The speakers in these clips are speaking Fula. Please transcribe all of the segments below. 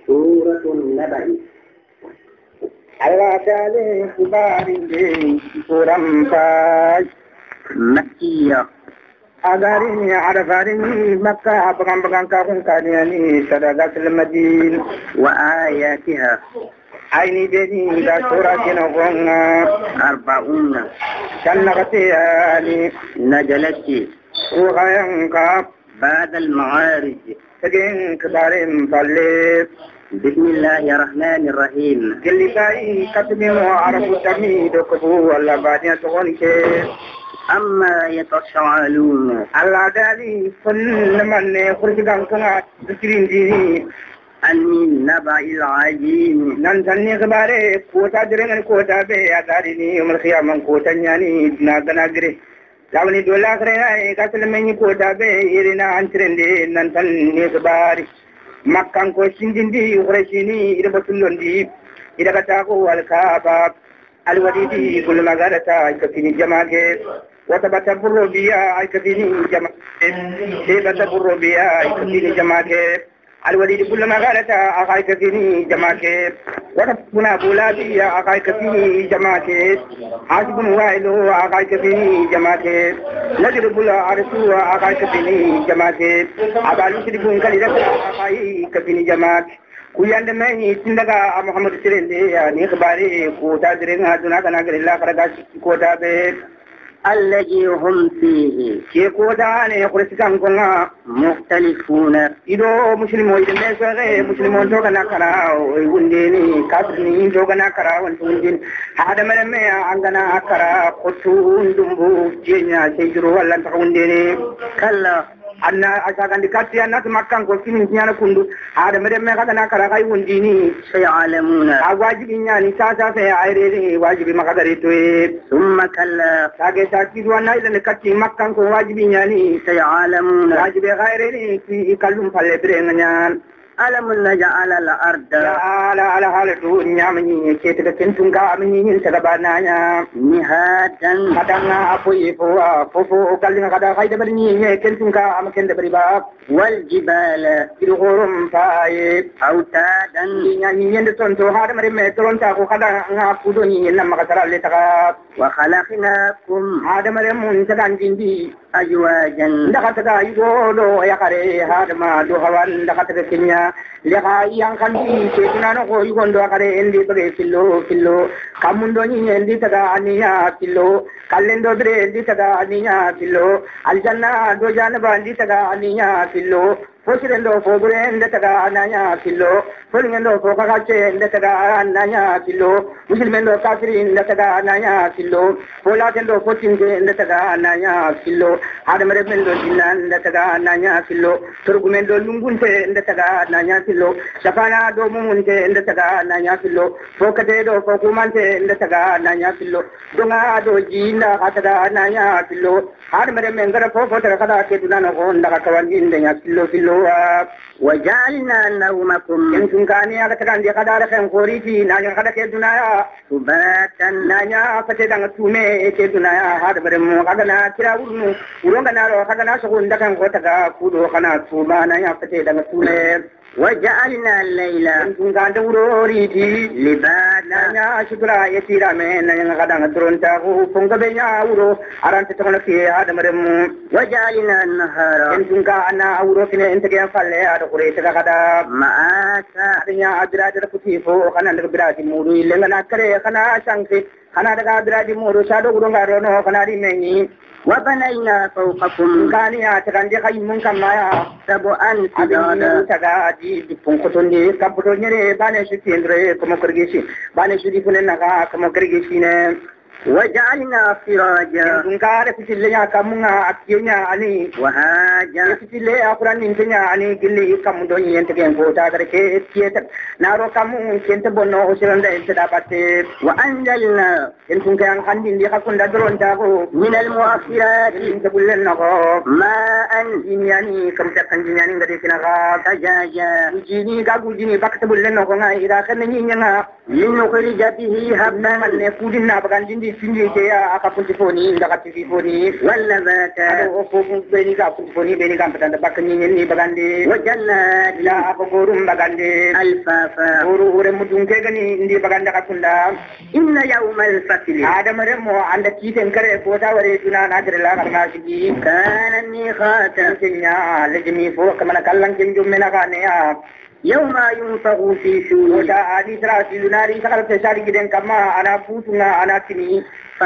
سورة النبأ. على تالي كبار الدين سورة مكية. أغاريني عرفاريني مكة بغان كاكون كانياني صدقات المدين وآياتها عيني بيني دا سورة نغنى 40 كالنغتياني نزلت وغيانك بعد المعارج. تجين كبارين فالليب. بسم الله الرحمن الرحيم. كل كاي كتبي وعرف تميد كبو ولا بعدين تغني أما يتساءلون الله دالي كل من يخرج كنا ذكرين ديني عن النبأ العظيم. ننتني خباري كوتا درين كوتا بي أداريني يوم القيامة كوتا نياني ناغري لوني دولا خرينا كاتل مني كوتا بي يرينا أنترين دي ننتني خباري مكان كو سندين دي وخرشيني إذا بطلون دي إذا كتاكو والكابا الوديدي كل مغارتا يكفيني جماعة وتبت بروبيا يكفيني جماعة تبت بروبيا يكفيني جماعة الوليد كل مغارتا أخاي كفيني جماعة وتبنا بولابيا أخاي كفيني جماعة حاسب وايلو أخاي كفيني جماعة نجر بولا عرسو أخاي كفيني جماعة أبالو سيدكون كاليدا أخاي كفيني جماعة kuyande meni tindaga Muhammad sirende ya ni khbari ko ta direnga duna kana garilla karaga ko ta be الذي هم فيه ke ko ta ne khursikan konga مختلفون. ido muslimo ide me sare muslimo to kana kara wunde ni kafiri to kana kara wunde hada mele me angana kara qotu ndumbu jenya sejiro walla ta wunde ni كلا anna asagan dikati anna makkan ko kinin nyana kundu hada mere me kada na kara kai wundini سيعلمون. awajibi nyani sasa fe aire wajibi makadari to ثم كلا sage taki duana ile kati makkan ko wajibi nyani سيعلمون. wajibi gaire ni fi kallum palle bre nyan ألم نجعل الأرض ala halatu nyamni ke te kentunga amni ni sagabana nya مهادا kadanga apoyi fo kallina kada kaide bari ni kentunga am kende bari ba والجبال irugorum faye أوتادا nyani yende tonto hada mare me tonta ko kada nga kudo ni namma kasara le taka وخلقناكم hada mare mun tagan dindi أزواجا ndaka taga yugo do yakare hada ma do hawan ndaka taga kenya leka yang kan di ke tunano ko yugo do yakare endi bage fillo kamundo ni endi taga aniya fillo kallendo bre endi taga aniya fillo aljanna do jana bandi taga aniya fillo fosirendo fogure ende taga ananya fillo folingendo fogakache ende taga ananya fillo muslimendo kafiri ende taga ananya fillo folatendo fotinde ende taga ananya fillo hadamare mendo dinan ende taga ananya fillo turgumendo lungunte ende taga ananya fillo safana do mumunte ende taga ananya fillo fokate do fokumante ende taga ananya fillo donga do jinda hataga ananya fillo hadamare mengara fofotara kada ke dunano onda kawandi ende nya fillo وجعلنا نومكم يمكن كان يغتكان دي قدار خن خوريتي ناجا قدا كدنا سباتا ناجا فتدان تومي كدنا هذا برمو قدنا كراورنو ورونغنا رو قدنا سكون دكان غوتاغا كودو خنا توما ناجا فتدان تومي وجعلنا الليل يمكن كان دوروريتي لبادا ناجا شكرا يتيرا من ناجا قدنا ترونتا فونغا بيا ورو ارانت تكون في هذا برمو وجعلنا النهار يمكن كان اورو كن انت كان فالي هذا قريت كدا معاشا adanya adrada putifo kana daga biradi muru ilenga na kare kana shanke kana daga biradi muru shado gudonga rono kana di meni وبنينا فوقكم kani ya takande kai mun kamaya سبعا adin شدادا taga di punkotonde kaputo nyere bane shi tendre kuma kirgishi bane shi di kunen naga kuma kirgishi ne وجعلنا سراجا kare fitille ya kamunga akiyonya ani وهاجا fitille akuran nintenya ani gilli kamundo yente gen ko ta gare ke tieta naro kamu kente bonno osiranda ente da batte وأنزلنا entum kan handi ndi hakunda doron dago من المؤخرات inte bullen nako ماء inyani kam ta kan jinyani ngade kina ga ثجاجا jini ga gujini bakta bullen nako nga ira kan ni nyanga لنخرج به habna هبا ne kudin na bagan jindi di fingi ke ya aka puntifoni ndaka tifoni wal nabata o ko beni ka puntifoni beni ka patanda bakani ni bagande wa jannat la aka gorum bagande alfafa goru ure mudun ke gani ndi baganda ka kunda inna yawmal fasli adam remo anda kiten kare ko ta ware tuna na gare la karna sigi kana miqata kenya lejmi fo kamana kallan ken jummena kane ya يوم ينفخ في سور ودا ادي ترى في ناري سكال تشاري جدن كما انا فوتنا انا كني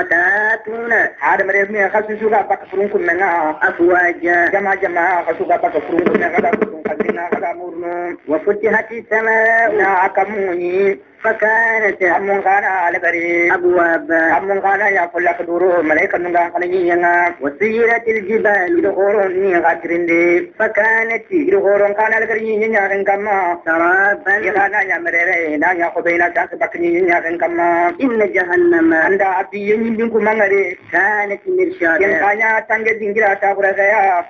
فتاتون هذا مريم خصوصا باك فرونكم منا أفواجا جما خصوصا باك فرونكم منا كذا كذا كذا مورنو وفتحت السماء نا كموني فكانت أمون كان على بري أبوابا أمون كان يقول لك دورو ملاك نغا خلينا وسيرت الجبال يدخورون ني غاتريندي فكانت يدخورون كان على بري نيا كما سرابا يغانا يا مريري نا يا خبينا تاك بكني نيا كما إن جهنم عند أبي ينبين مانغري كانت مرشادا ينكايا تانجي دينجرا تاكورا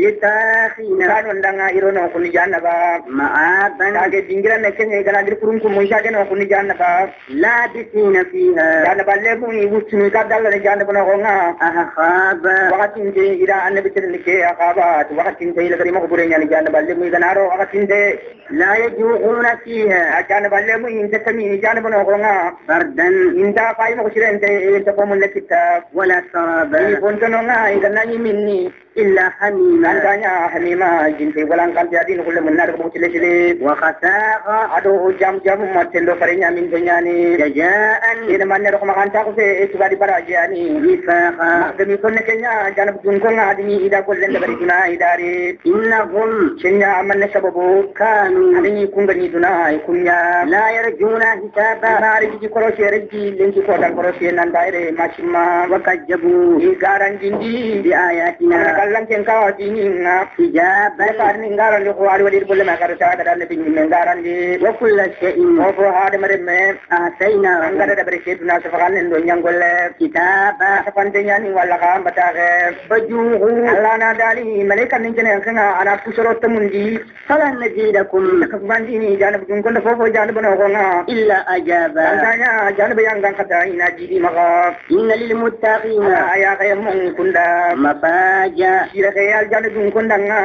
للطاغين كانوا لنا يرونو كل جانبا مآبا تاكي دينجرا نكني كنا غير فرونكم ميشاكنو كل جانبا لابسين فيها جانبا لبوني وسمي كدال جانبا نغونا أخابا وقتين تي إذا النبي تلنكي أخابات وقتين تي لكريم قبرين يعني جانبا لبوني غنارو وقتين تي لا يجوعون فيها جانبا لبوني انت تميني جانبا نغونا بردا انت قايم قشرين تي انت قوم الكتاب ولا سرابا يفونتنونا إذا ناني مني إلا حميما أنتanya hamima jinti walang kanti adin kulle munnar ko chile وخساقا ado jam matendo farenya min dunyani جزاء ina manne ko makanta ko se tugadi barajani وفاقا demi konne kenya janab dun ko ngadi ida ko lende bari duna idari إنهم kenya manne sababu كانوا adini kungani duna kunya لا يرجون حسابا nari ji koroshe reji lenki ko dal koroshe nan daire mashima وكذبوا igaran jindi بآياتنا kallan ken kawati ninga حجابا ni ngaran li ko wali wali bolle ma karata da ne bin min ngaran li وكل شيء o fo haade mare me أتينا ngada da bare ketuna so fagan ndo nyangolle كتابا fante nyani walla ka batare فجوعوا alla na dali malaika min jene kana ana kusoro tamundi فلن نزيدكم ka bandi ni janab dun ko fo janab no ko na إلا أجابا tanya janab yang gang kata ina jidi maka إن للمتقين aya kay mun kunda مفاجا sira kay al janab dun kunda nga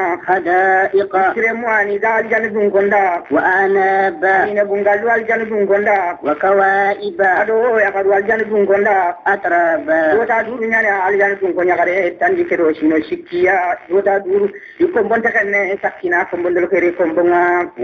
حدائق sire mo ani dal janab dun kunda وأنابا ina bungal wal janab dun kunda وكوائب ado ya ka wal janab dun kunda أترابا dota duru nyane al janab dun konya kare tandi kero shino shikiya dota duru iko bonta kanne sakina ko bondol kere ko bonga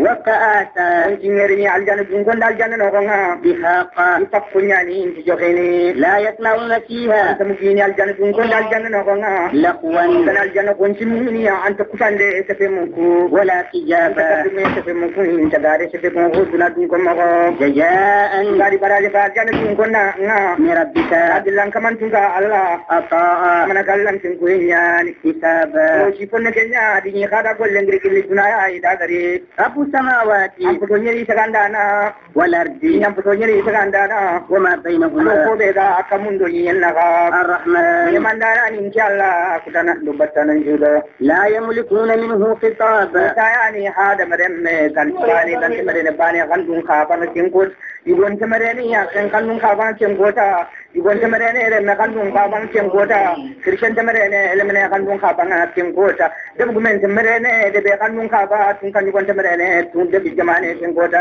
وكأسا ingeri ni al janab dun kunda al janab no konga بحاقا ipakkunya ni inti jokeni لا يسمعون فيها tamugini al janab dun kunda al janab no konga لغوا dan al janab kon simini ya anta kusande sefe munku ولا كجابا sefe munku inta dare sefe munku duna dun ko mago جزاء ngari baraje ba janab dun konna nga من ربك adilan kaman tunga Allah عطاء mana kallan tin kuenya ni حسابا o ci fonne kenya di ni kada golle ngri kili duna ya ida gari رب السماوات am to nyeri saganda na والأرض nyam to nyeri saganda na وما ko بينهما be ga akamundo ni na ga ni الرحمن mandara ni inshallah kutana do batana judo لا يملكون منه خطابا tayani hada maremme kan bani kan marene bani kan dun ka bana kinkot ibon tamarene ya kan dun ka bana kinkota ibon tamarene re na kan dun ka bana kinkota krishan tamarene elemene kan dun ka bana kinkota deb gumen tamarene de be kan dun ka ba tun kan ibon tamarene tun de jamane kinkota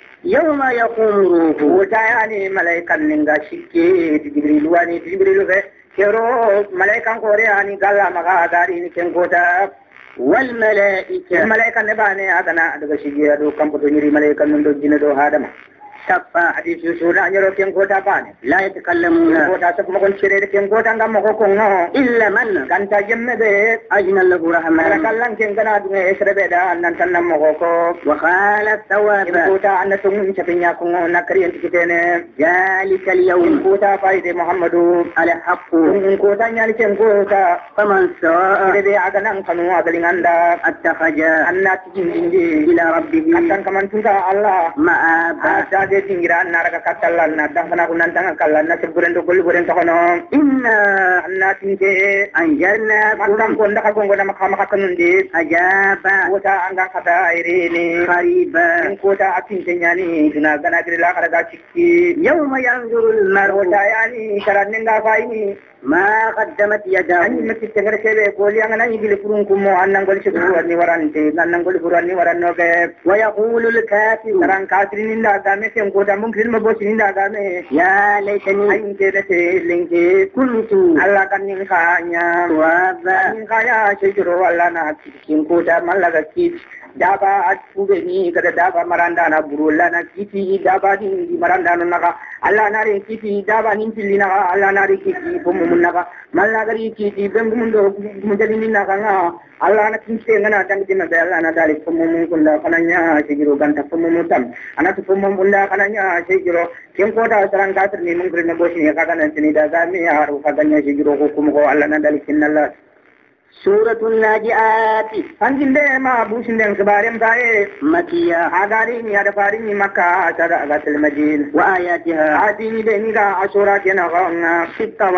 يوم يقوم روح tayani malaikan ninga shikke jibril wani jibril be kero malaikan kore ani galla maga gari ni kinkota والملائكة malaika ne bane agana daga shigiya do kampo to nyiri malaika non do jina do hadama شفا hadis sura nyoro ken kota bane لا يتكلمون kota sa mo kon chere ken kota ngam ko ko no إلا من ganta jemme be أجن له ala رحمن kallan ken kana dunga esrebe da nan tan nam mo ko وقال ken الثواب kota an to mun chapinya ko na kariyen tikitene ذلك ken اليوم kota faide muhammadu الحق ken kota nyali ken kota فمن شاء ede agana kanu agalinganda اتخذ anna tijindi إلى ربه katan kaman tunga allah مآبا ade be tingira naraka katalla na dangana kunan tanga kala na seburen do gol buren tokono إنا anna tinje أنجرناكم makam konda ka gongo na makama kanundi عجابا wota anga kata irini قريبا in kota atinje nyani duna gana grila karaga cikki يوم ينظر المرء wota yani karaninda faini ما قدمت anyi يداه mati tengere kebe goli anga nani gili kurun kumo annan gol shukuru ni warante annan gol furu ni waranno be ويقول الكافر karan kasrin inda game sen kota mun kilma bosi inda game يا ليتني ayin kebe te linki كنت Allah kan nin kanya ترابا nin kaya shejuro Allah na cikin kota mallaga kiti daba atube ni kada daba maranda na burulla na kiti daba di maranda no naka Allah na rin kiti daba nin pilina Allah na rin kiti bomu naka mallaga ri kiti bembu mundo mujali ni naka nga Allah na kiti ngana tan dina be Allah na dali bomu mun kunda kananya shejuro ganta bomu mutam ana to bomu munda kananya shejuro ken kota saran kasir ni mun kurina boshi ne kaga nan tini da zami ya haru kaganya shejuro ko kuma ko Allah na dali kinalla سورة الناجعات Sanjinde ma bushinden kibarem taye مكية agari ni ada fari ni makka tada agatil majin وآياتها adini be ni ga asura kena gonga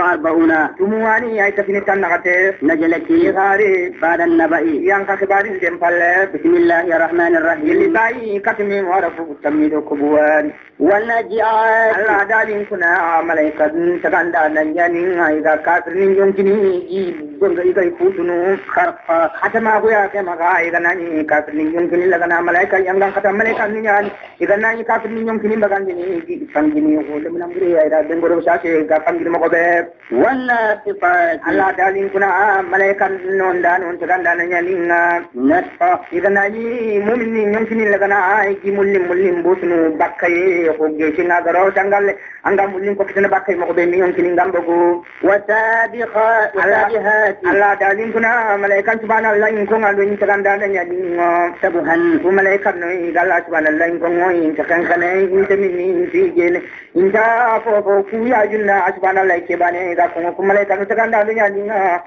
46 tumuani ay tafini tan nagate نجلتي igari بعد النبأ yang ka kibarin dem palle بسم الله الرحمن yili الرحيم tayi katmi warafu tamido kubuwan والناجعات Allah dalin kuna malaikat tagando nan yani ay ga katrin yonkini gi gonga ikai putunu خرقا hatama ko ya ke maga ay ga nani katrin yonkini laga na malaika yang gang kata malaikat ni yani iga nani katrin yonkini bagan ni gi sangini ko dem namri ay da dengoro sase ga pangir mo ko be والناطقات Allah dalin kuna malaikat non dan on tagando nan yani نطقا iga nani mu'min yonkini laga na ay gi mullim bosunu bakkaye ko ge singa garo tangalle anga mulin ko kitana bakkay mo ko be mi yonkini ngambogo وسابقات وسابهات Allah dalin kuna malaikat subhanallah in ko ngalo ni tagando nan yani سبها ko malaikat no igala subhanallah in ko ngoy takan kana in temini fi gene in ta fo ku ya junna subhanallah ke bane ga ko malaikat no tagando nan yani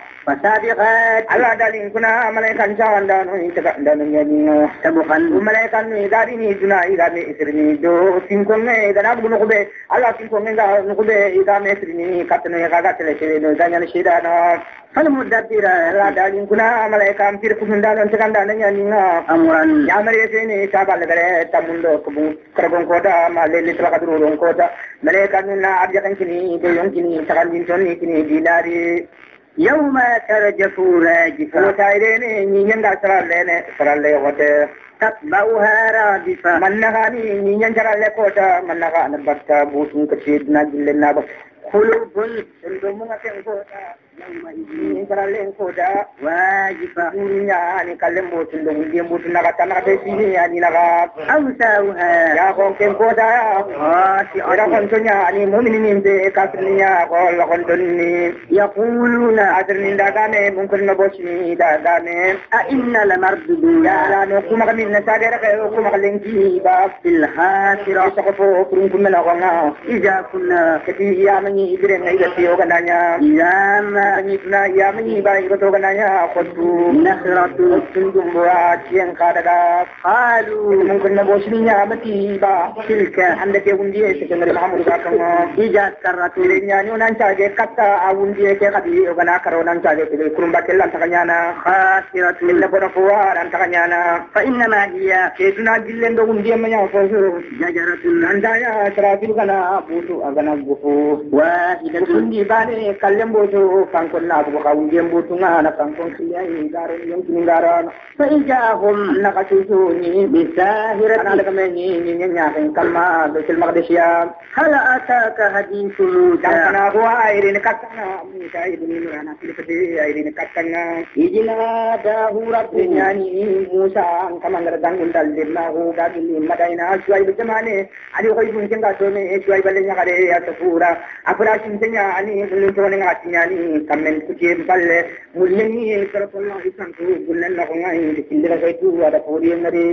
وسابقات Allah dalin kuna malaikat jawanda no tagando nan yani سبقا malaikat no idari ni duna igame isrini do sinko nge gana bugo ko be Allah sinko nge ga ko be igame isrini katno ya ga tele tele no ganya ni shida no فالمدبر Allah dalin kuna malaikat ampir kunda non tagando nan yani أمرا yamare sene sabal gare tamundo kubu karabon koda ma lele tra kadru ron koda malaikat na arjakan kini de yonkini tagandin tonni kini dilari يوم ترجف ko راجفة tayre ne ni nyanga saralle wote تتبعها رادفة mannaga ni nyanjaralle kota mannaga na batta butun kace na gille na ba قلوب ndo mun ga ten kota يومئذ ni nyanjaralle kota واجفة nya ni kallem butun ndo ngiem butun naga tan naga sini ya ni naga أوساؤها ya ko ken kota ira خاشعة kon tonya ni mu'minin be kafirnya ko la kon tonni يقولون adrin daga me mun kun no boshi daga me أئنا لمردودون ya la no kuma kamin na sagara ka kuma kalenki ba في الحافرة ko kurun kun na ko nga إذا كنا kati ya mani idire na ida tiyo gananya إذا ما mani tuna ya mani ba ida to gananya ko tu نخرة tundum bura cien kada قالوا mun kun na boshi nya mati ba تلك anda ke undi e ke ngari mahamud ka kan إذا كرة nya ni onan caage katta a undi e ke kadi o gana karo nan caage ke kurumba kellan takanyana خاسرة illa bona ko waran takanyana فإنما هي ke tuna gillen do undi e manya ko شجرة andanya trafilu kana butu agana gufu واحدة undi bane kallem boto kankon na ko ka undi botu na kankon kiyai garo yonki ngara فإذا هم na ka tuju ni بساهرة ana daga me ni nya kan kalma do sil maqdishiya هل أتاك حديث dan موسى kana ko ayri ni katana mi ta ibn ni ana filifati ayri ni katana idina da hura yani musa an kamangara dangun dal dirna ko ga ni madaina shuaib jamane ali ko ibn kenga to me shuaib le nya kare ya tafura afra shin tanya ani mulun to ne ngati yani kamen ku je balle mulun ni sallallahu isan ko gunan na ko ngai kindira ko tu ada pori ngare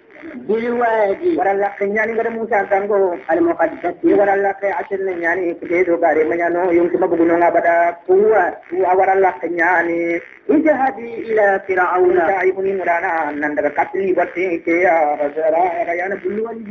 بالوادي waralla kenyani ngare musa tango المقدس waralla ke asel nyani ke do gare manyano yung mabuguno nga bada tuwa waralla kenyani اذهبي إلى فرعون sa ibuni murana nanda katli batte ke ya rasara ayana bulwandi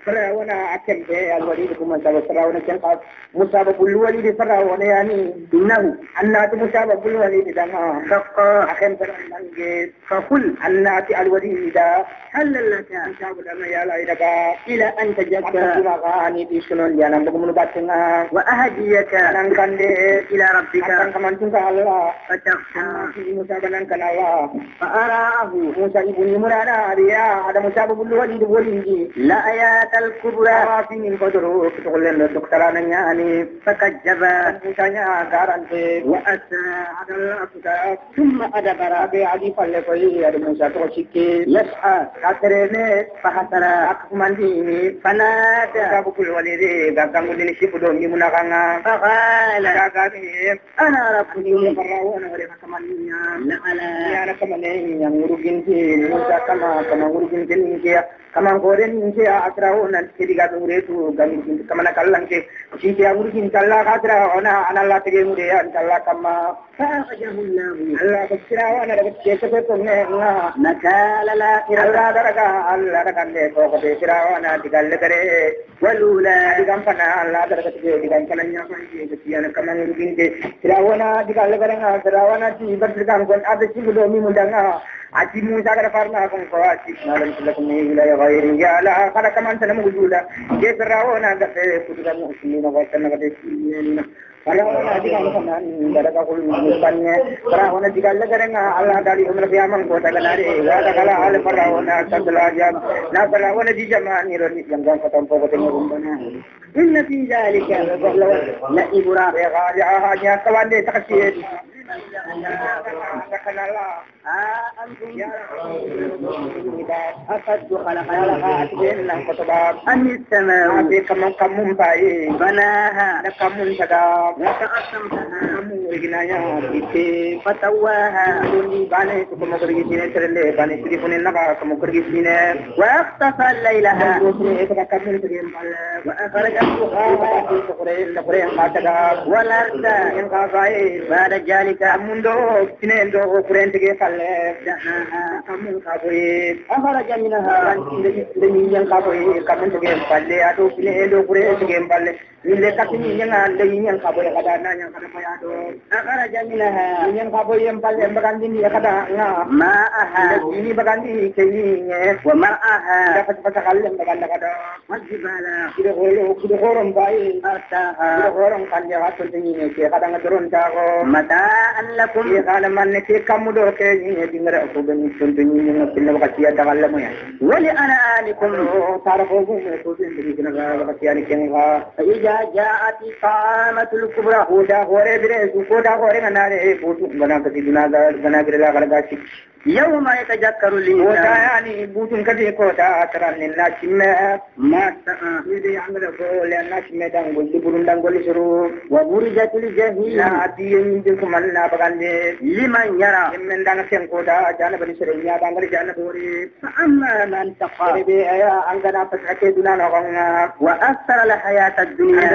فرعون أكم الوليد كما سبب فرعون كان قال مسابق الوليد فرعون يعني إنه أنات مسابق الوليد دنا فقا أخم فرعون فقل أنات الوليد هل لك مسابق دنا يا لا إذا إلى أن تجد أغاني بيشنون يانا بقوم نباتنا وأهديك نانكان إلى ربك أكان كمان تنكا الله فتخشى مسابق نانكان الله فأراه موسى ابن مرانا ريا هذا مسابق الوليد وليد لآيات الكبرى في من قدروا تقول لنا دكتورنا يعني فكذب موسى كارن وأسى هذا الكتاب ثم أدبر أبي عدي فلفي هذا موسى توشيكي يسعى كاترين فحسر أكمل ديني فنادى مسابق الوليد كان مدين شيفدو ميمونا كانا فقال أنا ربكم فرعون وريها كمان لعلى yana kama ne yang uruginti musa kama uruginti ninkia kama gore ninkia atrao nan kiriga uretu gamin kama nakallang ke sinkia urugin kalla katra ona analla tege mure an kalla kama فأخرجه الله alla kasira wana daga kese ko ne nga نكال الآخرة alla daga ne ko ko sira wana digalle kare والأولى digam pana alla daga tege digam pana nya ko ke tiana kama uruginti sira wana digalle kare nga sira wana ti berdigam kon ada sigudo mi mundanga ati musa kada farna kon ko ati nalam lakum ila ghairi ya la kada kaman tanam wujula ke firawna da kutuga muslimina wa tanna da sinina firawna diga kan daga ko musanne firawna diga lagarenga allah dali umra biyaman ko daga nare wa daga al firawna sabla jam na firawna di jamani ro ni janggan ko tampo ko tengo rumbana إن في ذلك لإبراء غاجا nya kawande takasiyedi أنتم أشد خلقا أم السماء بناها فسواها وأخطف ليلها وأخرج والأرض بعد ذلك أخرج منها ماءها ومرعاها والجبال أرساها متاعا لكم ولأنعامكم فإذا جاءت الطامة الكبرى يوم يتذكر الإنسان ما سعى وبرزت الجحيم لمن يرى فأما من تقى وأثر الحياة الدنيا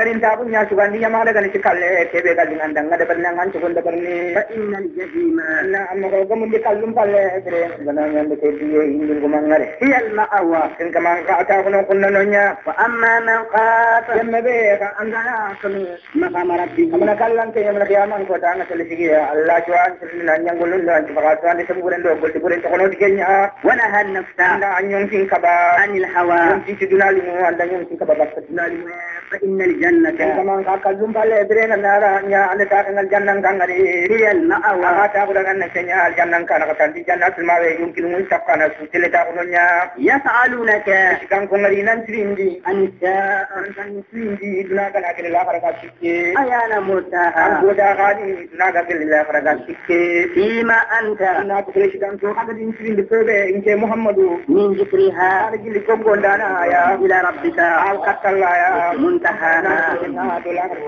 فإن الجحيم هي المأوى وأما من خاف مقام ربه ونهى النفس عن الهوى فإن الجنة هي المأوى يسألونك عن الساعة أيان مرساها فيما أنت من ذكرها إلى ربك منتهاها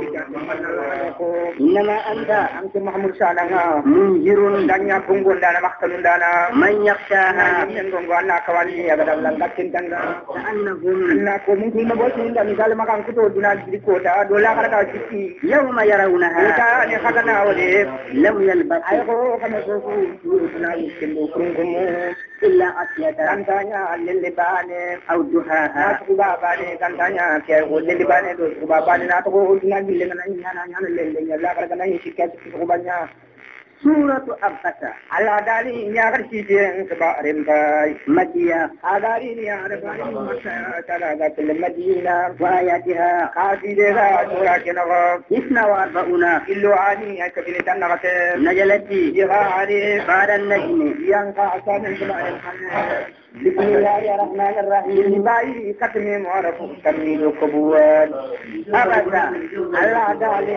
إنما أنت منذر maktanun dana من يخشاها min gongo anna kawali ya gadal lan gatin tanga كأنهم anna ko mun kuma bo tin da misal makan kuto duna diko ta dola kala ka ciki يوم يرونها ta ne khagana wale لم يلبثوا ay ko kama so ko duna yikin kurungumu إلا عشية kantanya lelle bane أو ضحاها na ba bane kantanya ke ko lelle bane do ba bane na to ko duna gille na nyana lelle nyalla kala kana yikka ko banya سورة أبسة Allah dali ya garci je ba rimbai مكية adari ni ya da bani masa tala ga til madina وآياتها kafi de ga sura kenago 42 illu ani ya kabini tanna ga نزلت ya ani بعد النجم yang ka asan juma'an bismillahir rahmanir rahim bai katmi mu'arafu tamilu kubuwan أبسة Allah dali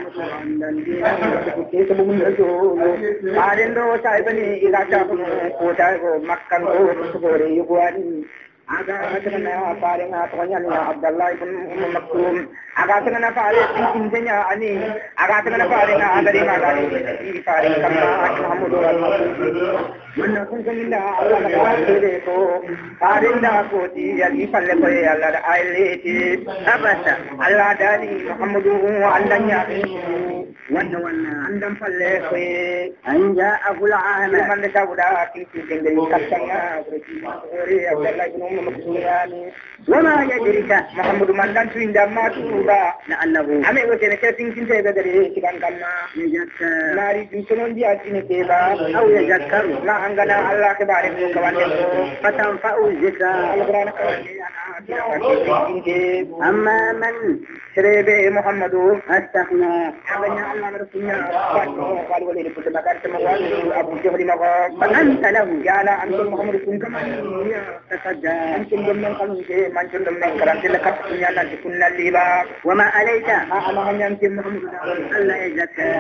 ke mun rajo arin do sai bani ila ta ko ta ko makkan ko gore yuwani aga tana pare na tonya ni Abdullah ibn Maktum aga tana pare tinjanya ani aga tana pare na agari ma gari di pare kamma Muhammadu manna kun kinda Allah ka tere ko pare da ko ti ya di palle ko Allah da aileti أبسة Allah dali Muhammadu andanya وتولى andam palle ko أن جاءه العامة man da guda kinki dende kattanya ore Abdullah ibn Maktum وما يدرك Muhammadu mandan tu inda ma tuba لعله ame wote ne ketin kinte ga dare kidan kanna يذكر nari din tonon dia tine ke ba أو يذكر na angana Allah ke bare ko kawande ko فتنفعه الذكرى alquran ka ana kinte أما من sirebe Muhammadu استغنى aganya Allah rasulnya ko wal wali ko da bakar sama wal Abu Jahl ma ko فأنت له ya la antum Muhammadu kun kama ya تصدى antum dum men kan ke man dum men karante la kat nya na kunna liba وما عليك ama hanya antum Muhammadu ألا يزكى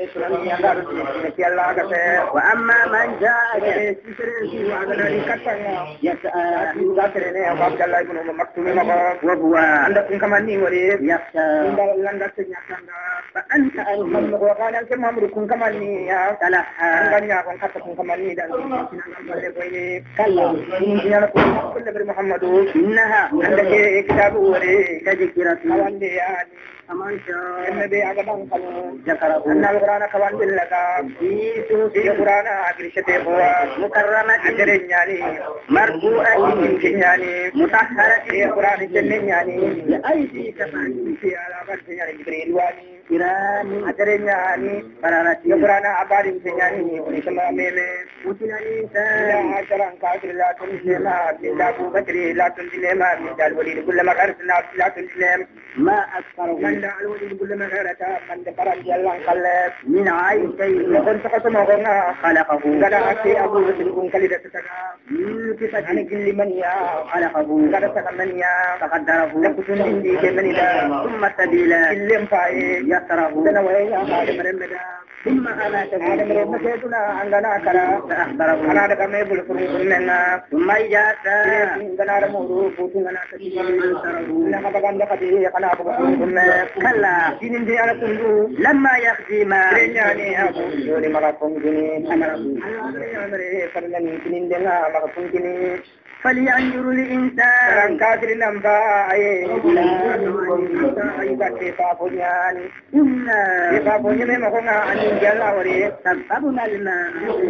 Allah kata وأما من جاءك يسأل وهو يخشى فأنت إنها تذكرة فمن شاء ذكره في صحف مكرمة مرفوعة مطهرة بأيدي سفر كرام بررة قتل الإنسان ما أكثره من عين شيء خلقه من صفة خلقه فقدره ثم السبيل يسره ثم أماته فأخبره ثم إذا كلا لما يخزي ما فلينظر الإنسان سببنا الماء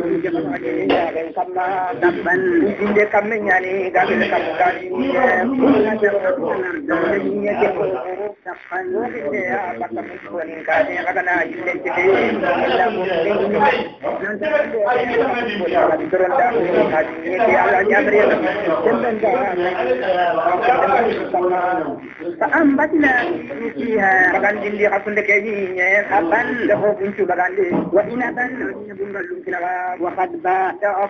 فأنبتنا فيها وإنبا وخدبا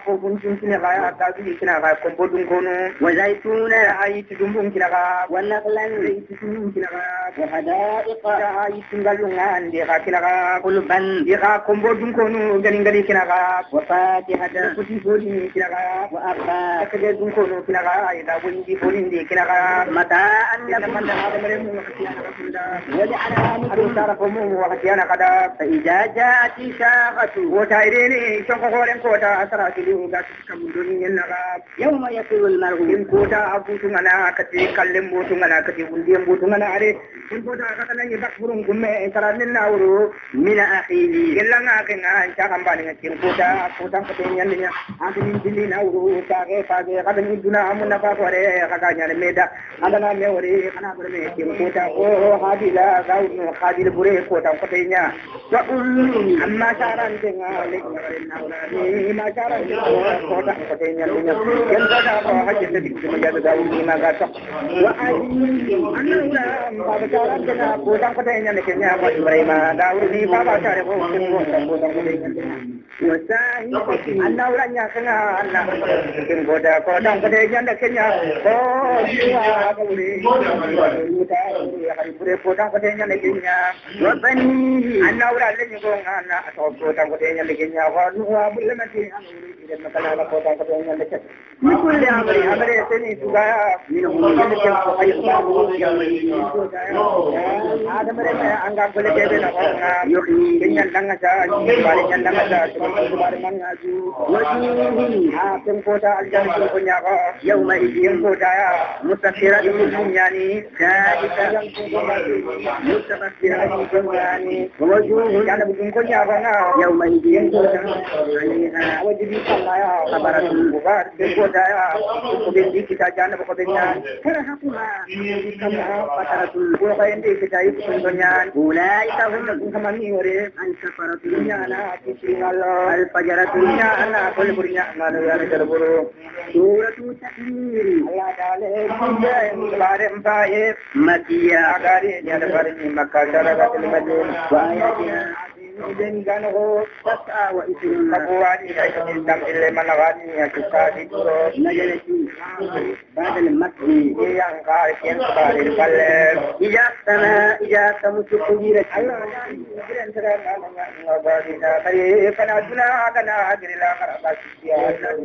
وزيتونا ونخلا وحدائق قلبا وفاكهة وأبا متاعا لكم وجعل تعرفهم وختيانا قد فإذا جاءت شاخة وتايريني شوكو هورن كوتا أسراتي لي كم دنيا نغاب يوم يقول المرء إن كوتا أبوتو منا كتي كلم بوتو منا كتي ولديم بوتو منا علي إن كوتا كتنا يبكرون كم إنسان الناورو من أخيه إلا ناكنا إن شاء الله إن كوتا كوتا كتي يندنيا أنتم دلين أورو كاغي كاغي كذا يدنا أمنا فاوري كاغي ميدا أنا ميوري أنا برمي إن كوتا أو هذه لا غاو هذه البوري كوتا كتي نيا وقل أما شاران تنغالي ما شاران كوتا كتي يندنيا يندنا حاجة تبي مجال داوي ما قاطع أنا بابا شاران تنا كوتا كتي يندنيا ما داوي بابا شاران كوتا كتي وساهي أنا ولا نياكنا أنا كوتا كوتا كتي يندنيا يا كولي كوتا كتي يندنيا وبنيه أنا ولا لين يقول أنا كوتا كتي يندنيا وأنا بلمتي أنا مثلا كوتا كتي يندنيا بكل أمر أمري سني تجاه منهم هذا مرة أنغام كل جبل أنا يحيي كنيان دعنا بارين دعنا بارين منازو وجوه كوتا الجنة كنيا يومئذ كوتا مستقرة يعني ذلك مستقبلة ووجوه كان بدون كنيا بنا يومئذ عليها وجبي كلا خبرة بغار كوتا وبندي كتا جانا بقبنيان ترهقها كما فترة وقاين دي كتا يكسنيان أولئك هم كما نيوري عن سفرة dunyana kisi Allah الفجرة dunyana kul burnya nganu ya terburu سورة تكبير Allah dale kunja bare mpaye مكية agari ya bare ni makashara gatil madin وآياتها den gano 29 tabuani ya kitam ille managani ya kisadi duro نزلت بعد المكي yang kar kien bare palle إذا السماء إذا الشمس كبرت Allah dan kiran ngabari na kare kana duna kana agirila karaba siya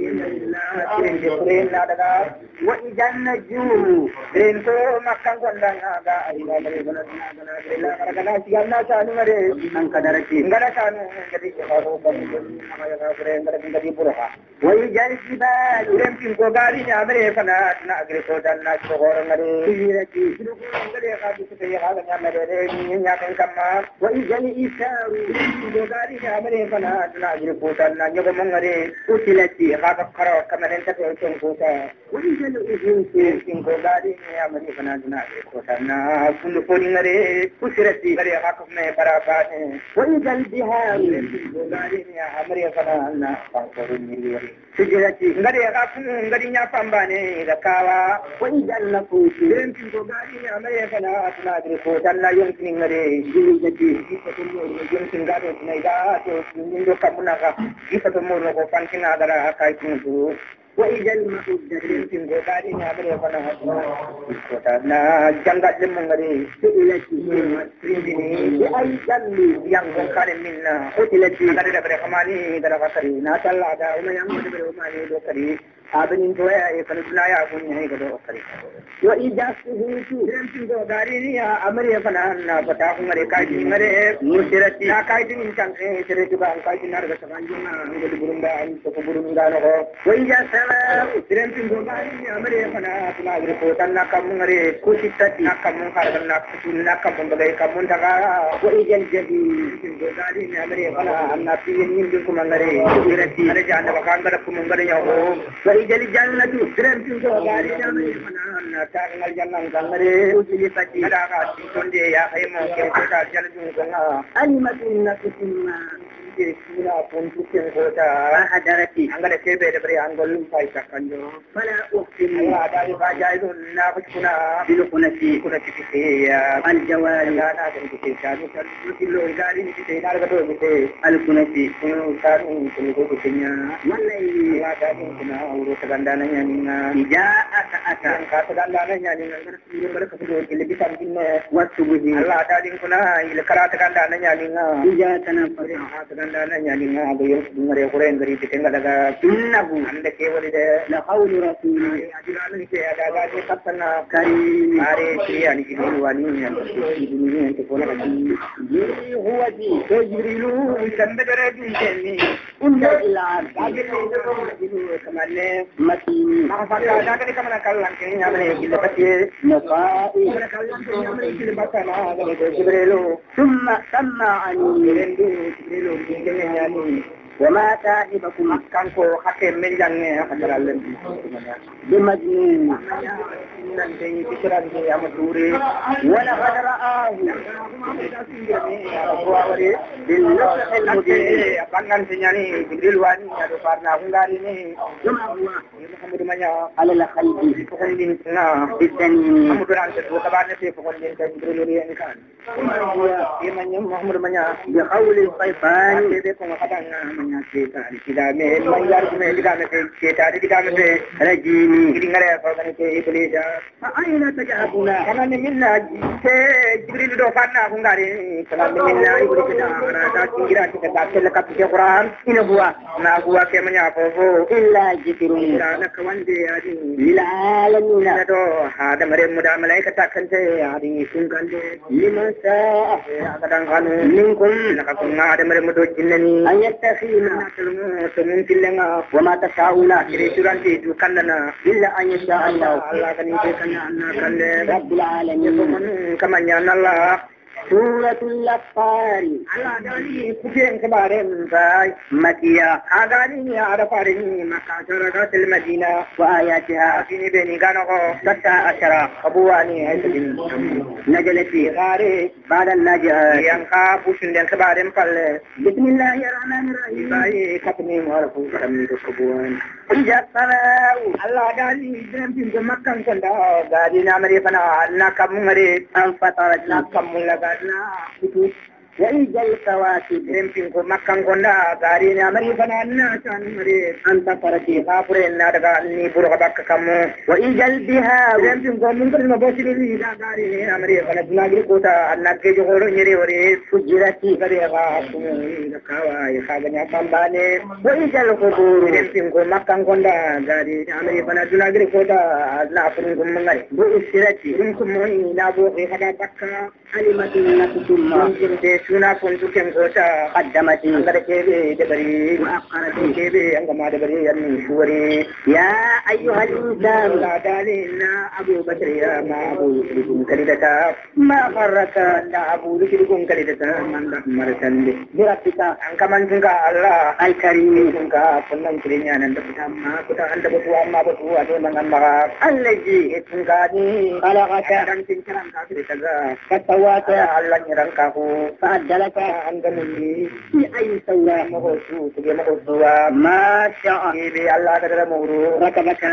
kirin de kuren na daga وإذا النجوم Rinto makan kondang aga ayah dari mana mana bela karena siapa sanu mare انقدرت enggak sanu jadi kalau kami nama yang keren jadi purha وإذا الجبال Ulen pinko gari nya mare kana na agre ko dan na ko orang mare سيرت sidu ko ngale ka di se ya ga nya mare ni nya kan kama وإذا الإسار pinko gari nya mare kana na agre ko dan na nyogo mangare قتلت ka ka karo kamanen ta ko ko وإذا الأنفس pinko gari nya mare kana na agre ko dan na kundu ko ni ngare كسرت gari ka ko me para pa ne وإذا البحار pinko gari nya mare kana na pa ko ni سجلت ngari ka kun ngari nya pambane ga kawa وإذا النفوس den tin ko gari nya mare kana atna agre ko dan na yon tin ngare جلدت yon tin gado tin ga to nin do kamuna ka isa to mo ko pantina dara kai tin tu وإذا المؤدة tin ko gari nya mare kana atna ko na jangat lim ngare سئلت Rindini بأي ذنب yang kare minna قتلت ngare da bare kamani dara kari na talla da uma yang mo bare umani do kari abin to ya e kana tula ya kun ne ga do kari وإذا الصهوت idan tin go gari ni ya amare fana na fata kun ngare kai din ngare musirati na kai din kan e sire to ban kai din narga saban jina ngol burunda an to ko burunda no ko وإذا السماء idan tin go gari ni amare fana tula ngare ko tan na kam ngare kusitati na kam har na kusin na kam bagai kam daga وإذا الجحيم tin go gari ni amare fana anna tin nin din kuma ngare musirati are janda bakan ngare kuma ngare nyawo وإذا الجنة idan tin go gari ni amare fana na ta ngal jannan ngare أزلفت kada ka tonde ya kai mo ke ko ta jalju ko na علمت نفس ما ke kula pun tu ke ko ta أحضرت angale ke be de bre angol sai ta kanjo فلا أقسم Allah da ba jai do na ko kuna بالخنس kuna ti ke ya الجوار na na den ke ta ni ta ti lo gari ni te na ga do ke الكنس kun ta ni kun ko ke nya والليل Allah da din kuna uro ta ganda na nya ni na إذا أتأتى kan ka ta ganda na nya ni na ni bar ka do ke le bitan din والصبح Allah da din kuna ile kara ta ganda na nya ni na إذا تنفس gandana nyani nga go yel ngare ko ren gari te ngada innahu ande ke wali de la qawlu rasul ajiranu ke ada ga de katana kari are ti ani ki wani ni te ko na ji huwa ji to jibrilu sanda gare ji ni inna ila ajiranu kamane mati ma fa ka da ke kamana kallan ke nyamane ki le pati nafa'i kallan ke nyamane ki le batana ga jibrilu thumma sama'ani وما صاحبكم كانكو حتى من جنة حتى لم بمجنون ولقد رآه بالنصح المبين بانغان سنياني جبريل واني ادو فارنا غاريني محمد مانيا على الخلق بالسنين محمد ران تو كبان في فقول جبريل ريان كان محمد مانيا بقول الصيفان بكم خدانا من setan tidak mengajar tidak setan tidak rajini ngare falkan ke iblis aina tajabuna kana minna jibril do fanna ngare kana minna iblis da arada kingira kita batal ka ke quran ina huwa na huwa ke manya fofo illa jibril na kawande adi lil alamin do hada mare muda malaikata kante adi sun kande liman sa kadang kanu minkum nakakun ada mare mudo jinnani ayatakhi وما تشاءون إلا أن يشاء الله رب العالمين كما يان الله سورة الأطفال على دالي كفين كبارين فاي مكية أغاني عرفارين مكاشرة المدينة وآياتها في بني غانو 16 أبواني هيتدين نجلتي غاري بعد النجاة ينقى بوشن دين كبارين فال بسم الله الرحمن الرحيم باي كتني معرفو كمي كبوان إجا السماء الله دالي جنب مكة كندا غادي نامري فنا ناكم مري أنفطرت ناكم لغا itu وإذا الكواكب يمكن مكان كنا غارين أمري فنانا كان مري أنت فرتي غافرين نادغا ني برغ بك كمو وإذا البهار يمكن ممكن مباشر لي غارين أمري فنجنا غيكوتا أنك جوغورو نيري وري فجرتي غريغا كواي خاغنيا كامباني وإذا القبور يمكن مكان كنا غارين أمري فنجنا غيكوتا نافرين كمغاري بؤسرتي يمكن موي نابو غيغا بك علمة نفسهم suna kuntu ken kota qaddamati angara kebe debari muaqqarati kebe angama debari yanni shuwari ya ayyuhal insan la dalina abu bakr ya ma abu kun kalidata ma farraka da abu kun kalidata man da maratande birafika ankaman tunka allah al karim tunka kunnan kirinya nan da amma kuta anda batu amma batu ade mangan maka allaji tunka ni khalaqaka dan tinkaran ka kiritaga katawata allah nyirangka ku فعدلك عند مني في أي سورة مغوثو تجي مغوثو ما شاء بي الله قدر مغرو ركبك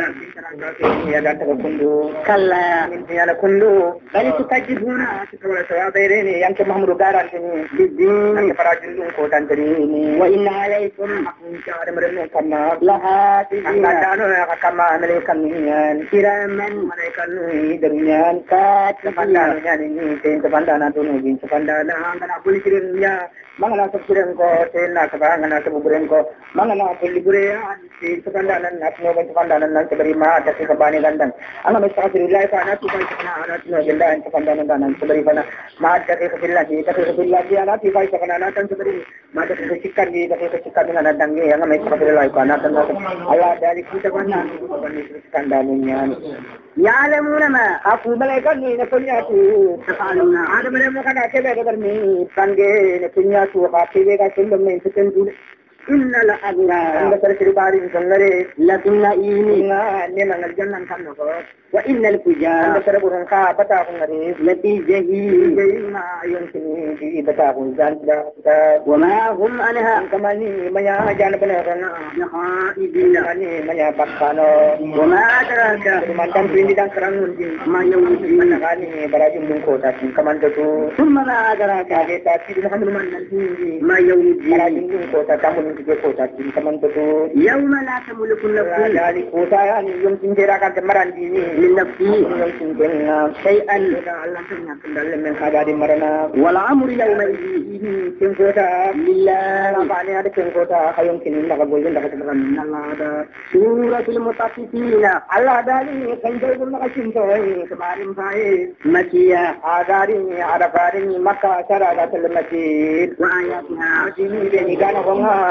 يا دانت كندو كلا من يانا كندو بل تكذبون تقول سوابيريني يانك محمد غارانتني بالدين فراجلون كوتانتني وإن عليكم أقوم شعر مرنو كما لها تجين كانوا كما مليكان كراما مليكان درنيان كاتفان يعني تين تفاندانا تونو جين تفاندانا Pulikirinnya, mangana sekiren ko, tena kabangana sebuburen ko, mangana pulibure, si sekandanan, atno sekandanan nan seberima, tapi kabani gandang. Anga mesti kasih ka anak tupai sekana anak no gendan sekandanan nan seberima, mat kasi kesilagi anak tupai sekana anak nan seberi, mat kasi kesikan di kasi kesikan dengan dangi, anga mesti kasih ka anak nan Allah dari kita kana kabani sekandanannya. يعلمون ما أقول ملائكة نكنياتو تفعلون هذا من المكان كذا كذا كانجي نكنياتو قاتيبه كسلم من سكندون إن الأبرار عند تركي بارين سنغري لكن إيني نمان الجنة كنكو وإن الفجار عند تربون خا بتاعهم غريب لفي جهيم ما يمكن في بتاعهم زاندا وما هم عنها كماني ما جانبنا رنا خائبين يعني ما بقانو وما أدراك من كان في دان كرانون ما يوجد من غاني براجم من كوتا كمان تو ثم ما أدراك هذا تأكيد محمد من ما يوجد براجم من كوتا كمان kota teman betul. Yauma la tamliku nafsun. Dari kota yang yumkin jerakan kemaran ini. من نفسي شيئا والأمر يومئذ لله. سورة المطففين Allah dali kanjai guna kashin tawai kemarin sai مكية adari adapari maka cara gatal masjid وآياتها ini beni kana konga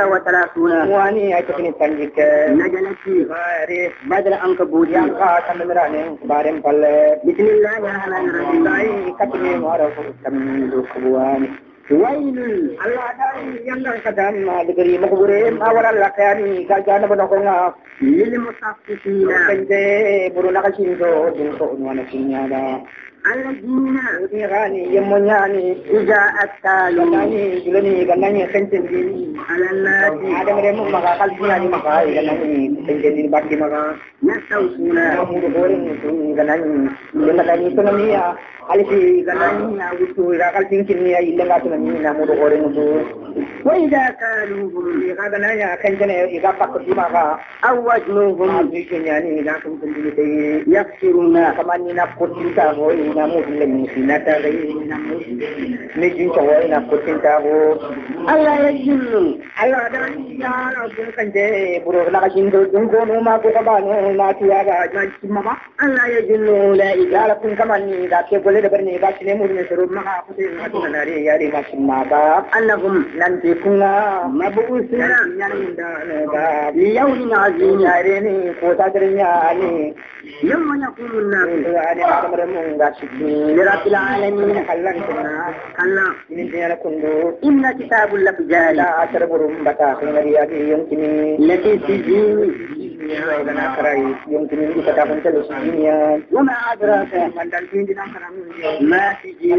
36 wani ay tekni tanjik نزلت mari بدر العنكبوت. yang ka tanmirane barem palle بسم الله الرحمن الرحيم. dai katni mara ko tamdu kuwani ويل Allah dali yang kadam digri makbure awara lakani ka jana bana konga للمطففين kanjai buruna kashin do din ko wana sinyada الذين ni gani yemonyani إذا أكلوا ganani julani ganani senten dini على الناس ada mereka maka kalbina ni maka ganani senten dini bakti maka يستوفون mudu goreng itu ganani ganani itu namanya alisi ganani itu rakal tingkin ni illa ngatu namanya mudu goreng itu وإذا كالوهم ganani kanjane iga pakti maka أو وزنوهم abdi kenyani ngatu sendiri tei يخسرون kamani na kutinta ho ina mudu lemi sinata gai ina mudu mejin tawo ina kutinta ho ألا يجن Allah dan ya lagun kanje buru na kashin do dungo no ma ko kabano na tiya ga na kimma ba ألا يجن أولئك ya la kun kamani da ke gole da barni ba shi ne mu ne suru ma ku sai na tuna nare ya ri ma kimma ba أنهم nan te kunga مبعوثون ya ni da da ليوم عظيم ya re ni ko ta garin ya ni يوم يقوم الناس ya ni ma da mun ga shi لرب العالمين kallan kunna كلا ni ya la kundu إن كتاب الأفجار da asar burum bata kun ngari ya ki yonkini التي سجين ya ga na karai yonkini di kata kun tele dunia وما أدراك mandal tin di nang karam ما سجين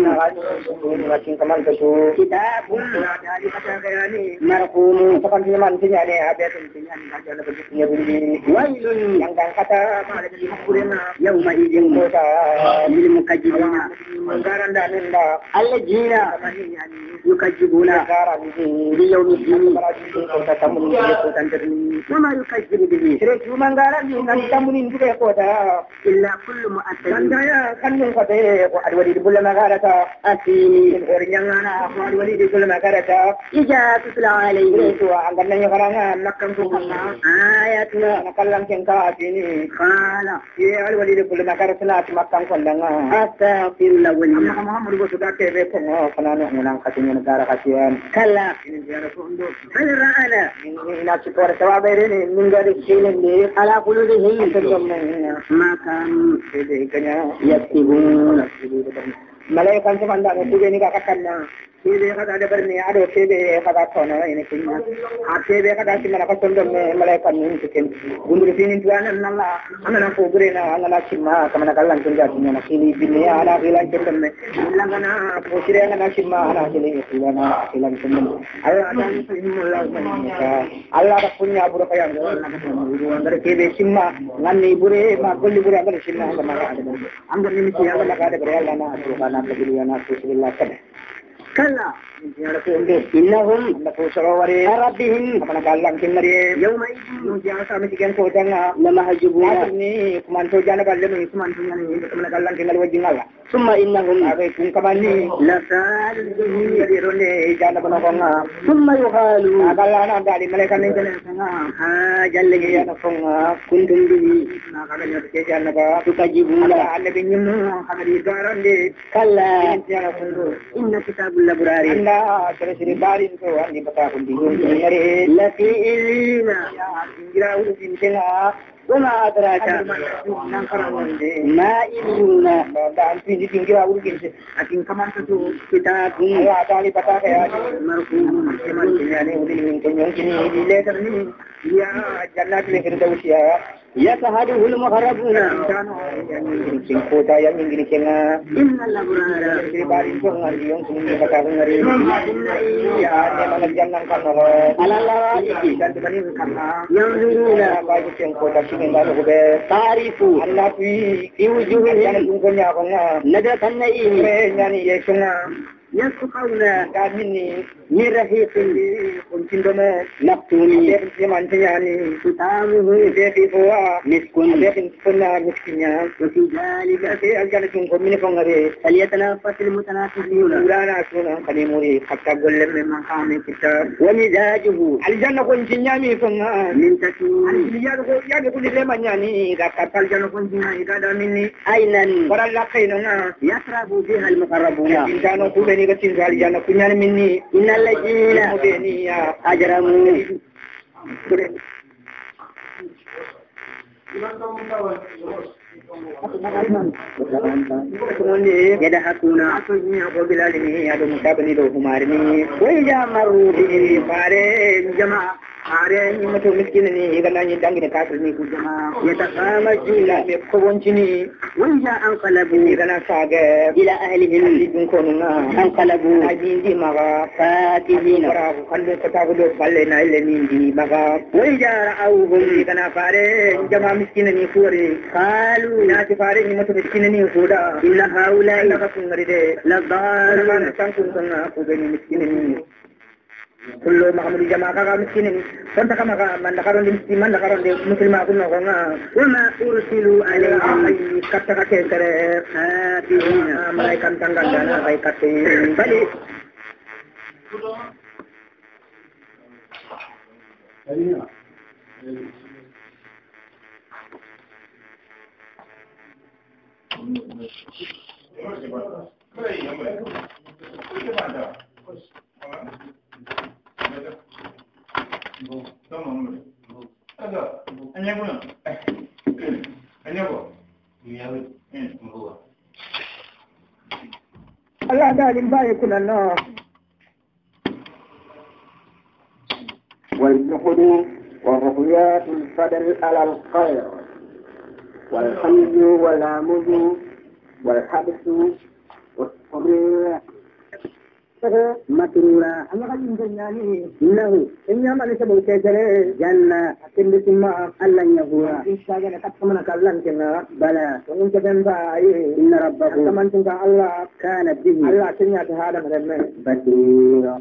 makin kamal tu كتاب dari kata kaya ni مرقوم kapan dia mantinya ni ada tentunya ni ada begitu bunyi ويل yang dan kata pada di hakurena يومئذ kota للمكذبين manggaran dan nda الذين kamanya ni يكذبون negara ni بيوم الدين kota tamu ni kota terni وما يكذب به Sire manggaran ni nan tamu ni juga kota إلا كل مؤثر Sandaya kanung kate ko adwali di bulan magarata أثيم orinya ngana ko adwali di bulan magarata إذا تتلى عليه itu anggan nanya karanga nakam ko kana آياتنا nakalang kengka atini قال ye adwali di bulan magarata na makam kondanga أستغفر الأولين amma Muhammad go sudah kebe ko kana no nang katinya negara kasian كلا ini dia ko ndo بل رأنا ini na cikor tawabere ni ningari silin di على قلوبهم terjom ما كانوا ini kanya يكتبون malaikan semanda itu ni kakaknya Sebe kada berni ado sebe kada tono ini kinya sebe kada simana ka tondo me malaikan ni tiken gundur sinin tuana nalla amana ko burena nalla simma kamana kallan tunja tinya na sini binne ala bilan tondo me langana posire ngana simma ana sini tulana bilan tondo Allah dan simmulla Allah da punya buru kaya ngara sebe simma nganni bure ma golli bure ngara simma ngama ada anggar ni ci Allah kada bere Allah na subhana taala bismillah kada كلا إنهم ربهم يومئذ لمحجوبون ثم إنهم لسال ثم يقالوا هذا الذي كنتم به تكذبون كلا إن كتاب الأبرار التي إلينا وما أدراك ما إليون كتاب مرقوم يشهده المقربون إن الأبرار على الأرائك ينظرون تعرف في وجوههم نضرة النعيم يسقون من رحيق كنت دمو مختوم أبيك سيمان تياني ختامه أبيك فوا مسك أبيك كنا مسكينيا وفي ذلك في الجنة كنكم من فنغري فليتنافس المتنافسون ولا ناسونا خليموري حتى قول لهم من مقام الكتاب ومزاجه الجنة كنت نيامي فنغا من تسنيم الجنة كنت لما نيامي غاكا الجنة كنت نيامي غادا مني أينا ولا لا خينونا يشرب بها المقربون إنسانو كوبني غتين الجنة كنيان مني إن الذين مبيني أجرموا يضحكون وإذا مروا بهم يتخامسون وإذا انقلبوا إلى أهلهم انقلبوا فاكهين وإذا رأوهم قالوا إن هؤلاء لضالون kullu mahamudi jama kaga miskinin sonta kama ka man dakaron di man dakaron de muslima kunno ko nga وما أرسلوا عليهم ay katta ka kere حافظين malaikan tanggal dana ay katte bali Allah dalim baye kunanno والجحد والرؤيات الفضل على الخير والحمد والعمد والحبس والصبر مسرورا أما قد ينجني إنه إن يعمل سبو كيسره جنة أكيد بسمع ألا يغورا إن شاء الله قد كمنا كلام كنا بلى وإنت تنبعي إن ربه كمان تنبع الله كانت به الله تنيات هذا من الماء بسيرا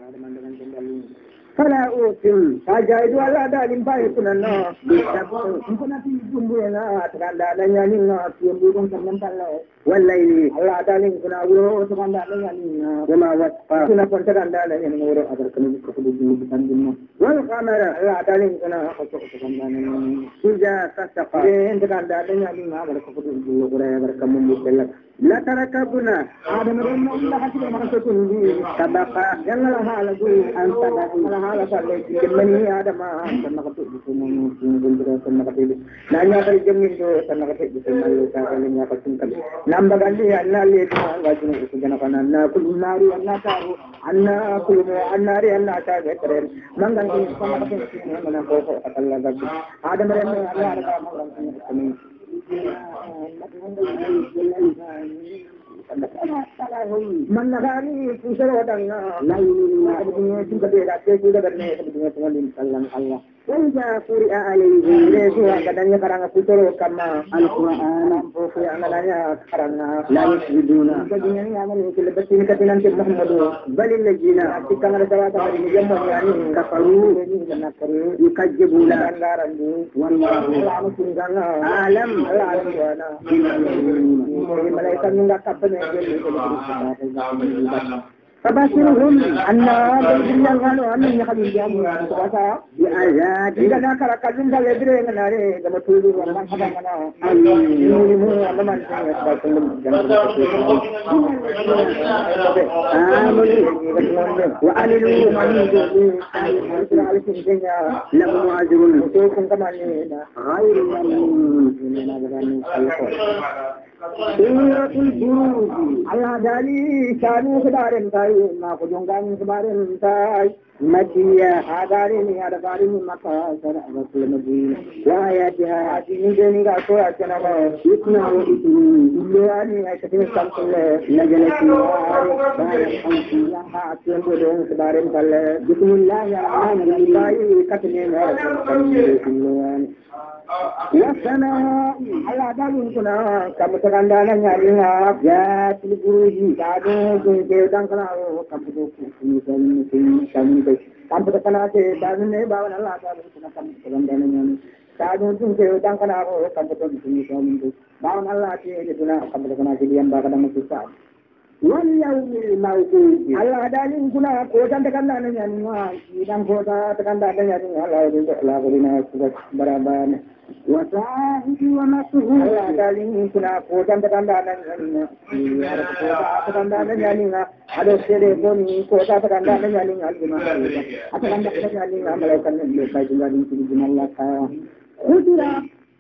فلا أوتم فجايد ولا دالين بايكنا نا كنا في جنبنا تكالا لنيانينا في يوم كنا نتلا والليل الله دالين كنا ورو تكالا لنيانينا وما وسقا كنا كنت تكالا لنيانينا ورو أدر كنا كفلو بسندنا والقمر الله دالين كنا خشوع تكالا لنيانينا إذا تسقى إن تكالا لنيانينا ورو كفلو بركمم بسلك لا تركبنا آدم رمنا الله حسب مرسكن سبقا يلا لها لقو أنت لها لسالي جمني آدم سنقطع بسنين سنقطع نانيا فالجمين جو سنقطع بسنين سنقطع بسنين نام بغالي أنا ليتنا غاجنا بسجنا فانا كل ناري أنا تارو أنا كل ناري أنا تارو كرين من غني سنقطع بسنين من أقوى أتلا غاجي آدم رمنا الله ركا مغرم من نغاني فسر ودنا لا يمنا أبدي سنكبير أتيجي لبرني أبدي سنولين سلام الله وإذا قرئ عليهم ليسوا كدن يقرأ فسر كما القرآن فوفي عملنا كرنا لا يسجدون كدنيا يعمل كل بسين كتنان محمد بل الذين أتكلم رسالة عليه يوم يعني كفروا يكذبون والله أعلم ملائكة من كتبنا فبشرهم أن بالجنة قالوا أن يخلوا الجنة وسا بعذاب إذا كان كلهم تلبرين ناري كما تقولوا وما خدمنا يمو أمام آمنوا وعملوا لهم أجر غير ممنون سورة البروج الله دالي شانو خدارن تاي ما كجونغان خبارن تاي مكية هادارين هادارين مكة سرع رسول مدينة وآياتها هاتين دينيغا سوى سنما يسنا وإسمين إلواني أكتين السلسل نجلتي وآري باية حمسي لها أكتين بدون خبارن تاي بسم الله الرحمن الرحيم كتنين إلواني والسماء على دالين كنا كم تكندانا نيالنا جات البروج كادو كنتي دانكلاو كم تكنا دالين باون الله دالين كنا كم تكندانا نيالنا كادو كنتي دانكلاو كم تكنا باون الله تيجي كم تكنا جديان باكنا مسوسا واليوم الموعود الله دالين كنا كوتا تكندانا نيالنا إذا كوتا تكندانا نيالنا الله يرزق الله بنا سبحانه برابان وصاحب ومسؤول الله دالين كنا كوتا تكندانا نيالنا كوتا تكندانا نيالنا ada seremoni kota tanda nyalin alima atanda nyalin amalkan le bajulan di malaka khudira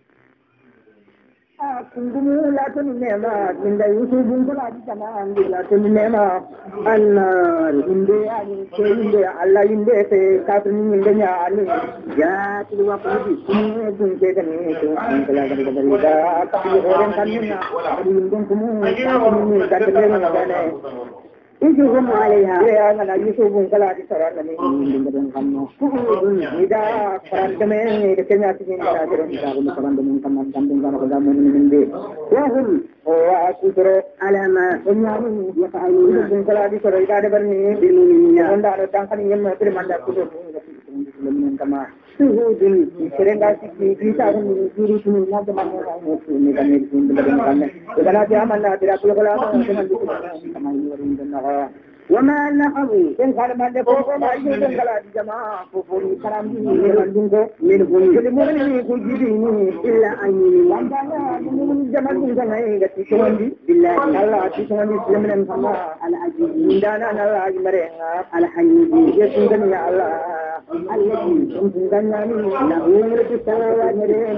kungumu la tun nema inda yusuf bungula di kana andila tun nema annar inde ani inde alla inde te katun inde nya ani ya tu wa kudi kunne bunke kani to bungula dari da tapi orang kannya bungkum kumu ni kadle ngane يجوهم عليها أنا يسوون كلا تسرع لمن يندرون كم إذا فرنتمين إذا كنا تجين كلا ترون كلا فرنتمين كم كم كم كلا من ده وهم وأكثر على ما ينامون يفعلون كلا تسرع إذا برني بالمؤمنين عند تانكن يوم ترمان دكتور من كما سهود سرنا kita akan diri sini nanti mana ini kami sini berdengar karena dia mana tidak boleh kalau dengan itu وما نحبوا إن كان من يفوق ما يجوز كلا جماعة ففوري كلام منهم كل مؤمن يقول جديني إلا أن يوانجانا من جمال من جماعة تسوندي بالله الله تسوندي سلمنا الله على عزيز من دانا الله عجمرنا على حنيدي يسوندني الله الذي سندنا له ملك السماوات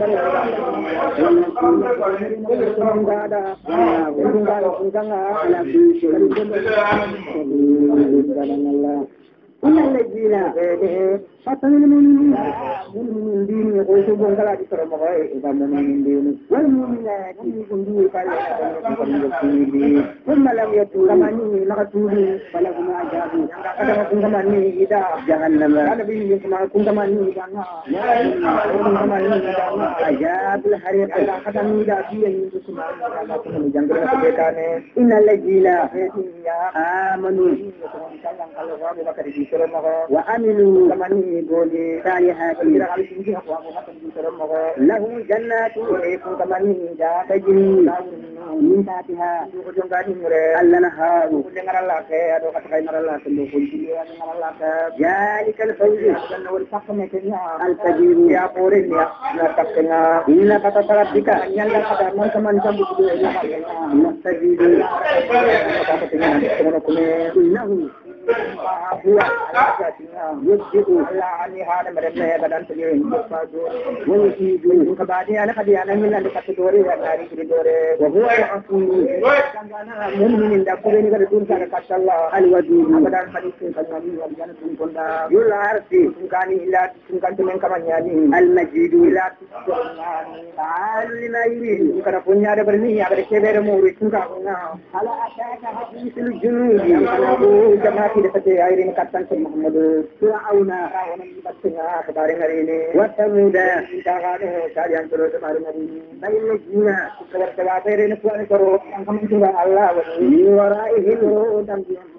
إن الذين فتن المؤمنين من دين يقولون كلا تسرع مغاي إذا من دين والمؤمنات من دين ثم لم يتوب كماني مقتول فلهم عذاب كماني إذا جهنم كان به كماني عذاب الحريق كماني إذا فيه إن الذين آمنوا وعملوا صالحات لهم جنات تجري من تحتها الأنهار ذلك الفوز الكبير إن فتح ربك مستجيب إنه هو يبدئ الله عني هذا مرمى بدن تجين ويجيب كبادي أنا خدي أنا من اللي كتدوري هاري كتدوري وهو العفو مؤمن دكتورين كتدور كذا الله الودود بدن حديث كذاني وبدن كندا يلا عرفي كاني إلا كان تمن كمان يعني المجيد إلا تعال لما يريد كنا punya ada berni ada keber murid kita على أشياء حديث الجنود أنا جماعة tidak air ini katakan ke Muhammad Fir'aun yang kemarin hari ini وثمود kalian terus kemarin hari ini baiknya kewajiban ini puan karo yang kami juga Allah waraihim dan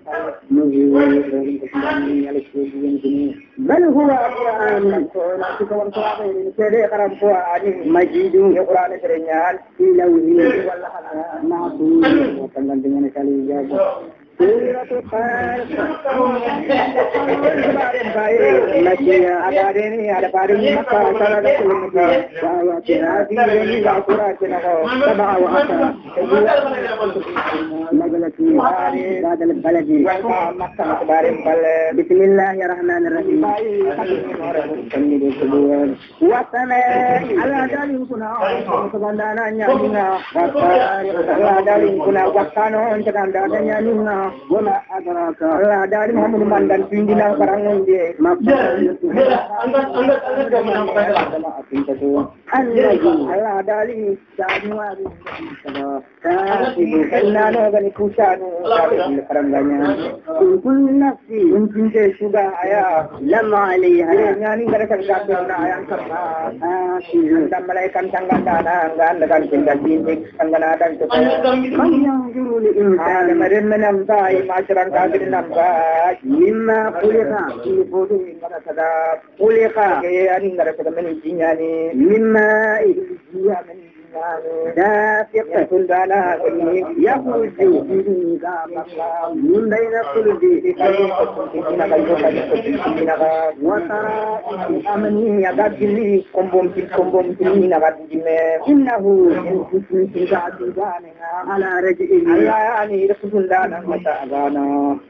بل هو قرآن مجيد القرآن الكريم في لوح محفوظ وكان dengan kali jaga Surat Al-Qaf Makia ada ini ada pada maka salah satu bahwa tidak ini Al-Qur'an taba'a wa ata magalati badal baladi makkah kabarin bal bismillahirrahmanirrahim wa sama ala dalil kuna kebandananya ninga wa ala dalil kuna wakano kebandananya ninga وما أدراك الله دار محمد من دان فينا فرعون دي ما الله داري جانواري كنا نغني كوشانو فرعونnya كل نفسي يمكن تشوفها يا لما عليها يعني mereka berkata yang sama dan mereka tangga-tangga dengan tindak-tindik tangga-tangga itu yang juru insan meren menampai masyarakat menampai mimma kulika ibudu ingkara sada kulika ya ingkara sada menijinya ni mimma iya menijinya dafiq sundana yakhruj bihi kama min baina qulubi wa tara amani yadili kombom ini nagat jime innahu ala raj'i ala ani sundana mata agana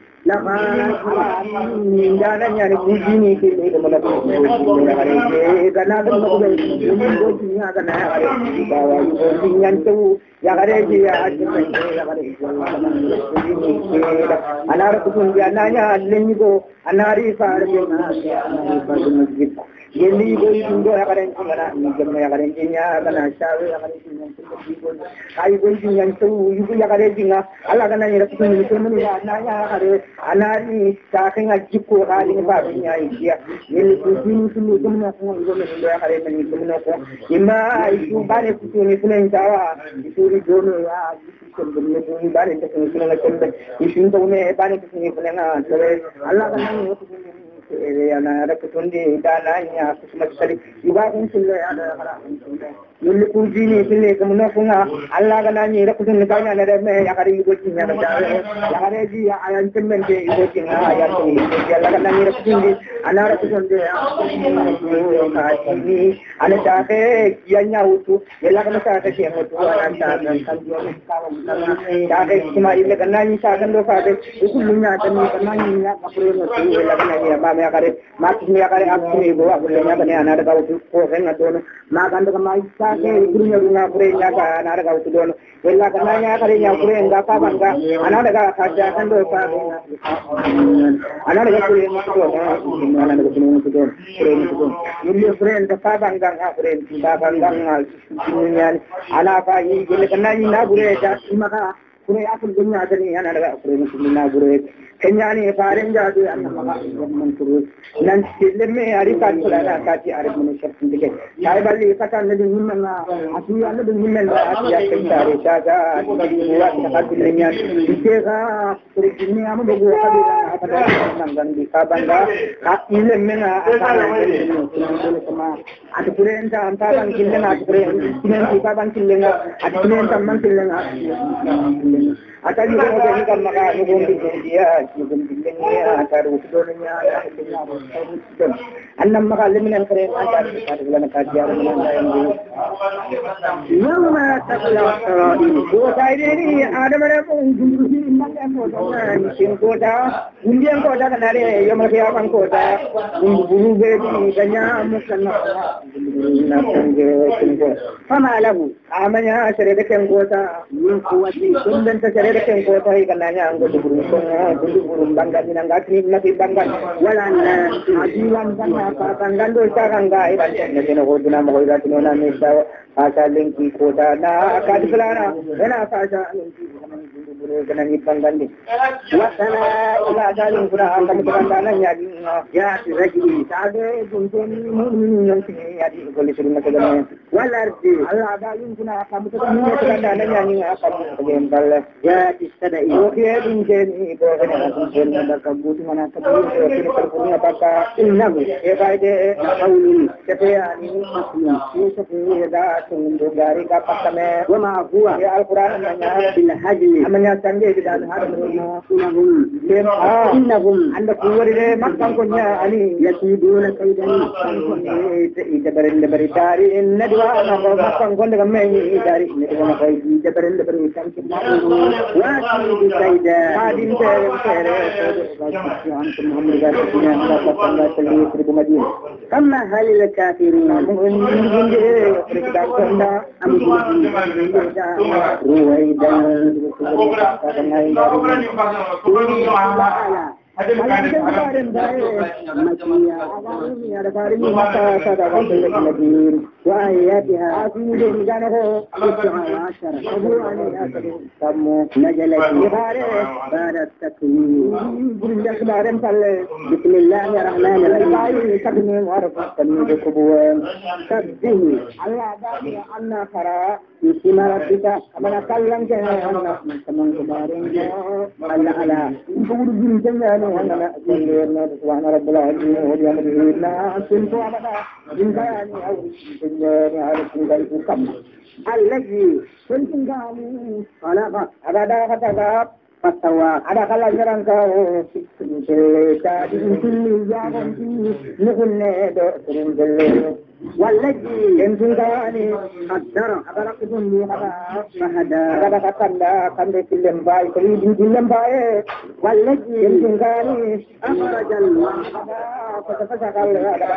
Lahan jalan yang begini ini kemudian karena ada begini akan ada bahwa begini itu yang ada dia anak pun dia nanya lengo anari farbe masjid Yeli go indo yakaren kumana nigam yakaren jinya kana shawe yakaren jinya tukon kai go jinya tu yugo yakaren jinya alla kana ni rakun ni kumuni ya nanya yakare anari saking ajiko kali ba jinya idia yeli go jinya tu kumuna ko go me ndo yakaren ni kumuna ko imma isu bale kutuni kunen tawa isuri dono ya kembali ni bale tekuni kunen kembe isu to me bale tekuni kunen tare alla kana ni ana rakutundi dananya kusuma sari ibadin sille ada kala yulli kujini sille kamuna kunga alla kana ni rakutundi kanya na me yakari gochinya da yakare ji ayan temmente gochinya ayan to alla kana ni rakutundi ana rakutundi ni ana take yanya utu yalla kana take ke mutu ana ta kan ta ke kuma ile kana ni sa kan do fa de kullunya tan ni kana ni ya kapure no yalla kana ni ma yakare maksudnya yakare apni bo abullenya kane anada kautu ko henga dono ma ganda kama isa ke gurunya runga pure nya ka anada kautu dono ella kana nya kare nya pure nga pa banga anada ka kaja kan do pa anada ka pure mo to anada ka pure mo to pure mo to yulli pure nda pa banga nga pure ba banga nga nya ana pa yi gele kana ni na pure ja maka pure akul dunya tani anada ka pure mo na pure kenyani faren jadu annama mantur nan silme ari kan fulana kati ari mun shartin dige kai balli sakan ne himma asu alla bin himma ati ya kentare daga wa takadul nya dikega turjini amu dogo kabira pada nan di kabanda ka ile mena akala ne sama atu kuren ta anta ban killenga atu kuren kinen ti ban killenga atu kuren tamman killenga atali ko ni kan maka nubum dia nubum dilenya taru donya annam maka leminan kare anta bulan kajian yang yawma taqla sarain ko taideni adamare pun jumruhi nan ko dan sin ko da indian ko da kanare yamal kiyaman ko da bulu be ni ganya musanna na sange sinko fama lahu amanya sere ken ko ta min kuwati kundan ta sere ken ko ta ikananya anggo duburu ko duburu bangga ninanga tri nabi bangga wala na adiwan kana pa bangga do ta kanga iban ne ko duna mo ira tinona ne sa asa lengki ko da na akadilana ena sa sa lengki kana ni bangandi wasana ila dalin kuna akam kana nya ya ragi sade gunten mu'min yang sini ya di boleh suruh nak kana walardi Allah dalin kuna akam kana nya ni akam gembal ya istadai oke gunten ibo kana gunten da kabuti mana kabuti ini terpunya apakah innahu baide qauli kafani masya yesu da tunggu dari kapakame wama huwa ya alquran nanya bil hajli amanya sande dan harumna innahum anda kuwari makkan konya ali yasiduna kaidani ida beritari nadwa na makkan konde gamme dari nadwa kai ida beritari kan wasi kaida hadin tere antum muhammad garina anda patanga teli seribu madinah kama halil kafirin ruwaidan وآياتها عظيم جنه 19 نجلت بعد التكوين بسم الله الرحمن الرحيم سبه الله دعني أن خرا بسم ربك من كلم جنة من كبارين الله على نقول جنة سبحان رب العالمين واليوم سنت أبدا جنة أو جنة على كل الذي كنتم قاموا خلق أبدا خطاب فاستوى على خلق جرانكو تادي كل يوم نقول نادر والذي ينزل داني قدر أبرقكم لي فهدى أبدا قدر قدر كلهم باي كلهم باي والذي ينزل داني أخرج الماء فجعله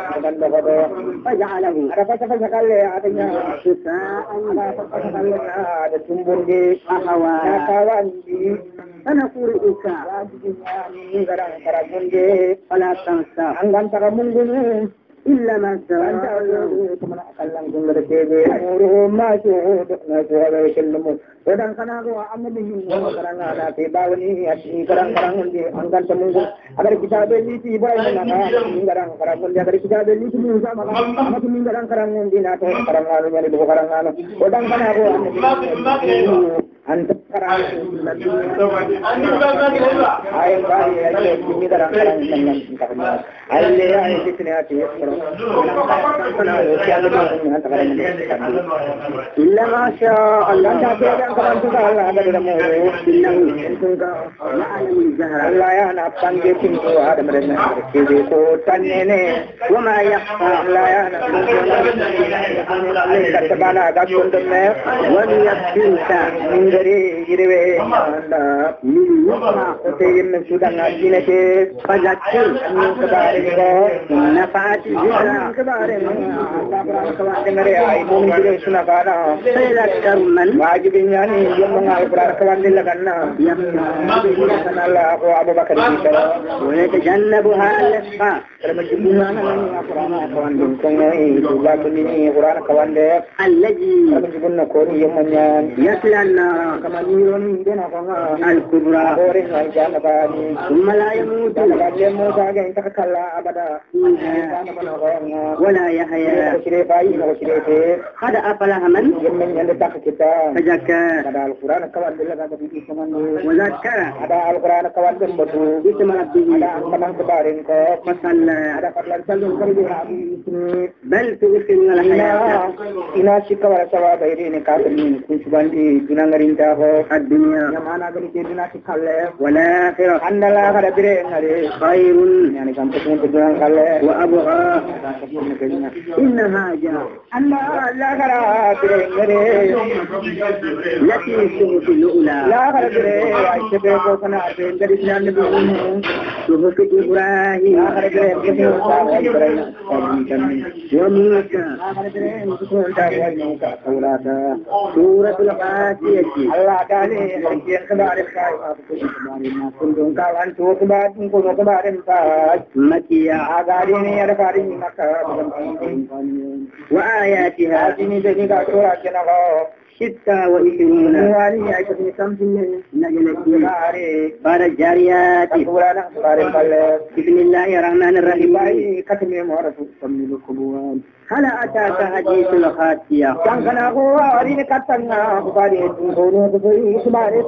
فجعله عدنا شفاء فجعله تنبري أهوى فنقرئك فلا تنسى عندما ترى إلا ما شاء الله كما أكلم كل رجال أمره ما شهود ما شهود يكلمون ودان كنا هو أمده كرنا لا تباوني أشي كرنا عندي أنكر تمنو أگر كتاب اللي تباي لنا كرنا أگر كتاب اللي تمنو sama أما تمنو كرنا عندي ناتو كرنا لو يعني دو كرنا ودان كنا هو أنت كرنا أي باي أي تمنو كرنا أي أي تنياتي إلا ما شاء الله تعالى كمان تقال هذا الأمر إنه يعلم الجهر لا يعلم تنجيم هذا مرنا كذي تنينه وما يخفى لا يعلم كتبنا قصون دمه وليبتلك من غير يروي من يسمع تيم من سودان الجنة فذكر من كبارك نفعت كبارك فيذكر من واجب يعني يوم القرآن كمان لنا ويتجنبها الأشقى الذي يصلى النار الكبرى ثم لا يموت ولا يحيى قد أفلح من تزكى وذكر باسم ربه فصلى بل تؤثرون الحياة الدنيا والآخرة خير وأبغى إنها جاء التي صحف الأولى صحف إبراهيم وموسى سورة القاسية الله تعالى مكية وآياتها 26 نجلت بعد الجاريات بسم الله الرحمن الرحيم هل أتاك حديث الغاشية كان هو أرين كتنا باري تقولون باري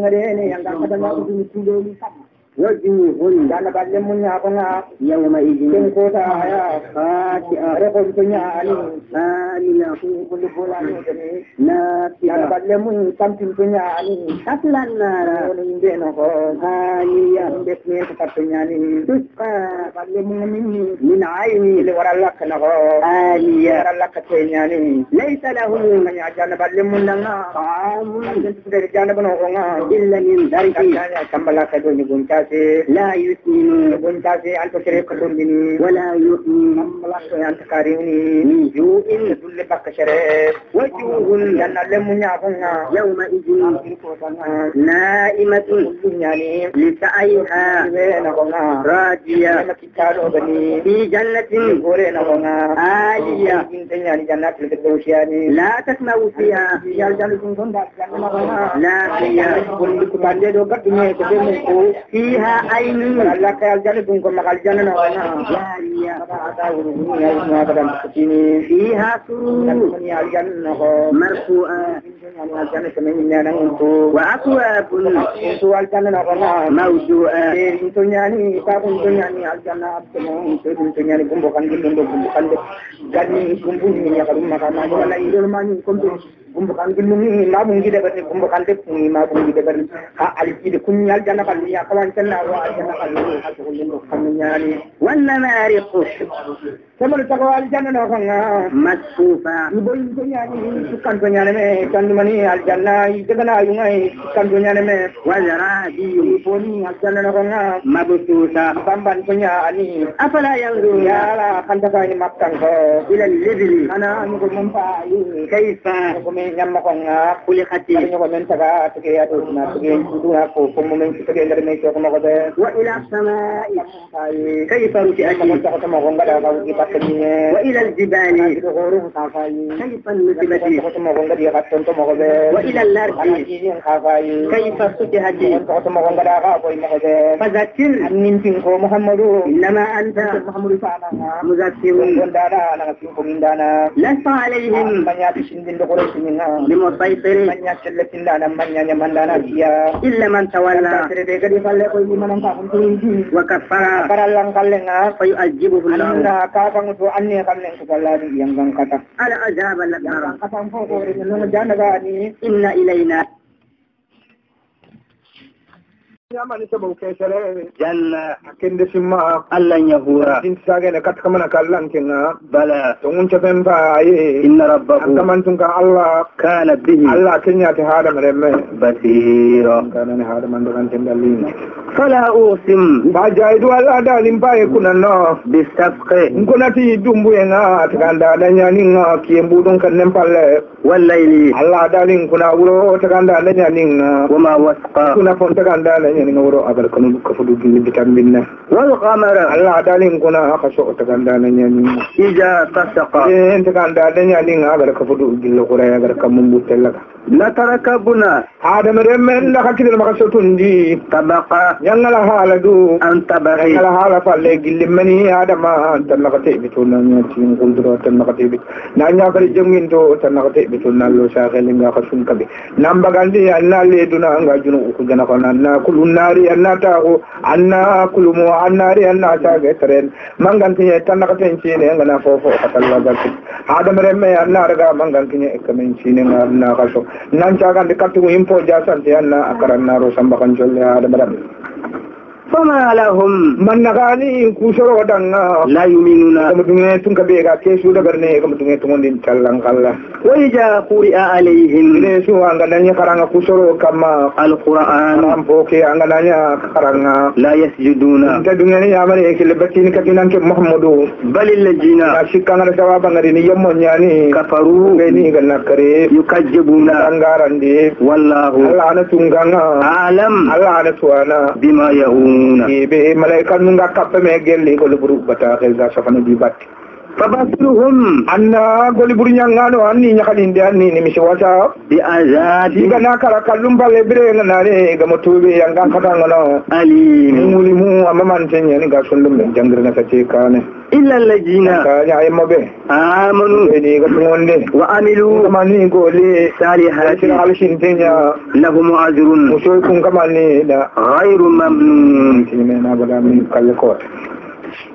وجوه كان بعلمون يابنا يومئذ كوتا يا خاشعة رقم تنيا علي آمنة كل فلان كان بعلمون كم تنيا علي أصلا النار بينه هانية بسمين كتنيا علي تسقى بعلمون من عيني لورا لك نهو آنية لورا لك تنيا علي ليس له من يجان بعلمون لنا طعام جانب نهونا إلا من ذلك كم بلا كدوني بنتا تاسي لا يسمن بون تاسي أنت شريك تندني ولا يؤمن الله أنت كاريوني من جوع دل بك شريك وجوه جنة لمنيا يومئذ نائمة لسعيها راجية في جنة عالية لا تسمع فيها لاغية فيها عين جارية فيها سرور مرفوعة وأكواب موضوعة kumbukan gilungi ma bungi de berni kumbukan de pungi ma bungi de berni ha alji de kunyal jana kan ya kawan tanna wa jana kan ha to lindo kamnyani wala mariqu sama ta ko aljanna no kan masfufa iboy kunyani sukan kunyani me tan mani aljanna idana yungai sukan kunyani me wala radi poni aljanna no kan mabtusa bamban kunyani afala yanzuru ya la kan ta ni makkan ko ila al-libli ana ni ko mum pa kayfa nyamma ko nga خلقت ko men taga tege ya do na tege duna ko ko men tege ngar me ko mo ko de وإلى السماء كيف رفعت وإلى الجبال كيف نصبت وإلى الأرض كيف سطحت فذكر إنما أنت مذكر لست عليهم بمسيطر إلا من تولى وكفر فيعذبه الله العذاب الأكبر إن إلينا Yamani sabu kesere janna kende simma allan yahura tin sage ne kat kamana kallan kinna bala tungun chapen ba aye inna rabbahu antaman tunka Allah kana bihi Allah kenya te hada meremme basira kana ne hada man dogan tendalin fala usim ba jaidu Allah dalim ba e kunanno bisafqi ngonati dumbu nga takanda danyani nga kiyembu don kan nempalle wallayli Allah dalin kuna wuro takanda danyani nga wama wasqa kuna fon takanda ni ngoro agar kanu ko fudu gilli bitam binna wal qamara Allah dalin kuna akaso takanda nyani ija tasaqa takanda nyani agar ko fudu gilli qura agar kam mutella la tarakabuna adam remmen la hakil makaso tundi tabaqa yangala haladu anta bari yangala hala falle gilli mani adama tanakate bituna nyati ngundro tanakate bit nanya bari jamindo tanakate bituna lo shagel nga khasun kabe nambagandi anna le duna nga junu ku gana kana na kulun nari anna tago anna kulumu annari anna tage tren manganti tanakate chine ngana fofo katalla bakki adam remme anna raga manganti ekamen chine nga khaso nan cagan de kattu impo jasante anna akaranna ro sambakan jolle adam ram فما لهم من نغاني كوشرو دانا لا يؤمنون كم دونه تونك بيغا كيسو دبرني كم دونه تونين تالان كالا وإذا قرئ عليهم نسو انغانيا كارانغا كوشرو كما القرآن ام بوكي انغانيا كارانغا لا يسجدون انت دونه يامري كلبتين كتينان محمد بل الذين شيكانغا ثوابا غري يمو نياني كفروا بيني غنكري يكذبون انغاراندي والله الله انا تونغانا عالم الله انا توانا بما يهون be malaika nunga kappe me gelli ko luburu bata kheza safana di bat فبصرهم anna goli buru nyangano anni nyakalinde anni ni mishwata بأذاب igana kala kallum balle bire nare ga motobe yanga kata ngono أليم mulimu amaman tenya ni ga sundum jangir na sace kane إلا الذين ka nya ay mobe آمنوا ni ga tungonde وعملوا mani goli الصالحات sira alishin tenya لهم أجر musoy kun kamani da غير ممنون tinena bada min kalle ko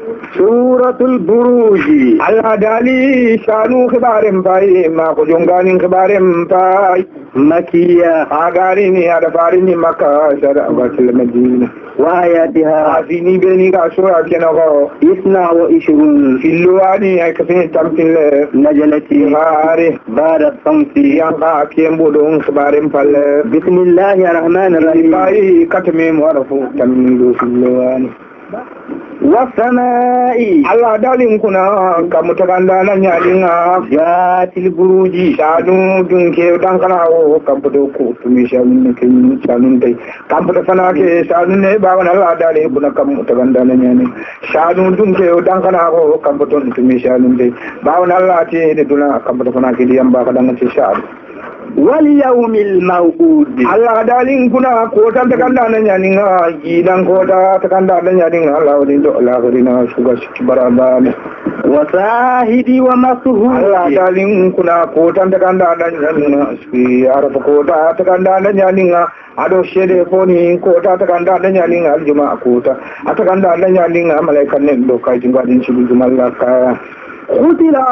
سورة البروج الله دالي شانو خبارم باي ما كجونغاني خبارم باي مكية أغاريني هذا فاريني مكة شرع وصل المدينة وآياتها أفيني بني كاشورا كنغو 22 في اللواني أكفين تمثيل نجلتي غاري بعد الصمت يانغا كيم بودون خبارم فال بسم الله الرحمن الرحيم باي كتمي مورفو تميلو في اللواني والسماء الله دالين كنا كمتغندا نيالينا ذات البروج شانو دونكي دانكناو كمبدو كوتمي شانو كين شانو داي كمبدو فناكي شانو ني باون الله دالي كنا كمتغندا نيالي شانو دونكي دانكناو كمبدو تمي شانو داي باون الله تي دونا كمبدو فناكي ديام با كدان سي شانو واليوم الموعود الله دالين كنا كوتا تكندا نيالينا جيدان كوتا تكندا نيالينا الله ودين دو الله ودينا شوغا شكبرابان وشاهد ومشهود Allah dalin kuna kotan ta kanda nan shi arafa kota ta kanda nan yalinga ado shede foni kota ta kanda nan yalinga aljuma kota ta kanda nan yalinga malaikan ne do kai jinga din shi jumalla ka qutila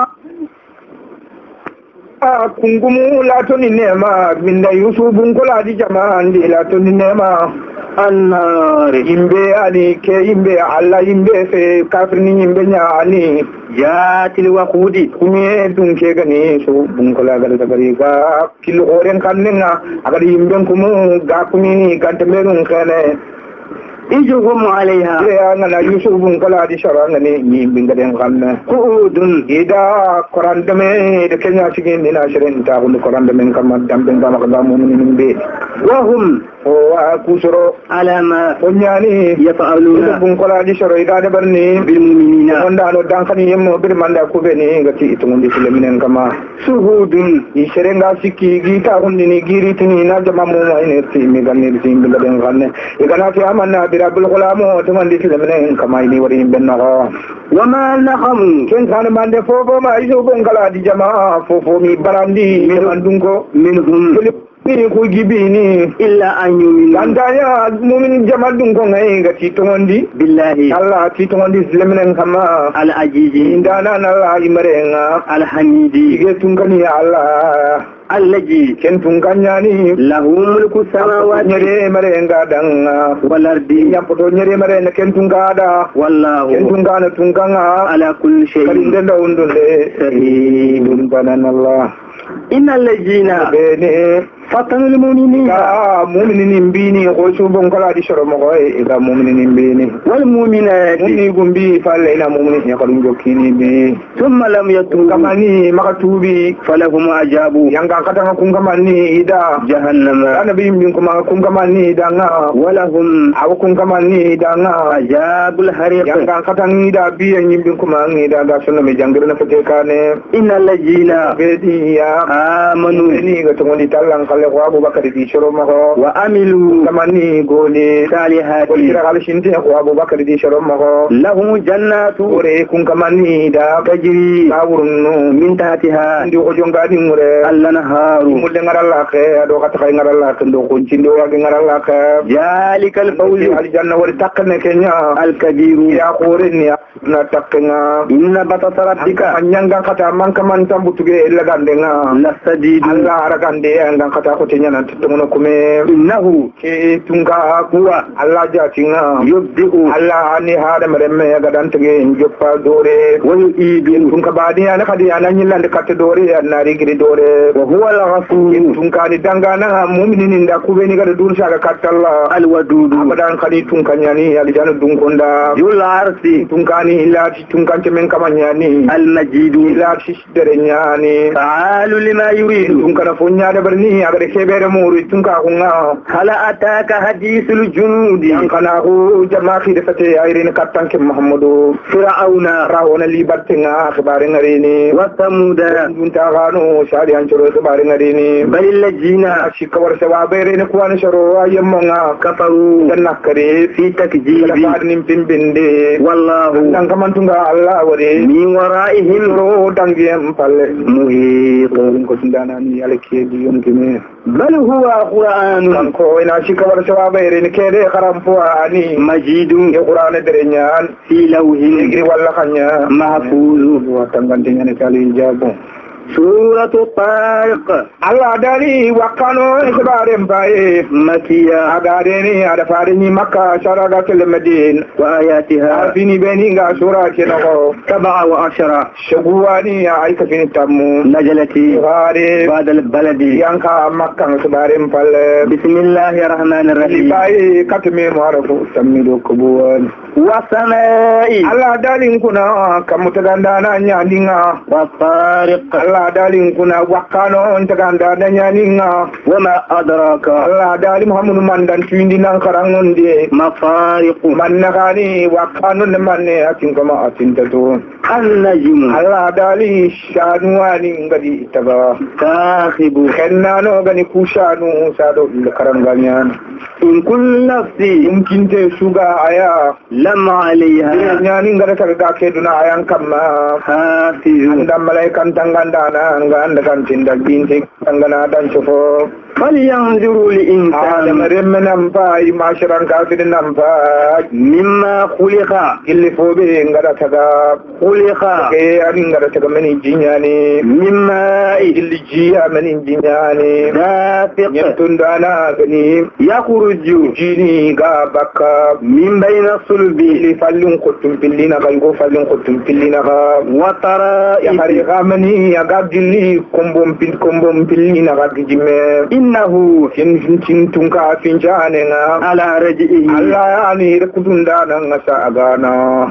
kungumu latoni nema minda yusubun kula di jama'an di latoni nema النار imbe ani ke imbe Allah imbe fe kafirni imbe nya ani ذات الوقود kumie dun ke gani so bun kala gada gari ga kilo oren kannenga agadi imbe kumu ga kumi gante merun kane إجهم عليها ya ngana yusuf bun kala di sharanga ni ni binga den kanne قعود ida korandame de kenya sigin dina shirin ta hun korandame kam dambe ngama ka damu min be وهم o kusoro على ما onyani يفعلون bun kala di sharo ida de barni بالمؤمنين wanda no dankani yemmo bir manda ko be ni ngati itundi fileminen kama شهود i serenga sikki gita hundi ni giri tini na jama mo ine ti mi ganni ti binga den ganne e kana fi amanna bi rabbil gulamo to mandi fileminen kama ni wari benna ko وما نخموا ken kan mande fofo ma iso bon kala di jama fofo mi barandi mi mandunko منهم ni ko gibini إلا أن يؤمنوا andaya mumin jama dun ko ngai ngati to ngondi بالله Allah ti to ngondi fileminen kama العزيز indana na Allah imarenga الحميد ige tungani Allah الذي ken tunganyani له ملك السماوات nyere marenga danga والأرض nyampoto nyere marena ken tungada ken والله tungana tunganga على كل شيء kalinde ndawndunde شهيد subhanallah إن الذين bene فتنوا المؤمنين ka mu'minin bini ko subon kala di shoro mo e ga mu'minin bini والمؤمنات mumni gumbi falle ina mu'minin ya kalum jokini bi ثم لم يتوبوا kamani makatubi فلهم عذاب yanga katanga kungamani ida جهنم ana bi min kuma kungamani danga ولهم aw kungamani danga عذاب الحريق yanga katangi da bi yin bin kuma ngi da ga sunna me jangir na fete kane إن الذين bedi ya آمنوا ni ga to ngondi tallan kale ko abubakar di shoro ma ko وعملوا kamani gole الصالحات ko kira hal shinte ko abubakar di shoro ma ko لهم جنات ore kun kamani da تجري awurnu من تحتها ndi ko jonga di mure الأنهار mulle ngaralla ke ado kata kay ngaralla ke ndo ko cindo wa ngaralla ke ذلك الفوز aljanna wari takne kenya الكبير ya khore ni na takna إن بطش ربك anyanga kata manka man tambutuge illa gandenga لشديد Allah aragande anga kata ko tenya nan tumono kume إنه ke tunga kuwa Allah jatinga يبدئ Allah ani hada maremme ya gadan tege njoppa dore ويعيد tunka badi ana kadi ana nyillande katte dore na rigiri dore وهو الغفور tunka ni dangana mu'minin da kubeni gada dur shaga kattalla الودود abadan kadi tunka nyani aljana dunkonda ذو العرش tunka ni ilati tunka men kamanyani المجيد ilati dere nyani فعال لما يريد tunka na fonya da barni agade kebere muri tunka kunga هل أتاك حديث الجنود kana ko jama fi da fate ayrin kattanke muhammadu فرعون rawona libartenga khibare ngarini وثمود dunta gano shari an choro khibare ngarini بل الذين shikawar sawa bayre ko an shoro ayemma كفروا kannakare في تكذيب nin pimbinde والله dan kamantunga Allah wore من ورائهم ro dangiem palle محيط ko tindana ni alke di yon kime بل هو قرآن ko ina shi kamar shawa bai rin ke dai karampo ani مجيد ya qur'ana derenyan في لوح igri walla kanya محفوظ wa tangantinya ne kali jabo سورة الطارق Allah dali wakano isbarem bae مكية agadeni ada farini makka sharaga til madin وآياتها afini beni ga sura kenako 17 shaguwani ya aika fini tammu نزلت gare بعد البلد yanka makka isbarem palle بسم الله الرحمن الرحيم bae katme marafu tamido kubuwan والسماء Allah dalin kuna kamutagandana nyandinga والطارق Allah dalin kuna wakano ntagandana nyaninga وما أدراك Allah dali Muhammadu mandan tuindi nan karangonde ما الطارق mannakani wakano ne manne atin kama atinta to النجم Allah dali shanuwani ngadi taga كاخب kennano gani kushanu sado karanganyan إن كل نفس imkinte suga aya لما عليها nyani ngada taga keduna ayan kamma حافظ anda malaikan tangandana nganda kan tinda binte tangana dan chofo فلينظر الإنسان Adam remmenam pai masharan kafirin nam pai مما خلق illi fobe ngada taga خلق ke ani ngada taga mani jinyani من ماء illi jiya mani jinyani دافق yantundana gani يخرج jini ga bakka من بين الصلب illi fallun kutum pillina ga go fallun kutum pillina ga ya والطرائف hari ga mani ya ga gilli kombom pillina ga jimme إنه cin tunka finjane nga على رجئه Allah yani rekudunda nga sa agana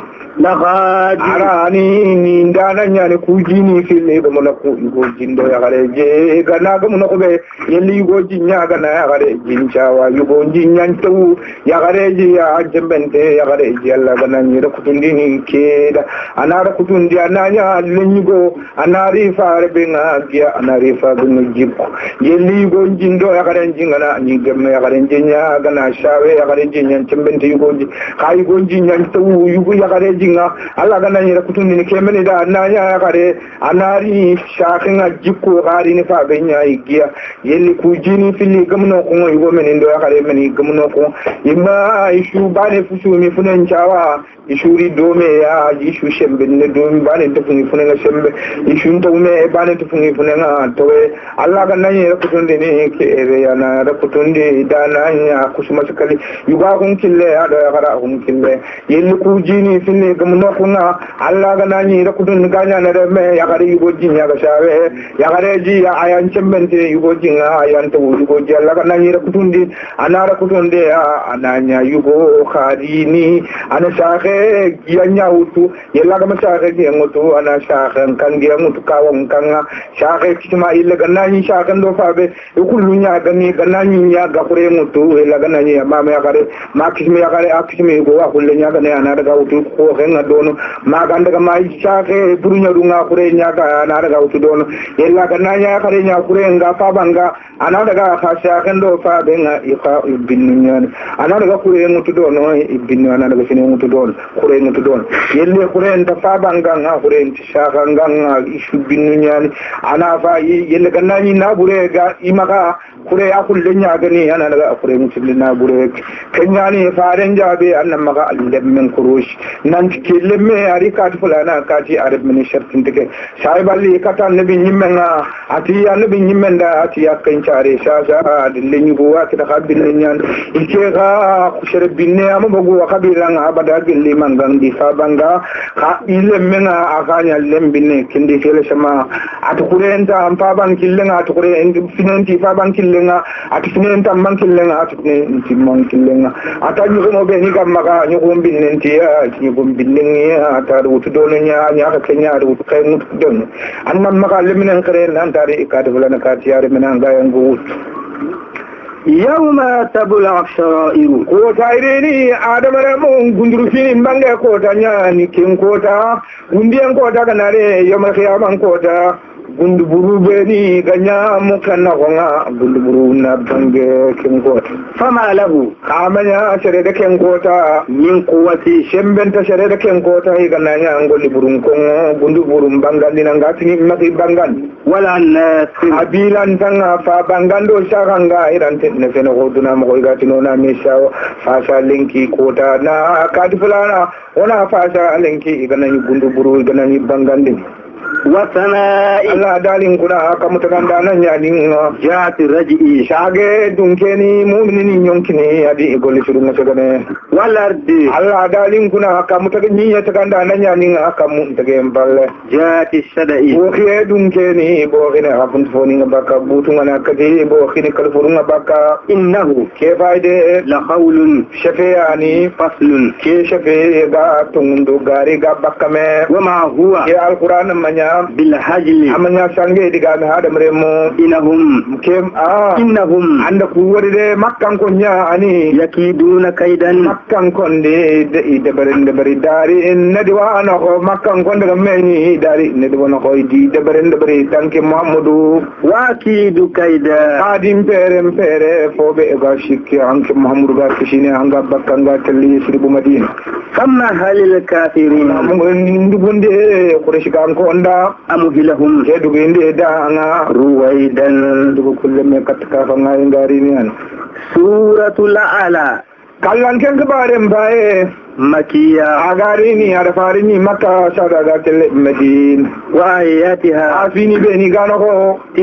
لغادر arani ni ndana nyane kujini fille go mona ko go jindo ya gare je gana go mona ko be yeli go jinya gana ya gare jinchawa yugo jinyan tu ya gare je ya jembente ya gare je Allah gana ni rekutundi ni keda ana rekutundi ananya lenyigo anari fare benga dia anari fa gunno jibko yeli go jindo ya gare jingana ni gemme ya gare jinya gana shawe ya gare jinyan jembente yugo ji kai go jinyan tu yugo ya gare jinga Allah gana ni rekutundi ni kemene da ananya ya gare anari shakinga jikko gari ni fa benya igiya yeli ku jini fili gamno ko yugo menen do ya gare meni gamno ko imma ishu bane fusu mi funen chawa ishuri dome ya ishu shembe ne dome bane tufuni funen shembe ishu dome bane tufuni funen towe Allah gana ni rekutundi ni kere yana rekutundi da nanya kusuma sakali yuga kun kille ya do ya gara kun kille yeli ku jini fili gamno ko na Allah gana ni rekutundi ganya na da me ya gare yugo jinya ga shawe ya gare ji ya ayan chembente yugo jinga ayan to yugo ji Allah gana ni rekutundi ana rekutundi ananya yugo khadini ana shakhe yanya utu yalla ga shakhe gi ngutu ana shakhe kan gi ngutu kawon kan shakhe kisma illa gana ni shakhe do fabe kullu nya gani gana ni ya ga kure ngutu yalla gana ni ma ya gare ma kisma ya gare akisme go wa kullu nya gana ana daga utu ko genga dono ma ganda ga mai shakhe burunya dunga kure nya ga ana daga utu dono yalla gana nya kare nya kure nga fa banga ana daga ka shakhe do fa benga iqa binnya ana daga kure ngutu dono ibinnya ana daga sine ngutu dono kure ngutu dono yelle kure enta fa banga nga kure enta shakha nga isu binnya ana fa yelle gana ni na bure ga imaka kure akulle nya gani ana daga kure ngutu na bure kenya ni faren jabe annan maka allemmen kuroshi nan lemme ari kat fulana kati arab min shartin tike sai balli kata nabi nyimmenga ati ya nabi nyimmenda ati yakkan chare sasa dillenyu go wa kita khabil nyan ike ga kushere binne am bogo wa kabilang abada gilli mangang di fabanga ka ilemmenga akanya lembinne kindi kele sama atu kurenta am faban killenga atu kure en finenti faban killenga atu finenta man killenga atu finenti man killenga atanyu mo be ni gamma nyugo binnenti ya nyugo binnengi ata rutu dono nya ka kenya rutu kay mut don annam maka leminen kare nan tari ikade fulana ka tiyare menen gayan go يوم تبلع الشرائر kota ireni adamare mun gunduru fini bange kota nya ni kin kota undian kota kanare yomal khiyaman kota gundu buru beni ganya mukanna gonga gundu buru na bange kengota fama lahu amanya sere de kengota min quwwati shembenta sere de kengota higananya ngoli burun kongo gundu buru bangandi na ngatini mati bangandi wala nasir abilan tanga fa bangando shaganga irante ne feno goduna mo igatino na misha fa linki kota na kadfulana ona fa linki iganani gundu buru iganani bangandi wasana Allah dalin kuna kamutaganda nan yani jati raji shage dunkeni mu'minin yonkini adi golli shuru ngasagane walardi Allah dalin kuna kamutagani ya taganda nan yani akamu tage mballe jati shadai bo khiye dunkeni bo khina afun foni ngabaka butu ngana kadi bo khini kalfuru ngabaka innahu ke faide la qawlun shafiyani faslun ke shafi ga tundu gari ga bakame wama huwa ke alquran manya bil hajli amanya sange diga na hada mremo inahum kem innahum anda ku worde makkan ko nya ani yakiduna kaidan makkan konde de bari dari nadi wa ana ko makkan konde ga meni dari nadi wona ko di de bari tanke muhammadu wakidu kaida qadim pere fobe ga shikki anke muhammadu ga kishine anga bakkan ga talli sirbu madina kama halil kafirin mo ndubunde quraish ga ko onda amuhilahum kedugende danga ruwaidan dugo kulle me katka fa ngay ngari ni an suratul ala kallan ken kabaren bae makiya agari ni ada farini makka sada ga tele medin wa ayatiha afini beni gano ko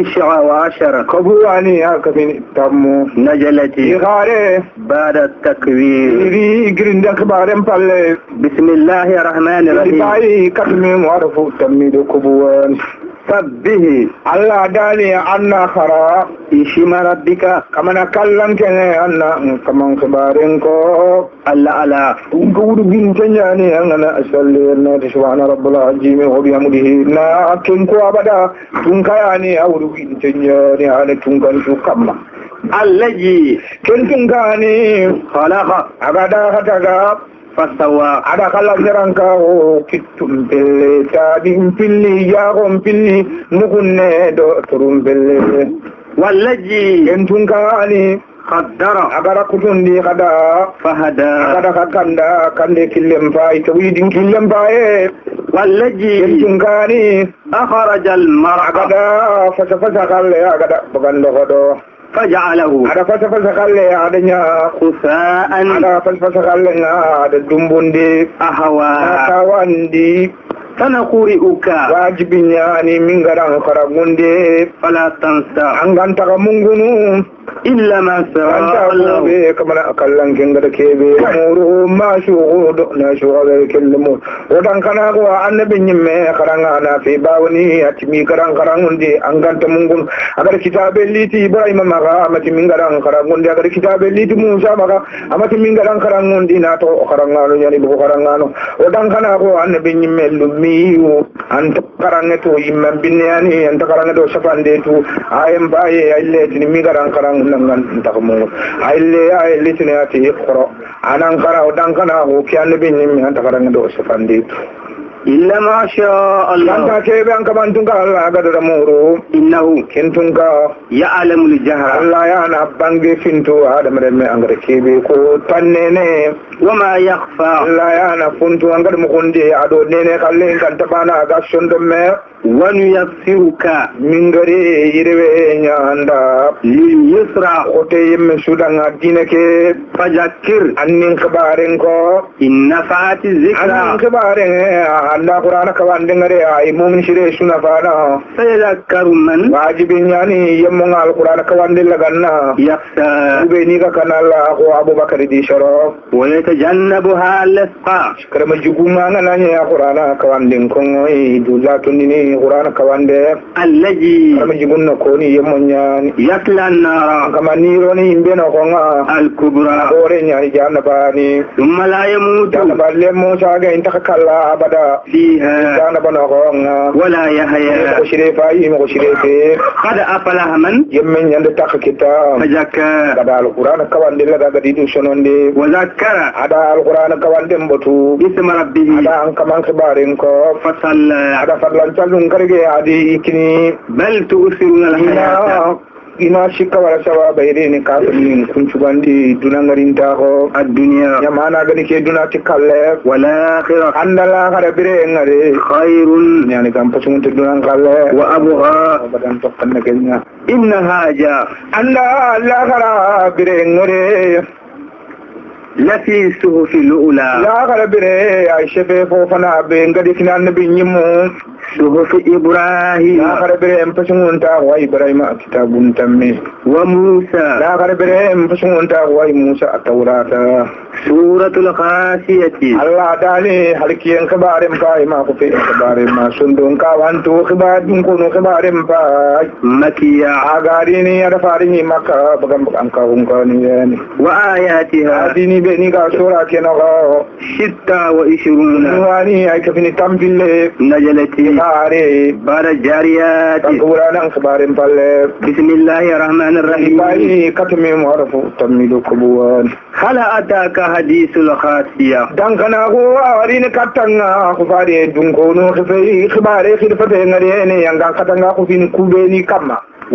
19 kabuani akafini tammu najalati igare ba'da takwir iri grinda kabaren palle bismillahir rahmanir rahim bai katme warafu tamido kubuwan sabbihi Allah dali anna khara ishima rabbika kamana kallan kene anna kaman kabaren ko alla ala gudu bin tanya ne angana asalli na subhana rabbul azim wa bihamdihi na kin ko abada tun kaya ne awdu bin tanya ne ana tun kan su kamma allaji kin tun kane khalaqa agada hataga fastawa ada kala jaranka o kittum belle ta dim pilli ya gon pilli mugunne do turum belle wallaji kin tun kane qaddara agara kutundi kada fahada agada kanda kande killem fay to widin killem baye wallaji jungani akhraja al mar'a agada fasa kalle agada bagando hodo faj'alahu ada fasa kalle adanya khusaan ada fasa kalle ada dumbundi ahwa tawandi sanaquri'uka wajibin yani min garan karagunde fala tansa anganta mungunu illa ma Allah be kamala kallan kinga da kebe muru ma shuhudu na shuhada kelmu wadan kana go annabin yimme karanga na fi bawni atimi karangundi anganta mungun agar kitabe liti ibrahim maga amati min karangundi agar kitabe liti musa maga amati min karangundi na to karangano yani bu karangano wadan kana go annabin yimme lummi anta karange to yimme binyani anta karange do safande to ayem baye alle tini mi karang nangan takmu aille tinati iqra anan kara odan kana ho kyan bin mi anta karang do safandi illa ma sha Allah anta kebe an kaman tunga Allah ga da muru innahu kintunga ya'lamu al-jahra Allah ya na bange finto adam remme angare kebe ko tannene wama yakhfa Allah ya na funtu angare mu kunde ado nene kalle kan tabana ga shondo me wanu yaksiruka min gare yirwe nyanda lil yusra ote yemme sudanga dinake fajakir annin kabaren ko inna fa'ati zikra annin kabaren Allah Qur'ana kawande ngare ay mu'min shire suna fana sayadakkaru man wajibin yani yemmo ngal Qur'ana kawande laganna yakhsa ube ni ka kanalla ko Abubakar di sharo wa yatajannabuha al-asqa karama juguma ngana ya Qur'ana kawande ko ngoy dula tunini Qur'ana kawande allaji karama jugunna ko ni yemmo nyani yakla an-nara kama ni roni imbe no ko nga al-kubra ore nyani jannabani thumma la yamutu jannabale mo saga intaka kala abada fiha kana bana ko nga wala yahya ko shire fayi mo shire fe qad afalaha man yemmen nyande tak kita fajaka kada alquran kawande laga gadi du sononde wa zakkara ada alquran kawande mbotu bisma rabbih ada an kaman khibaren ko fasalla ada fadlan callu nun karge adi ikini bal tu'thiruna al-hayata ina shikka wala sawa bayrini kafirin kunchugandi dunangarinta ko ad-dunya yamana gani ke dunati kalle wala akhirah andala khara bire ngare khairun yani kam pasungunte dunan kalle wa abgha badan tokkanna kenya inna haja anda la khara bire ngare lafi suhufi al-ula la khara bire ay shefe fo fana be ngadi kinan nabi nyimu suhufi ibrahim la khara bire pasungunta wa ibrahima kitabun tamme wa musa la khara bire pasungunta wa musa at-taurata suratul khasiyati Allah dali halkiyen kabarin fa ma ku fi kabarin ma sundun ka wanto kabarin ko no kabarin fa makiya agari ni ada farini maka bagam angka ungka ni yani wa ayatiha adini be ni ka sura kenaga shitta wa ishruna wani ay kafini tambille najalati bare bara jariyati qur'an kabarin palle bismillahir rahmanir rahim bai katmi mu'arafu tamidu kubuwan khala ataka hadithul khasiya dan kana ko awari ne katanga ko fare dun ko no khifai khibare khirfate ngare ne yanga katanga ko fin kube ni kamma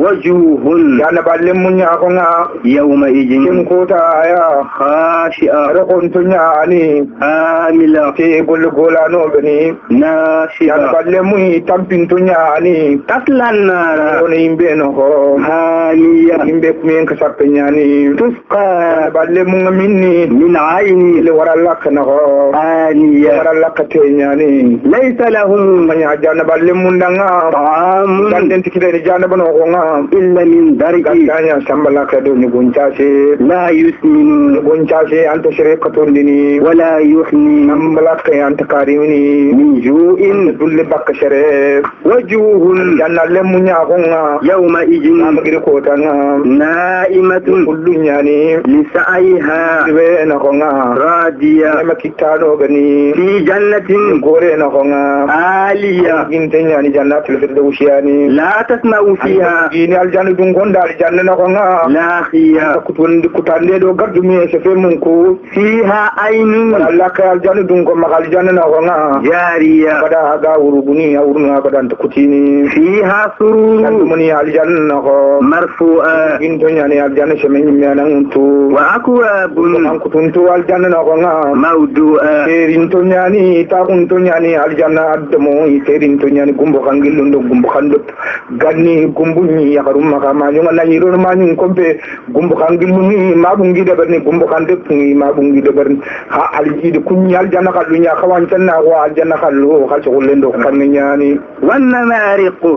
wajuhun yana balle munya ko nga yawma ijin kin ko ta ya khashi'a rakon tunya ni amila te gol gola no bani yana nashi'a balle muy tampin tunya ni taslan nara on imbe no ko hamiya imbe kumen ka sappe nyani tusqa balle mun minni min ayni le waralla kana ko aniya waralla ka te nyani laysa lahum manya jana balle mun danga ta'amun dan den tikide ni jana bano ko nga illa min darki ganya sambala ka do ni gonchase la yusminu gonchase anta shirikatun dini wala yuhni sambala ka anta karimini min ju'in dulle bakka shere wajuhun janna lemunya ko nga yawma ijin amagiri ko tanga na'imatun kullunya ni lisaiha be na ko nga radiya ma kitano gani fi jannatin gore na ko nga aliya gintenya ni jannatul firdausi la tasma'u fiha ini aljanna dun gonda aljanna na ko nga la khiya kutundi kutande do gardu mi se fe mun ko fiha aynun Allah ka aljanna dun ko magal janna na ko nga jariya bada ga uruguni uruna badan to kutini fiha sururu muni aljanna ko marfu'a ginto nyani aljanna se men nyanan to wa akwabun an kutuntu aljanna na ko nga mawdu'a terin to nyani ta kun to nyani aljanna admo terin to nyani gumbo kangillu ndo gumbo kando ganni gumbuni yakarum maka ma nyonga na yiro ma nyung kompe gumbo kangillu ni ma bungi de berni gumbo kande pungi ma bungi de berni ha alji de kunyal janna kallu nya kawan tanna wa aljanna kallu khal chugul ndo kan nyani wan namariqu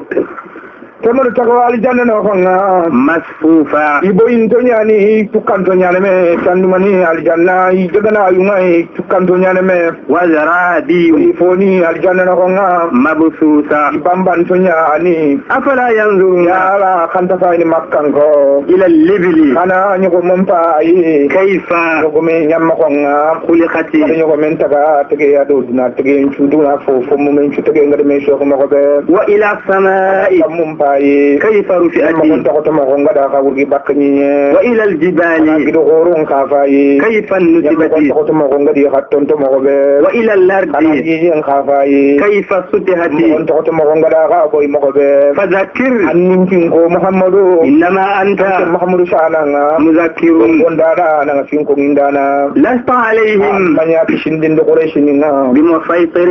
temor tago aljanna no khanga masfufa ibo into nyani tukanto nyane me tandumani aljanna i jagana yungai tukanto nyane me wazarabi ifoni aljanna no khanga mabsusa ibamban to nyani afala yanzuruna yala khanta fa ni makkan ko ila al-libli kana nyugo mompa yi kayfa nyugo me nyamma khanga khuliqati nyugo men taga tege ya do dina tege chudu na fo mo men chu tege ngade me shoko mo ko be wa ila as-samai كيف رفعتي وإلى الجبال كيف نسبتي وإلى الأرض كيف سطحتي فذكر إنما أنت مذكر لست عليهم بمسيطر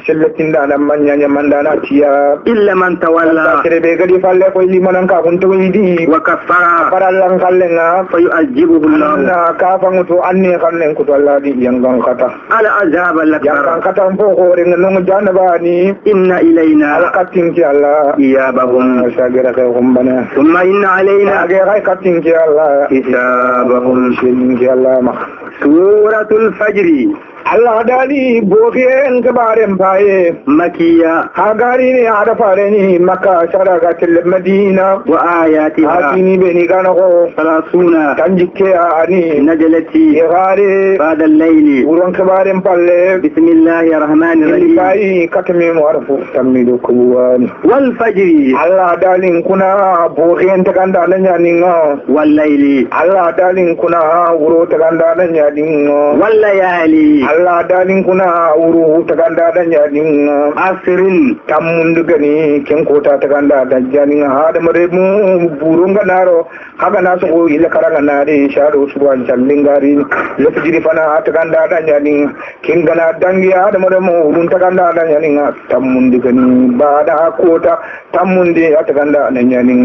إلا من تولى gadi falle ko limanan ka kun to yidi wa kafara farallan kallenga fayu'ajibuhu Allah na ka fanguto anni kallen ko to Allah di yangan kata ala azab yangan al-akbar kata ko ko re ngano janaba ni inna ilayna alqatin ki Allah iyabahum shagira ka gumbana thumma inna alayna ga katin ki Allah hisabahum shin ki Allah ma suratul fajr Allah dali bogen kabaren paye makiya hagari ne ada fare ni makka sharaga til madina wa ayatiha atini beni gana ko salasuna tanjikke ani najalati yare ba'da al-layli uron kabaren palle bismillahir rahmanir rahim kai katme mu arfu tamidu kuwan wal fajr Allah dalin kuna bogen takanda nanya ninga wal layli Allah dalin kuna uro takanda nanya ninga wal layali Allah dalin kuna uru tagando da nyanin asirin tamundu gani ken kota tagando da janin hadamare mu burunga naro haga naso ila karanga nari sharo suwan challingari lefjiri fana tagando da nyanin ken gana dangi hadamare mu urun tagando da nyanin tamundu gani bada kota tamunde tagando da nyanin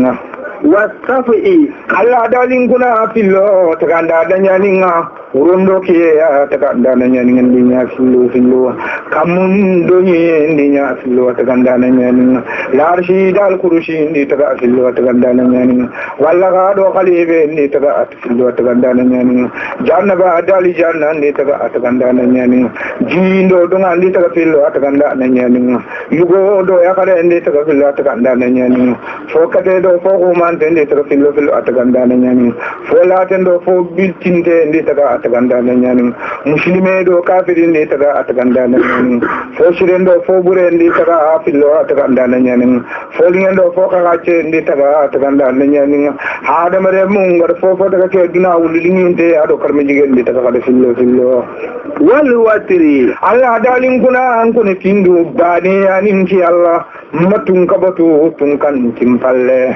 wasafi Allah dalin kuna fillo tagando da nyanin urundo ke tagando da nyanin ndinya fillo kamun donye ndinya fillo tagando da nyanin larshi dal kurushi ndi taga fillo tagando da nyanin walla ga do khalibe ndi taga fillo tagando da nyanin janna ba dali janna ndi taga tagando da nyanin jindo do ngandi taga fillo tagando da nyanin yugo do yakale ndi taga fillo tagando da nyanin fokate do foko man ndi taga fillo tagando da nyanin folate do fo biltinte ndi taga tagando da nyanin muslime do kafiri ndi taga tagando da nyanin fo shirendo fo bure ndi taga fillo tagando da nyanin fo lingendo fo kagache ndi taga tagando da nyanin hadamare mungar fo daga ke dina wulinginte ado karme jigen ndi taga kada fillo wal watri Allah dalin kuna an kun findu bani anin ki Allah matun kabatu tun kan timpalle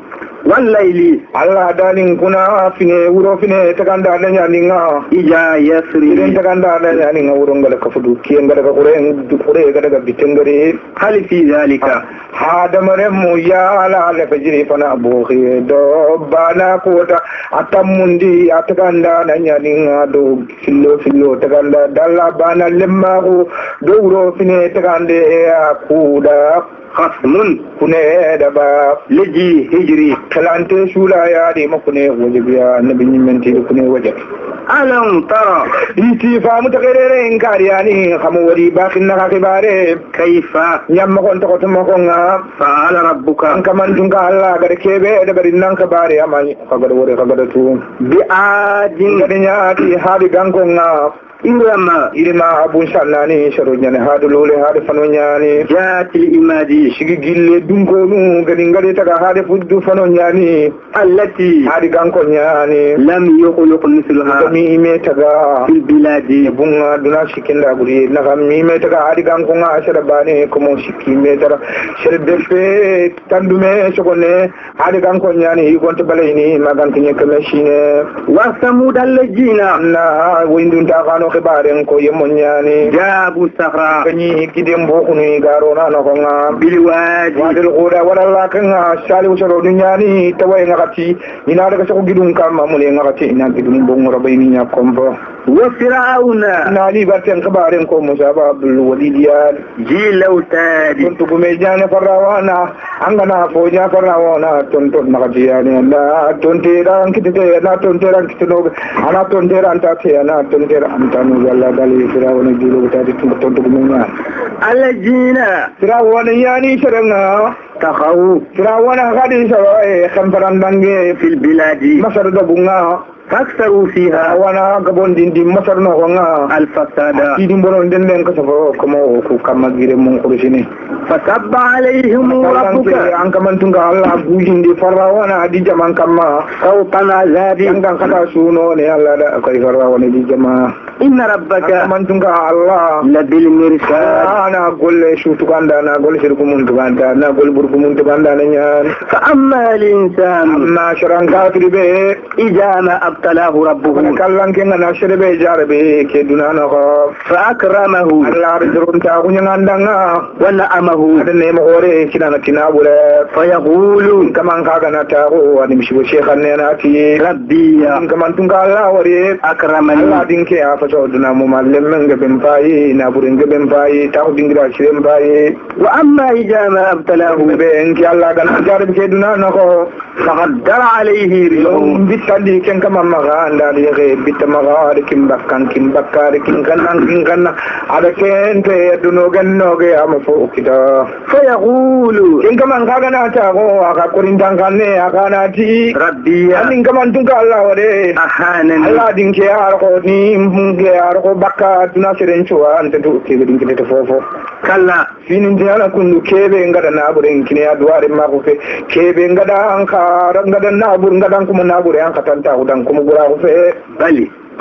wallaili Allah dalin kuna fine wuro fine tagando da nyaninga ija yasri tagando da nyaninga wuro ngala kafudu ki ngala ka kure daga bitengare hal fi zalika hadamare mu ya ala fajri fana bokhi do bana kota atamundi ataganda da nyaninga do fillo tagando dalla bana lemma do wuro fine tagando akuda khasmun kune daba liji hijri kalante shula ya de makune wajibiya nabi nyimenti kune wajib alam tara inti fa mutakarere inkariya ni khamu wari bakin na khibare kaifa nyamma kon to nga fa ala rabbuka kaman dunga Allah gar kebe da garin nan kabare amani kagar wore kagar tu bi ajin gadanya ti hadi ganko nga irima abun sannani sharo nyane hadu lole hadu fano nyani jati imadi shigi gille dunko nu gadi ngade taga hade fuddu fano nyani allati hadi ganko nyani lam yukhluq mislaha mi me taga fil biladi bunga duna shikinda guri naga mi me taga hadi ganko nga ashara bane komo shiki me taga shere defe tandume shokone hadi ganko nyani gonto balayni magan kinye kameshine wa samudal jina na windun ta kano khibaren ko yemonyani jabu sahra kani kidembo kunu garona no nga bilwaji wadul qura wala la kan shali usoro dunyani tawai ngati ina daga sako gidun kama mule ngati ina gidun bongo rabayni nya kombo wa fir'auna nali barten khibaren ko musaba abdul walidiya jilawtadi kuntu gume jana farawana angana fo nya farawana tonto ngati yani na tonte ran kitete na tonte ran kitino ana tonte ran ta te ana tonte ran ta no yalla dali fir'auna jilawtadi tonto gume nya alajina fir'auna yani sharanga takhaw fir'auna gadi sawa khambaran bange fil biladi masar da bunga faksaru fiha wana gabon dindi masar no nga al fasada dindi bonon den den ko safo komo ko kamagire mon kurusini fatabba alaihim rabbuka an kamantunga Allah bujindi farawana di jaman kamma sawtan azabi an kan kata suno ne Allah da kai farawana di jama inna rabbaka kamantunga Allah labil mirsad ana golle shutu kanda na golle shirku mun tuganda na golle burku mun tuganda na nyan fa amma al insan amma sharan kafir be ijama abtalahu rabbuhu kallan kenga na sherebe jarabe ke dunana ko fa akramahu Allah rizqun ta kunyandanga wala amahu adane mo ore kinana kinabule fa yaqulu kaman kaga na ta ko wani mishibo shekhan ne na ti rabbiya kaman tunga Allah wari akramani Allah dinke ya fa to duna mo mallem nga ben fayi na burin ga ben fayi ta ko dingira shirem fayi wa amma ijama abtalahu be enki Allah gan jarabe ke dunana ko faqaddara alayhi rizqun bitali ken kama maga andali ge bitamaga kim bakkan kim bakkar kim kanna ada kente duno ganno ge am fo kita fa yaqulu in kaman kaga na ta go aka kurin danganne aka na ti rabbi anin kaman tunga Allah wade ahanan Allah din ke har ko ni munge har ko bakka duna siren chuwa ante du ke din ke to fofo kala finin jana kundu kebe ngada na buren kine adware ma ko fe kebe ngada an ka ngada na bur ngada kuma na bur an ka tanta udan kuma gura ko fe bali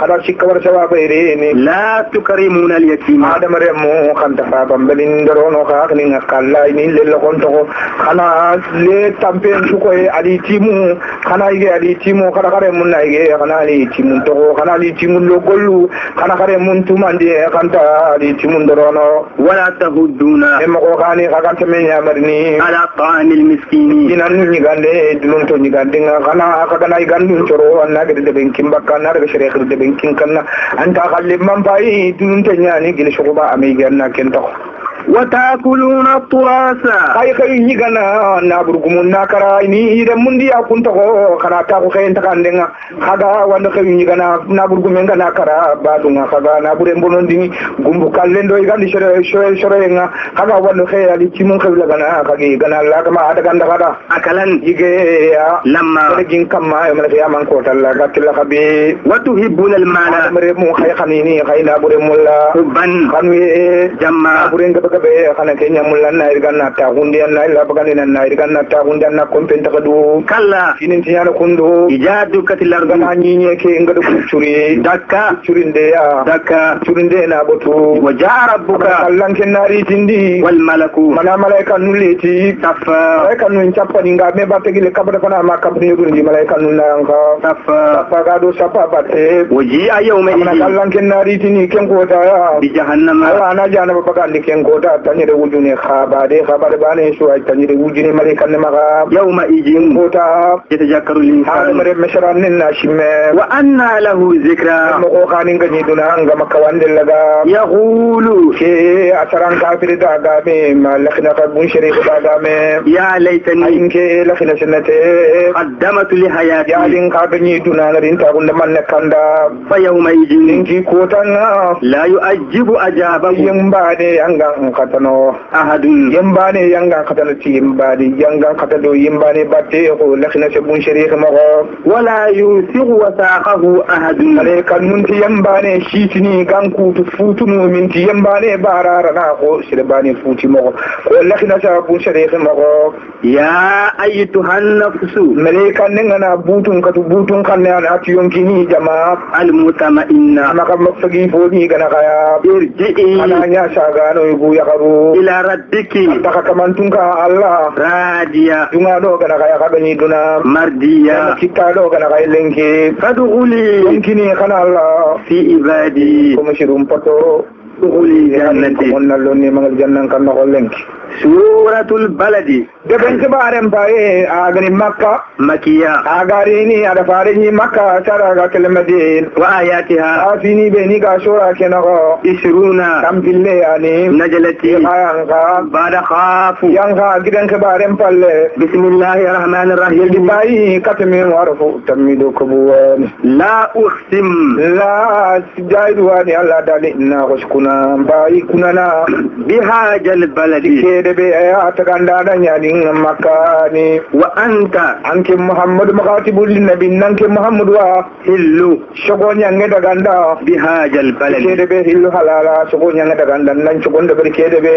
kada sikka war sawaba irene لا تكرمون اليتيم adam remo khanta fa bambalin dorono khakni ngakalla ni lello konto khana le tampen suko e ali timu khana ige ali timu kada kare mun na ige khana ali timu to khana ali timu lo gollu khana kare mun tumandi khanta ali timu dorono ولا تهدون emo ko khani khakanta men yamarni على طعام المسكين dinan ni gande dulun to ni gande khana khagana igandun choro anna gede de benkim bakka na daga shere khir de benkim kanna anta khalle man bai dulun to nyani gele shogoba amay ganna ken to وتأكلون التراث kay ni gana na burgumun na kara ni ida mundi akun to khana ta ko kay ta kandenga khaga wanda kay ni gana na burgumen gana kara badunga khaga na bure mbonon dingi gumbu kallendo igandi shere nga khaga wanda kay ali timun khawla gana khagi gana la kama ada ganda kada أكلا ige ya لما gin kamma yo mala ya man ko talla gatilla khabi وتحبون المال amre mu khay khanini khay na bure mulla حبا khanwi جما bure ngaba be khana kenya mulla na irganna ta hundi na illa bagani na irganna ta hundi na kompenta kadu كلا sinin tiyana kundu إجادك الأرض gana nyinye ke ngadu churi دكا churinde ya دكا churinde na botu وجاء ربك allan kenari tindi والملك mana malaika nuleti صفا malaika nun chappa ninga me bategile kabada kana makabni yurundi malaika nun nanka صفا pagado sapa batte وجيء mana يومئذ allan kenari tini ken kota ya بجهنم Allah na jana ba bagandi ken kota tanyere wujune khabade bane shu ay tanyere wujune malaika ne maga يومئذ kota يتذكر hada الإنسان mare mesharan ninna shimme وأنى له ذكرى mo ko khani ngani duna nga makawande laga يقول ke asaran kafir da ga me malakna ka bun shari da ga me يا ليتني ayinke lakhina sunnate قدمت لحياتي yalin ka gani duna ngarin ta gunda man kanda فيومئذ ninki kota na لا يؤجب أجابه yambane yanga katano أحد yambane yanga katano ti yambane yanga katado yambane batte ko lakhina se bun shari ma ko ولا يوثق وثاقه أحد ale kan mun ti yambane shitini ganku tu futunu min ti yambane barara na ko sirbani futi mo ko lakhina sa bun shari ma ko يا أيتها النفس malaika nengana butun katu butun kanne ana ati yonkini jama المطمئنة maka mafagi foni gana kaya ارجعي ana nya saga no ibu yakaru إلى ربك taka kamantunka Allah راجية dunga do gana kaya kabani duna مرضية kita do gana kaya lenki فادخلي yonkini kana Allah في عبادي ko mashirum pato ادخلي جنتي on nalloni mangal jannan kan no lenki سورة البلد deben kibarem bae agani makka مكية agarini ada farini makka taraga kelmadin وآياتها afini beni ga shora kenago 20 tampille yani نجلتي ayanga بعد خاف yanga gidan kibarem palle بسم الله الرحمن الرحيم bayi katmi warfu tamido kubuwani لا أقسم la sijaidu wani alla dali inna kuskuna bayi kunana بهذا البلد kede be aya taganda da nyani makani وأنت anke muhammad makatibul nabi nanke muhammad wa هل shogo nyange daganda بهذا البلد kede be hillu halala shogo nyange daganda nan shogo de kede be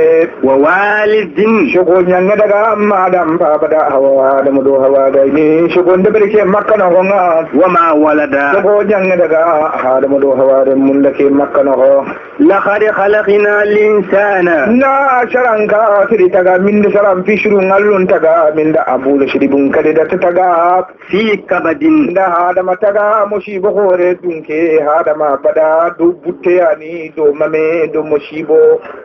ووالد shogo nyange daga madam babada hawa da mudo hawa da ni shogo de ke makka na gonga وما ولد shogo nyange daga ha da mudo hawa da mun da ke makka na go لقد خلقنا الإنسان na sharanka tiri taga min da sharan fishru ngallun taga min da abula shiribun kade da taga في كبد da hada mataga mushibo hore dunke hada ma bada do butte yani do mame do mushibo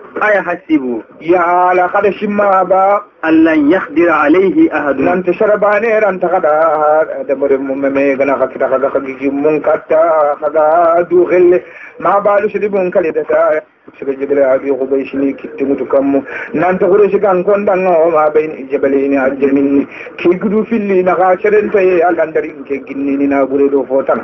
أيحسب ya la kada shimma ba أن لن يقدر عليه أحد nan ta sharabane ran ta kada da bare mame gana khata kaga khagi mun katta kaga du gelle ma balu shiribun kale da ta shiga jibra abi ghubayshini kittimutu kammu nan ta gure shigan kondan ma bayin jabalini aljamin ki gudu filli na ga shirin tayi alandari ke ginni ni na gure do fotan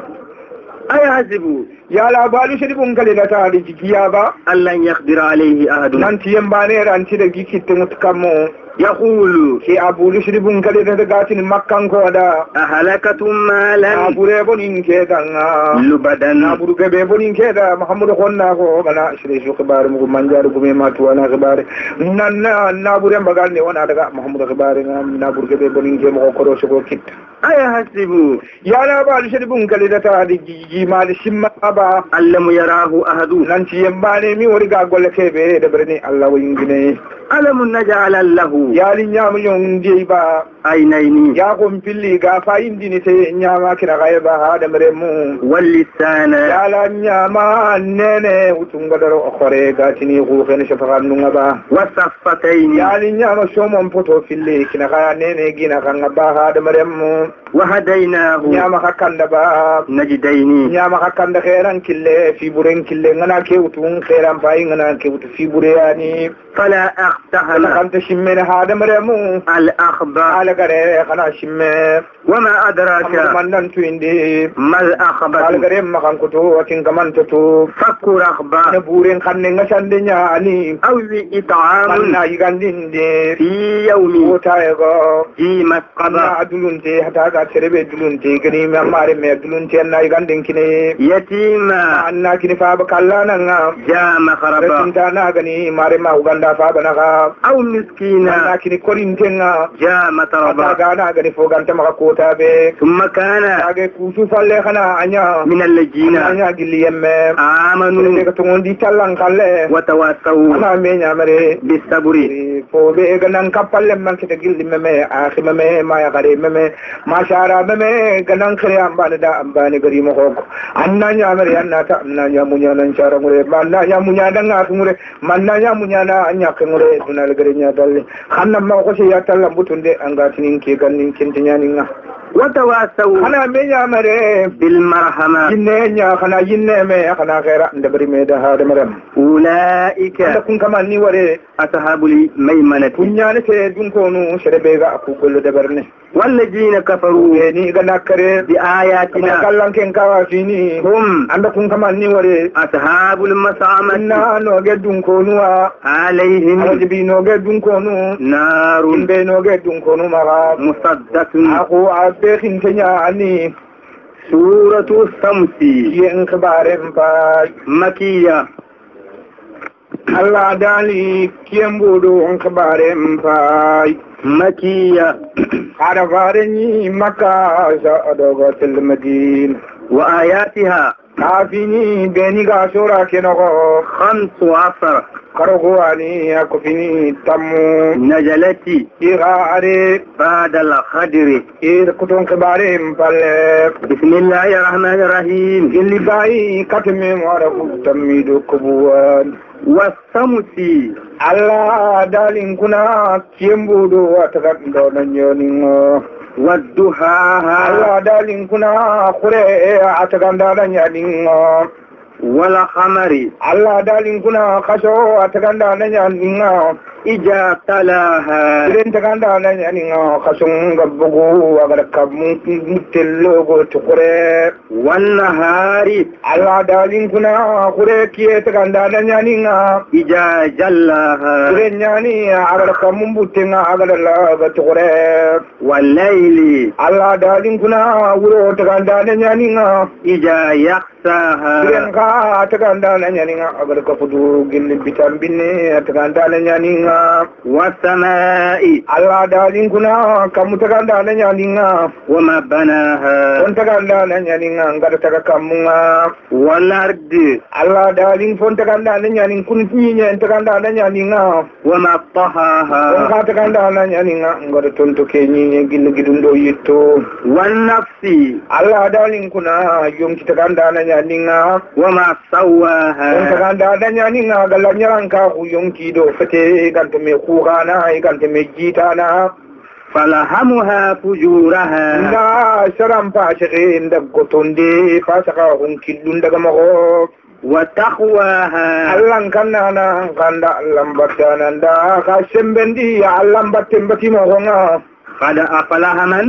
أيحسب ya la balu shiribun kale da ta da jikiya ba أن لن يقدر عليه أحد nan ti yambane ran ti da gikittimutu kammu يقول كي أبو لشربون كده تقاتل مكان كودا أهلكة مالا أبو ريبون كده لبدا أبو ريبون كده محمد خلنا كو أنا شريشو خبار مو منجار كومي ماتو أنا خبار نابو ريم بقالني وانا دقا محمد خبار نابو ريبون كده مو كروش كو كيت أيحسب يا لا أبو لشربون كده تادي جمال شمّا أبا ألم يراه أحد نانتي يمباني مي ورقا قول كيبه دبرني الله وينجني ألم نجعل له يا لي نيام يوم ديبا عينين يا قوم بلي غافاين ديني سي نياما كنا غايبا هذا مرمو واللسان يا لا نياما نيني وتنغدر أخرى غاتني غوخين شفقان نغبا والصفتين يا لي نياما شومون بوتو فيلي كنا غايا نيني جينا غنغبا هذا مرمو وهديناه نياما خكان دبا نجدين نياما خكان دخيران كله في بورين كله غنا كيوتون خيران باي غنا كيوت في بورياني فلا أقتحم خانت شمين هذا مرمو الأخبار على غري خنا شمين وما أدراك من ننتو اندي ما الأخبار على غري ما خان كتو وكين كمان تتو فكر أخبار نبورين خان نغشان دنيا اني أو إطعام من نايغان دي في يوم وتايغو في مسقبة na adulunte hata ga serebe dulunte gani me mare me dulunte na iganden kine يتيما anna kini fa ba kallana nga جاء مخربا retinta na gani mare ma uganda fa bana ga أو مسكينا anna kini korinte nga جاء متربا hata ga na gani fo ganta ma kota be ثم كان age kusu falle khana anya من الذين anya gilli yemme آمنوا ne ka tungondi tallan kalle وتواصوا ana me nyamare بالصبر fo be ganan kapalle man kita gilli meme akhima me ma ya gare meme ma shara meme ganan kare ambani da ambani gari mo ko anna nya mere anna ta anna nya munya nan shara mure manna nya munya dan ga mure manna nya munya na anya ke mure dunal gari nya dalle xanna ma ko ci ya tallam butunde anga tinin ke gannin kintinya ninga وتواصوا xana me nya mere بالمرحمة jinne nya xana jinne me xana khaira ndabri me da ha damaram أولئك kun kama ni ware أصحاب الميمنة kunya ne te dun ko nu sherebe ga ku gollo dabarne والذين كفروا ni ga nakare بآياتنا kallan ken kawa fini هم anda kun kama ni ware أصحاب المسامة na no gedun ko nuwa عليهم alajibi no gedun ko nu نار be no gedun ko nu maga مصدة aku abbe khintanya ani سورة الشمس yen khabaren ba مكية Allah dali kiyambudu on khabaren ba مكية hada fareni makka sa adogo til madina وآياتها kafini beni ga sura kenogo 15 karogwani akufini tamu نزلت igare بعد القدر kuton khabare mpalle بسم الله الرحمن الرحيم illi bayi katme wara tamidu kubuwan والشمس Allah dalin kuna kiyambudu atakando nanyoningo والضحاها Allah dalin kuna khure atakanda nanyoningo والقمر Allah dalin kuna kasho atakanda nanyoningo إذا تلاها idan takanda nanyoningo kashun gabbugu agar kamu tellogo tukure والنهار Allah dalin kuna khure kiye takanda nanyoningo إذا جلاها Nyani agar kamu butenga agar la tukure والليل Allah dalin kuna wuro takanda nyani nga إذا يغشاها ka takanda nyani nga agar ka fudu gilli bitambine takanda nyani nga والسماء Allah dalin kuna kamu takanda nyani nga وما بناها on takanda nyani nga ngar taka kamu nga والأرض Allah dalin fon takanda nyani kun tinye takanda nyani nga وما on طحاها ka takanda nyani nga ngar tonto kenyi gilli gidundo yitto والنفس Allah dalin kuna yom kitakanda nyani nga وما سواها Ganda danya ni nga galanyaran ka huyong kido fete gante me khugana gante me jitana فلهمها فجورها nda sharam pa shege nda gotonde fa saka hon kidun daga mago وتقواها allan kanana ganda lambatana nda ka sembendi allan batte mbati mo nga قد أفلح من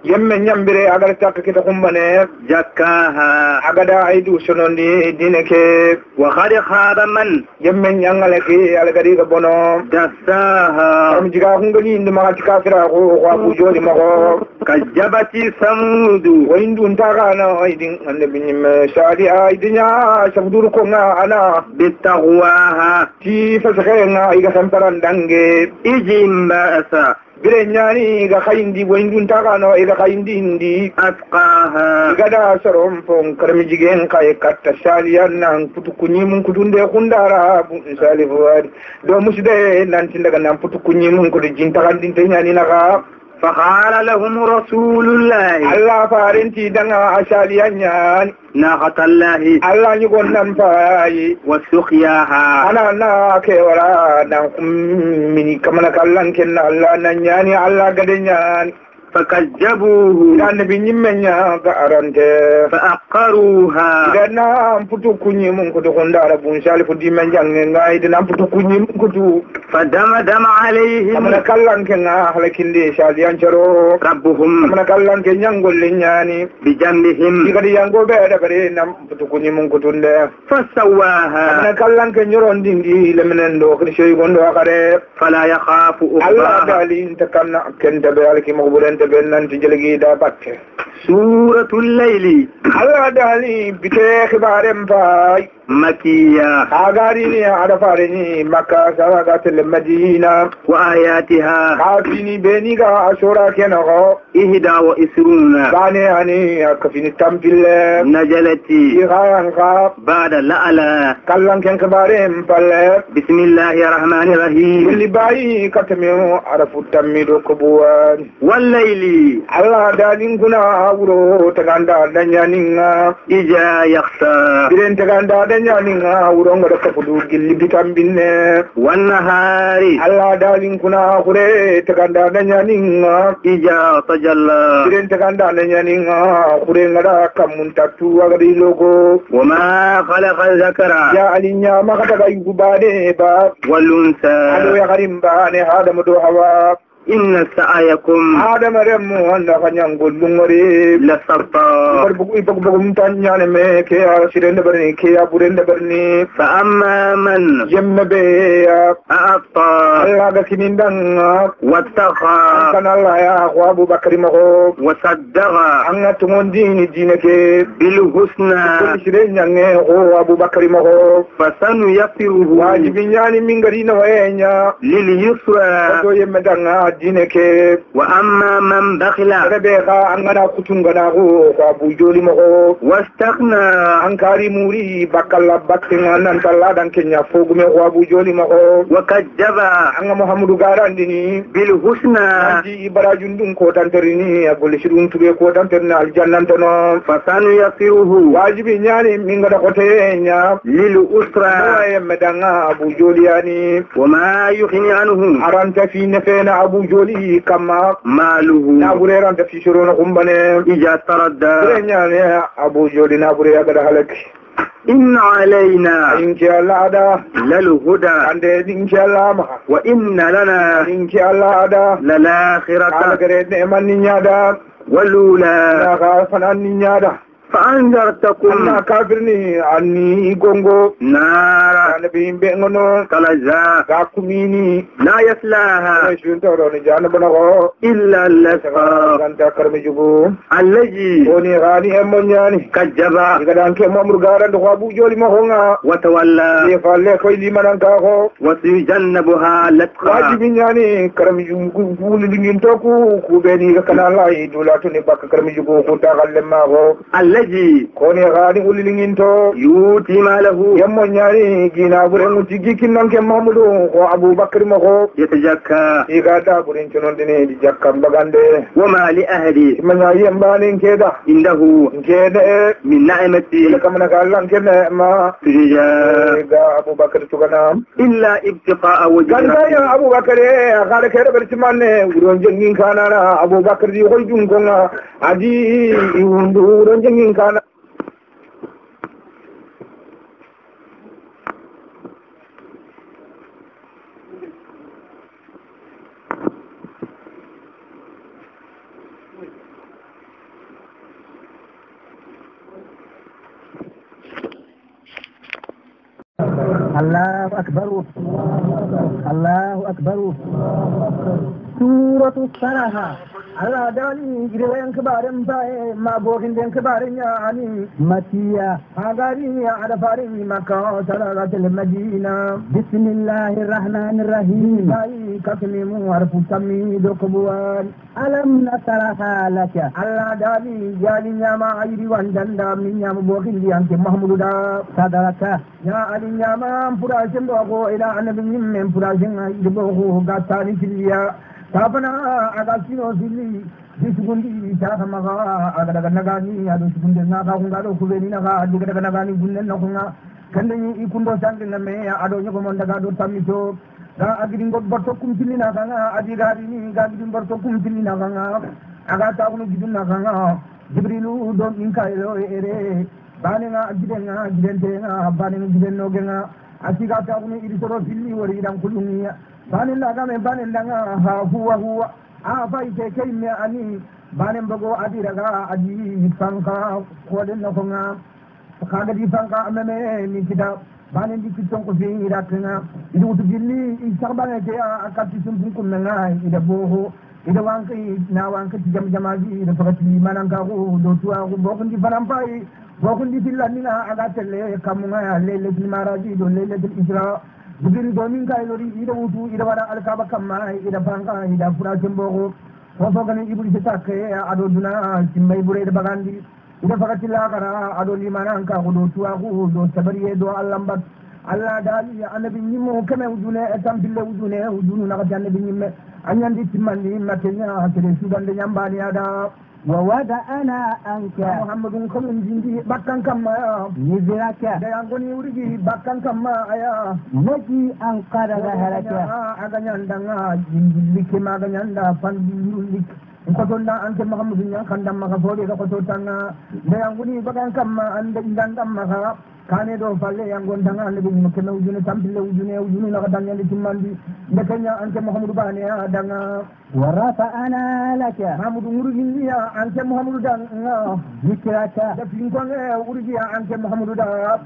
yemme nyambire agar takka kita kumbane زكاها agada aidu sonondi dineke وقد خاب من yemme nyangale ki algari ga bono دساها am jiga hungali indi ma tika kira ko abu joli mako كذبت ثمود ويندو نتاغا انا ايدين النبي نيم شادي ايدينيا شفدور كونغا انا بتقواها تي فسخينا ايغا سنتران دانغي إجم بأسا birenyani ga khayindi wayndun tagano e ga khayindi indi أتقاها gada sorom pon karmi jigen kay katta shaliyan nan putukunyi mun kudunde khundara bu salifu wadi do musde nan tindaga nan putukunyi mun kudu jinta gandin tenyani naga فقال لهم رسول الله Allah farinti danga ashaliyan yan ناقة الله Allah nyugon nan fayi وسقياها ana na ke wara nan mini kamana kallan kenna Allah nan yani Allah gadenyan فكذبوه dan bi nyimmenya ga arante فأقروها dana putu kunyi mun kudu kundara bun salifu dimen jange ngai dana putu kunyi mun kudu فدمدم عليهم kamana kallan kenna halakinde shaliyan charo ربهم kamana kallan ke nyangol nyani بجنبهم digadi yango be da bare nam putu kunyi mun kudunde فسواها kamana kallan ke nyoron dingi lemenen do krishoy gondo akare فلا يخاف Allah أقباها dalin takanna kenta be alki maqbulan te bennan ti jelgi da batte سورة الليل Allah dali bite khibarem fay مكية agari ni ada farini makka sawagatel madina وآياتها kafini beniga ashura kenago 21 bane ani akafini tampille نزلتي igayan ka بعد لألا kallan ken khibarem palle بسم الله الرحمن الرحيم kulli bayi katamiyo arafu tamido kubuwan والليل Allah dalin kuna wuro tagando danyaninga إجا يخشى biren tagando danyaninga wuro ngoda kafudu gilli bitambinne والنهار Allah dalin kuna kure tagando danyaninga إجا تجلى biren tagando danyaninga kure ngada kamuntatu agadi logo وما خلق الذكر ya alinya makata yubade ba ado والأنثى ya garimba ne hadamu do hawa إن سعيكم hadamu remu anda kanyangol lungore لشتى bugu mutanyane me ke asirende barni ke aburende barni فأما من yemme be أعطى Allah ga kinindanga واتقى kan Allah ya ko Abu Bakr mago وصدق anga tumondini dineke بالحسنى sire nyange ko Abu Bakr mago فسنيسره wajibi nyani mingari na wenya لليسرى to yemme danga dineke وأما من بخل rebe ga angana kutungana ko Abu Joli mago واستغنى ankari muri bakalla bakkinga nan talla dan kenya fogume ko Abu Joli mago وكذب anga Muhammadu garandini بالحسنى anti ibarajun dum ko tanterini agol shirun tube ko tanterna aljannantano فسنيسره wajibi nyani minga da kotenya للأسرى waye medanga Abu Joli yani وما يغني عنه aranta fi nefena Abu Joli kama ماله na bureranta fi shirona kumbane إذا تردى nyani Abu Joli na bure aga da halaki إن علينا inki Allah ada للهدى ande inki Allah ma وإن لنا inki Allah ada للآخرة alagare ne man nyada والأولى na ka fanan nyada فأنذرتكم anna kafirni anni gongo نارا nabi be ngono تلظى ga kumini لا يصلاها shun tawro ni jana banago إلا الأشقى ganta karmi jugo الذي oni gani emonyani كذب diga danke mamur garan do Abu Joli ma honga وتولى e falle koy limanan ka ko وسيجنبها الأتقى wajibi nyani karmi jugo bulu lingin toku ku be ni ga kana lai dulatu ni bak karmi jugo ko ta galle ma go الذي koni gani ulilingin to يؤتي ماله yammo nyari gina bure muti gikinan ke Mamudu ko Abu Bakr ma ko يتزكى iga da burin cinon dine di jakkam bagande وما لأهله manya yembani keda عنده keda من نعمة kamana kallan kene ma تجاه ga Abu Bakr tugana إلا ابتقاء وجه ganda ya ربه Abu Bakr akare kede bertimane uron jengin kana Abu Bakr di koy jungonga adi iundu uron jengin kana الله أكبر الله أكبر سورة الصلاة Allah dani gire yan kibarin baye mabokin den kibarin ya ani matiya agari ya ada farin maka salatul madina bismillahir rahmanir rahim ai kasmimu harfu tammi do kubwan alam nasaraha laka Allah dani jali nyama ayri wandanda min nyama bokin di anke mahmudu da sadaraka ya ali nyama pura jendo ko ila annabi min pura jenga ibo ko gatani kiliya tapana aga sino sili disugundi sara maga aga daga nagani ado sugunde naga ngado kubeni naga ado daga nagani gunnen nakunga kandani ikundo sangi na me ado nyoko mon daga do tamito ga agidi ngod borto kumtili naga adi gadi ni gadi borto kumtili naga aga ta kunu gidun naga jibrilu do minkailo ere banenga agidenga gidentenga banenga gidenno genga asiga ta kunu idi soro filli wori dan kulungiya banen daga me banen daga ha huwa a fay ke kayme ani banen bago adi daga adi fanka ko den no nga kaga di fanka ameme ni kita banen di kiton ko fi irakna idu to jilli isarbane ke akati sum kun nga ida boho ida wanki na wanki jam jamaji ida fakati mananga ko do tuwa ko bokon di farampai bokon di fillanina aga telle kamunga lele maraji do lele isra jibril domin kay lori ida wutu ida wada alkaba kamma ida fanka ida fura tembogo fofo gani iblis takke ado duna simmay bure ida bagandi ida fakati la kara ado limana anka ko do tuwa ko do sabariye do allambat alla dali annabi nyimo kame wudune etam bille wudunu na ka annabi nyimme anyandi timmandi makenya tele sudande nyambani ada ووضعنا أنك محمد كم جندي بكان كما نزلك دعاني ورجي بكان كما يا نجي أنقذ ظهرك أغنياندا جندي كما أغنياندا فندلك Nkotonna anke Muhammad nya kanda maka fodi ko totanga de anguni bagan kamma ande indanga maka kane do falle yangon danga lebu mukena ujune tampile ujune la kadanya li timandi de kanya anke Muhammad bane danga warafa ana laka Muhammad ngurigi ya anke Muhammad danga zikraka da finkone urigi anke Muhammad da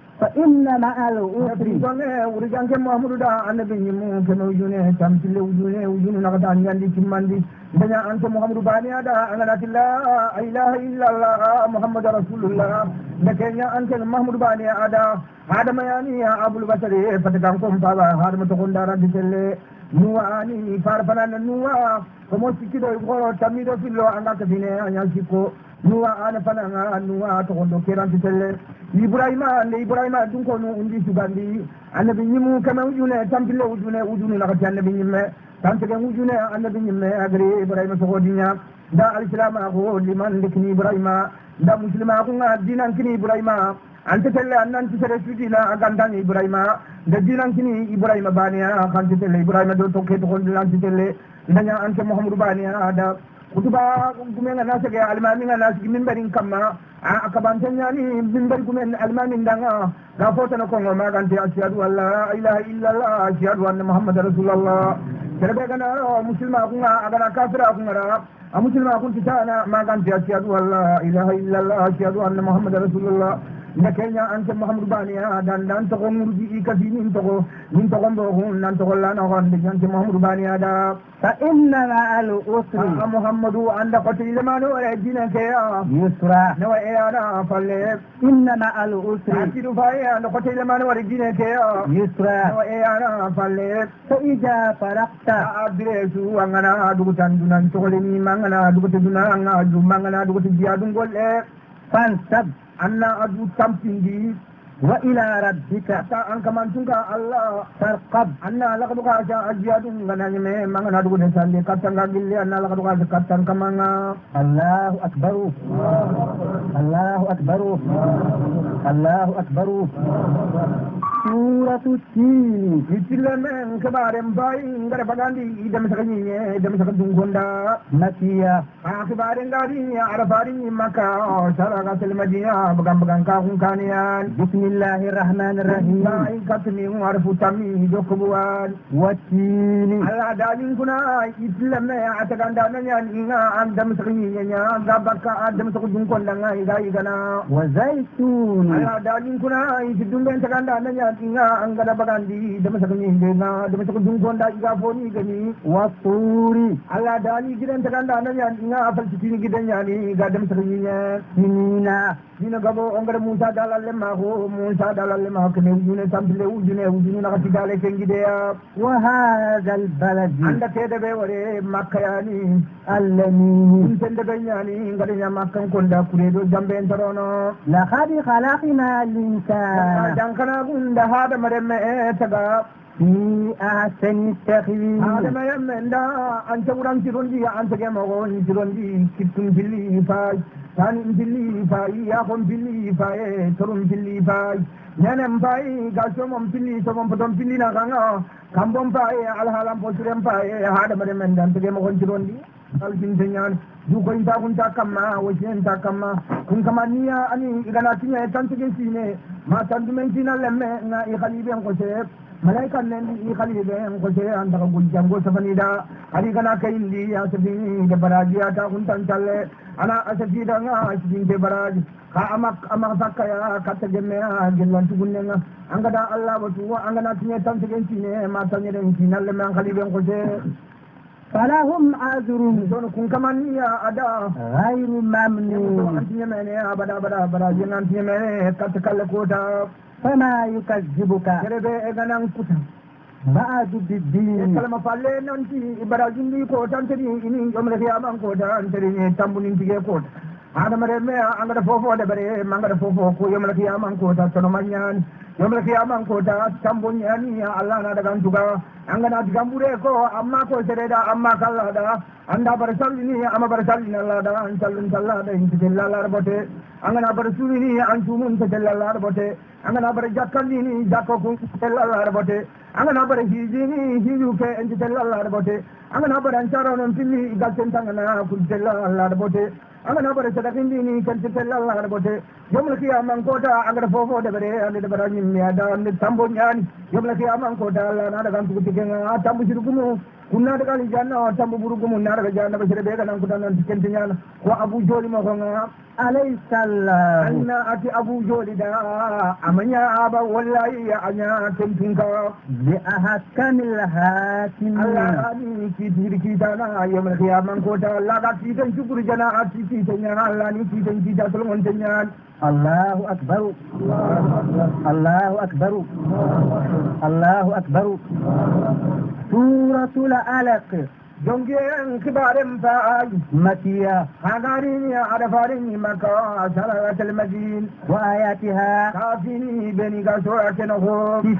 فإن مع العسر ورجعك محمد دا النبي نمو كنو يجوني تمثيل وجوني نقدان يندي كماندي دنيا أنت محمد باني دا أنا لا إله إلا الله محمد رسول الله لكن أنت محمد باني دا هذا ما يعني أبو البشر فتكانكم بابا هذا ما تقول دارا ديسلي نواني فارفنا نوا كمو سكيدو يقولوا تميدو في اللو أنا كفيني أنا سيكو nuwa ana fana nga nuwa to kondo keranti telle ibrahima dun ko no undi sugandi annabi nyimu kama ujune tampile ujune la ka annabi nyimme tantege ujune annabi nyimme agri ibrahima to godinya da alislam ko liman likni ibrahima da muslima ko nga dinan kini ibrahima ante telle annan ti sere sudina agandani ibrahima da dinan kini ibrahima baniya kan telle ibrahima do to ke to kondo lan telle ndanya ante muhammadu baniya da kutuba kumenga nasake almami nga nasiki mimbarin kamma akabantanya ni mimbari kumen almami ndanga na fota na kongo magante ashhadu an la ilaha illallah ashhadu anna muhammadar rasulullah serebe kana muslima kunga agana kafira kunga muslima kun titana magante ashhadu an la ilaha illallah ashhadu anna muhammadar rasulullah ndakenya ante muhammad bani dan to ngurji ikati nin to mbo nan to lana wande ante muhammad bani ada fa inna al usri muhammadu anda qati lamano rajina ke yusra no era falle inna al usri akidu fa ya anda qati lamano rajina ke yusra no era falle fa ija faraqta adresu angana dugutan dunan to leni mangana dugutan dunan aju mangana dugutan diadun golle fansab anna adu tampindi wa ila rabbika ta an kamantunga allah farqab anna laqaduka ja ajiyadun ganani me mangana dugu den sande katanga gilli anna laqaduka katang kamanga allahu akbar allahu akbar allahu akbar suratu tin itillemen kabarem bayi ngare bagandi idam sakani idam sakadun gonda nakiya akibaren gadi arafari maka saraga tel madina bagam ka kun kaniyan bismillahir rahmanir rahim ay katmi arfu tami dokbuwan watini ala dalin kuna itilleme ataganda nanya inga andam sakani nya gabaka adam sakadun gonda ngai gai gana wa zaitun ala dalin kuna itidumben tagando nanya inga angada bagandi dama sakni na dama sakni dungonda iga foni gani والطور Allah dali gidan takanda nan ya inga afal cikini gidan ya ni ga dama sakni nya سنين dina gabo ongara Musa dalalle ma ko Musa dalalle ma ko ne ujune tambile ujune na kati dale kengide ya وهذا البلد anda tede be wore makka yani الذي intende be nyani ngade nya makkan konda kuredo jambe entorono لقد خلقنا الإنسان jankana gunda hada maremme taga في أحسن تقويم hada maremme nda anta uran tirondi anta ge mo ni tirondi kittum billi fa tan billi fa ya kon billi fa e torun billi fa nyanem pai ga somom billi somom potom billi na kanga kambom pa e alhalam posrem pa e hada maremme nda anta ge mo kon tirondi al bintenyan du ko inta kun takama wajin takama kun kamania ani igana tinya tantige sine ma tandumentina lemme na i khaliben ko se malaika nen i khaliben ko se anda ko jango safanida ari kana kaindi ya sabini de baraji ata kun tantalle ana asafida nga asbin de baraji ka amak sakaya katta gemme gelwan tugunenga angada allah watu angana tinya tantige sine ma tanyere sine lemme khaliben ko se فلهم عذر don kun kamania ada غير ممنون antinya mene abada baraji antinya mene katta kalle kota فما يكذبك kerebe eganan kuta بعد بالدين kalama falle nanti ibarajin ni ko tanteri ini yomre kiyaman ko tanteri ni tambunin tige ko adamare me angada fofo de bare mangada fofo ko yomre kiyaman ko ta tono manyan yomre kiyaman ko ta tambunya ni Allah na daga tuga angana digambure ko amma ko sereda amma kallada anda barsalini amma barsalini Allah da ansallin sallada inti Allah bote angana barsulini antumun te Allah bote angana bar jakkandini jakko kun Allah bote angana bar hijini hiju ke inti Allah bote angana bar ancharon pilli galten tangana kun Allah bote angana bar sadaqindini kan Allah bote yomul kiyaman kota angada fofo de bare ande de barani mi ada ande tambo nyani yomul kiyaman kota Allah na daga tugu tigenga tambu jirugumu kunna daga ni janna tambu burugumu na daga janna ba sere be kana kudan tikenti nyana ko abu joli mo ko nga أليس الله anna ati abu joli da amanya aba wallahi ya anya tentunka بأحكم الحاكمين Allah ni ki dirki dana yomul kiyaman kota Allah ga ti tan syukur jana ati ti tanya Allah ni ti tan ti datul montenya الله أكبر الله أكبر الله أكبر سورة الألق jongen kibarem faaj مكية hagarini arafarini maka salatul madin وآياتها kafini beni ga soratenoho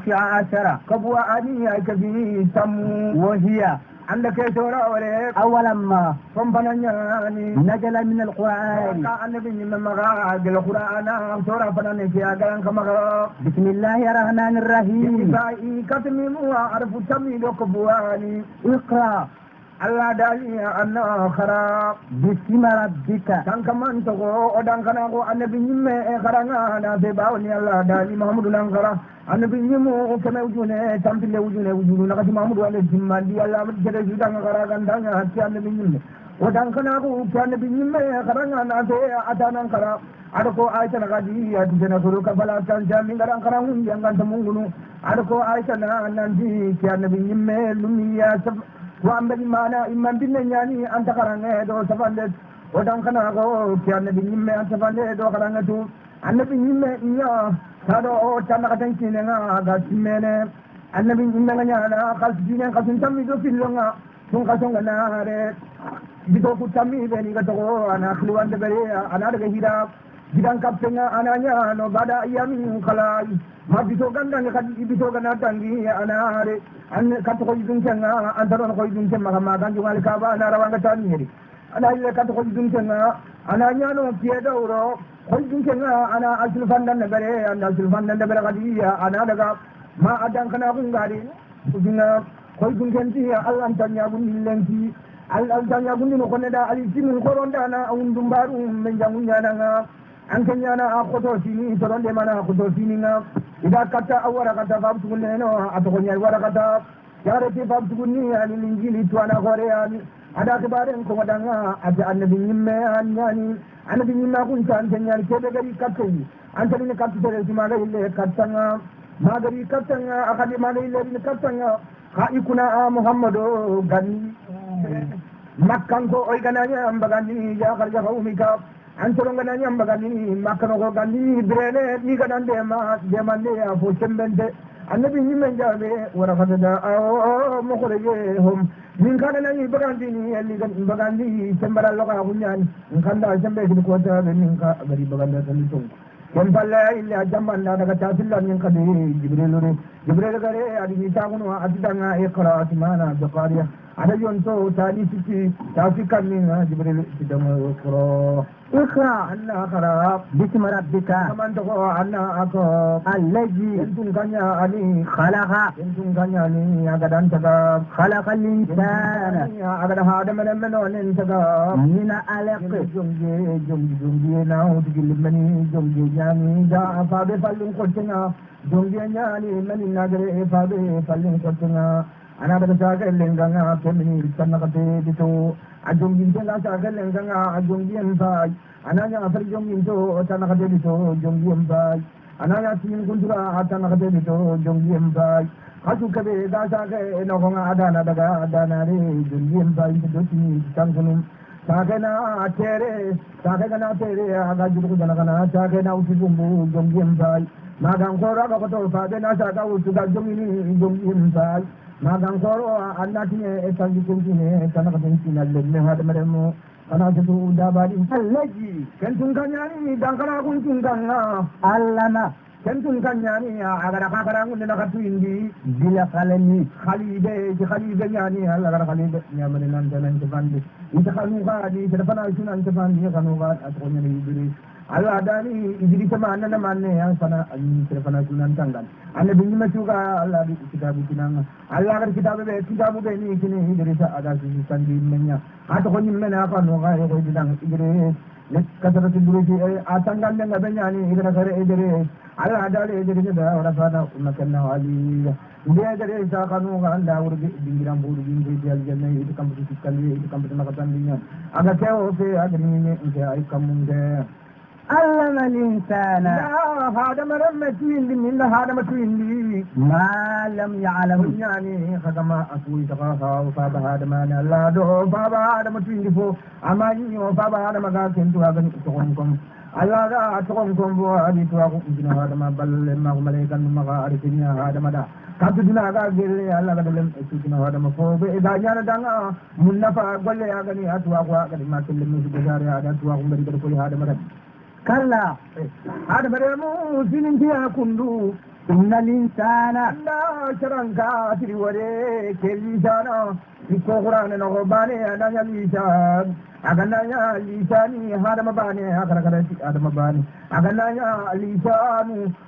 19 kabwa ani akabi tamu وهي anda ke sora wale أولا ما kompananyani نزل من القرآن ka annabi nyimma maga gel qur'ana sora panane ki agaran kamaga بسم الله الرحمن الرحيم sai katmi mu arfu tami do kabwani اقرأ Allah dali anna khara باسم ربك tankaman togo odan kana ko annabi nyimme e kharanga na be bawni Allah dali Muhammadu nan khara annabi nyimmo o keme ujune tampile ujune na kati Muhammadu alayhi timmandi Allah ma jere judan khara gandanya hatti annabi nyimme odan kana ko annabi nyimme e kharanga na be atanan khara adako aisha na gadi ya dina suru ka bala tan jami ngaran kharangun yangan tamungunu adako aisha na nanji ki annabi nyimme lumiya wa ambali mana imman binne nyani anta karange do safande odan kana go ki annabi nyimme anta safande do karange tu annabi nyimme nya sado o tan ka tan kine nga ga simene annabi nyimme nga nyana khas dine khasun tammi do filonga tun khasonga naare bido ku tammi be ni ga to ana khluwande bere ana daga hira gidan kaptenga ananya no bada yamin khalai ma bito ganda ni kadi bito ganda tangi anare an katto ko yidun kenga antaron ko yidun kenga ma ganju wal kaba ana rawanga tanni ana ile katto ko yidun kenga ananya no piedo ro ko yidun kenga ana asul fandan ne bare ana asul fandan ne bare kadi ana daga ma adan kana gungari kujina ko yidun kenti Allah tanya gun lenti Allah tanya gun no koneda ali simin koronda na undum baru men jangunya na an kanyana a koto sini toronde mana koto sini nga ida kata awara kata fam tugunne no atokonya wara kata yare ti fam tugunni ani linjili tuana gore ani ada kibaren ko wadanga ada annabi nyimme anyani annabi nyimma kun tan tanyani kebe gari katte antani ne katte tere timaga ille kattanga magari kattanga akadi mani len kattanga ka ikuna muhammadu gani makkan ko oy gananya ambagani ya kharja qaumika antoro gananya ambagani makkan ko gani brene ni ganande ma demande ya fo sembende annabi men jabe wara fadada aw mukhrajehum min kana nani bagandi ni ali bagandi sembara loka kunyan kanda sembe ko ta min ka bari baganda tan tung kon balla illa jambanna daga tasilla min kadi jibril gare adi ni taguno adidanga iqra timana biqariya ada yonto tali siti tafikan min jibril tidama iqra anna qara bismi rabbika kaman to anna ako allazi entum kanya ali khalaqa entum kanya ni agadan taga khalaqa linsana agada hada men onen taga mina alaq jomje na udgil mani jomje jani da fa be fallun qotina jomje nyani mani nagare fa be fallun qotina ana daga saga lenganga kemini sanakate dito ajongin tela saga lenganga ajongin fa ananya afar jongin to sanakate dito jongin fa ananya tin kundura sanakate dito jongin fa kasu kabe da saga no gonga adana daga adana re jongin fa dito tini tangkunum saga na tere aga judu janakana saga na usibumbu jongin fa magang kora ko to fa na saga usuga jongini jongin fa magang koro annatine etangi kuntine tanakatin sinalle me hada maremo ana jatu dabadi allaji kentun kanyani dankara kuntun kanna allana kentun kanyani agara kakara ngunde nakatu indi bila khalani khalibe nyani agara khalibe nyamane nan danan tefandi ita kanu gadi telefona sunan tefandi kanu gadi atkonya ni ibri Allah dani idri sama anna manne yang sana telefona sunan tanggal anna bingi masuka Allah di kitabu kinanga Allah agar kitabu be ni kini idri sa ada sisi sandi menya atau ko nyimmena apa no ga ko didang idri nek kasara tiduri atangal ne ngabenya ni idra kare idri Allah adale idri da ora sana umakanna wali dia idri sa kanu ga anda urgi dingiram buru bingi di aljanna itu kampu sikali itu kampu nakatan dinya aga keo fe agni ne nke ay kamunde علم الإنسان هذا مرمتين من هذا متين ما لم يعلم يعني خدما أسوي تقاها وفاب هذا ما لا دو فاب هذا متين فو أماني وفاب هذا ما قال كنتوا هذا تقومكم الله لا تقومكم وهذه تواقف إن هذا ما بل ما هم ملائكة ما قارئين هذا ما دا كاتدنا قال الله قد لم يسكن هذا مفوض إذا جاء دعنا منفع قل يا غني أتواقع قد ما تلم سجار هذا تواقع من كل هذا ما كلا هذا بريمو سننتيا كندو إن الإنسان لا شرنكا تريوري كاللسانا يكو قرآن نغباني أنا يليسان أغنى لساني هذا مباني هذا مباني أغنى لسان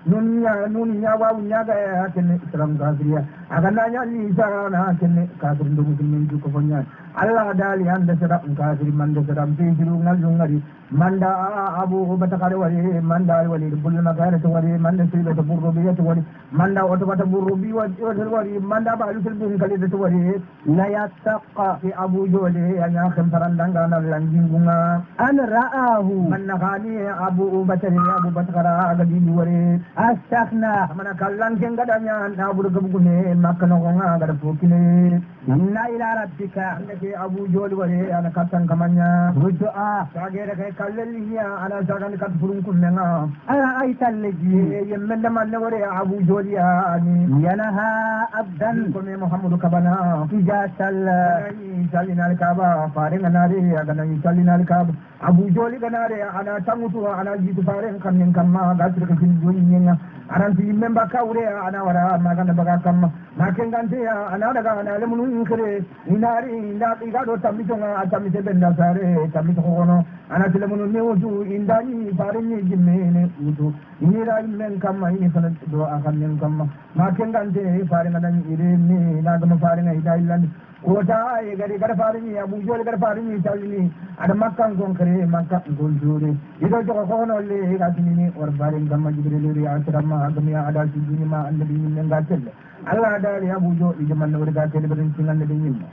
نونيا وونيا غايا كن شرنكا تريا أغنى لسان كن كافر مسلمين جوكفنيا الله دالي عند شرم كافر من شرم تيجرو نالجونغري manda abu batakare wali manda wali bul magare to wali manda sibe to burrubi to wali manda oto bata burrubi wali manda ba lusul bun kali to wali la yattaqa fi abu jode anya kham tarandanga na lanjingunga an ra'ahu man khani abu batakara agadi wali astakhna mana kallan kengadanya na buru gabugune makano nga gada fokine inna ila rabbika andake abu jode wali ana katan kamanya rujua sagere kay kallaliya ana sagan kat furun kunna ana aytallaji yemmen man wore abu jodiya ni yanaha abdan ko me muhammadu kabana tijasal salina alkaba faringa nare agana salina alkaba abu joli ganare ana tangutu ana jitu faren kannen kamma gasir kin joni nyenya ana ti memba kawre ana wara magana baga kamma makengante ana daga ana lemun kire inari inda igado tambitonga atamite benda sare tamito kono ana tilemunu newotu indani farinni jimmene utu inira men kamma ini fana do akannen kamma makengante faringa nan ireni nagama faringa ida illandi kota e gari gar farini abu jol gar farini salini ada makkan gon kare makka gon jure ido to ko no le ga tinini or barin gamma jibril ri asrama agami ada sujini ma annabi min ngatel Allah dari abu jol di man no ga tele barin tingan de nyimma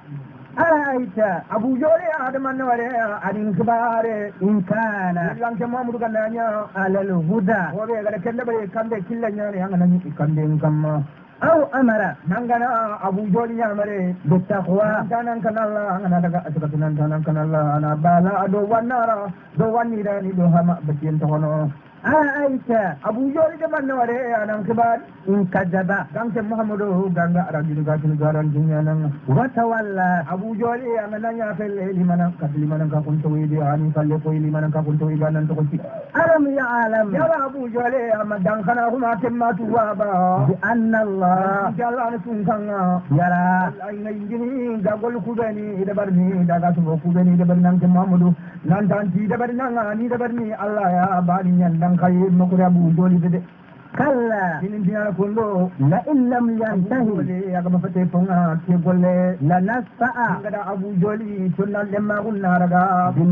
أرأيت أبو جولي آدم النوري أدين كباري إن كان لان كما مدغنا على الهدى وبيغا كلا بي كاندي كلا نياني أنا كاندي كما أو أمر نانغنا أبو جولي يامري بالتقوى كان الله أنا دغا أسكتنا كان الله أنا بالا دو ونارا دو ونيراني دو هما بتين تهونو أرأيت أبو جولي دمان نوري أنا كبار إن كذب كانت محمد غانغا رجل غاتل غاران جنيانا وتولى أبو جولي أنا يافل لمن كفل من كنت ويدي أني فلقوا لمن كنت ويدي أن تقصي ألم يعلم يا أبو جولي أما دانخنا هما كما توابا بأن الله جلال سنكنا يرى الأين يجني غاقل كبني دبرني داغاتو كبني دبرني محمد نانتانتي دبرني ناني دبرني الله يا باني نان خير مكري أبو جولي دي كلا إن دينا كله لئن لم ينتهي يا كما فتيفنا تقول لنسفع كذا أبو جولي تنا لما قلنا رجع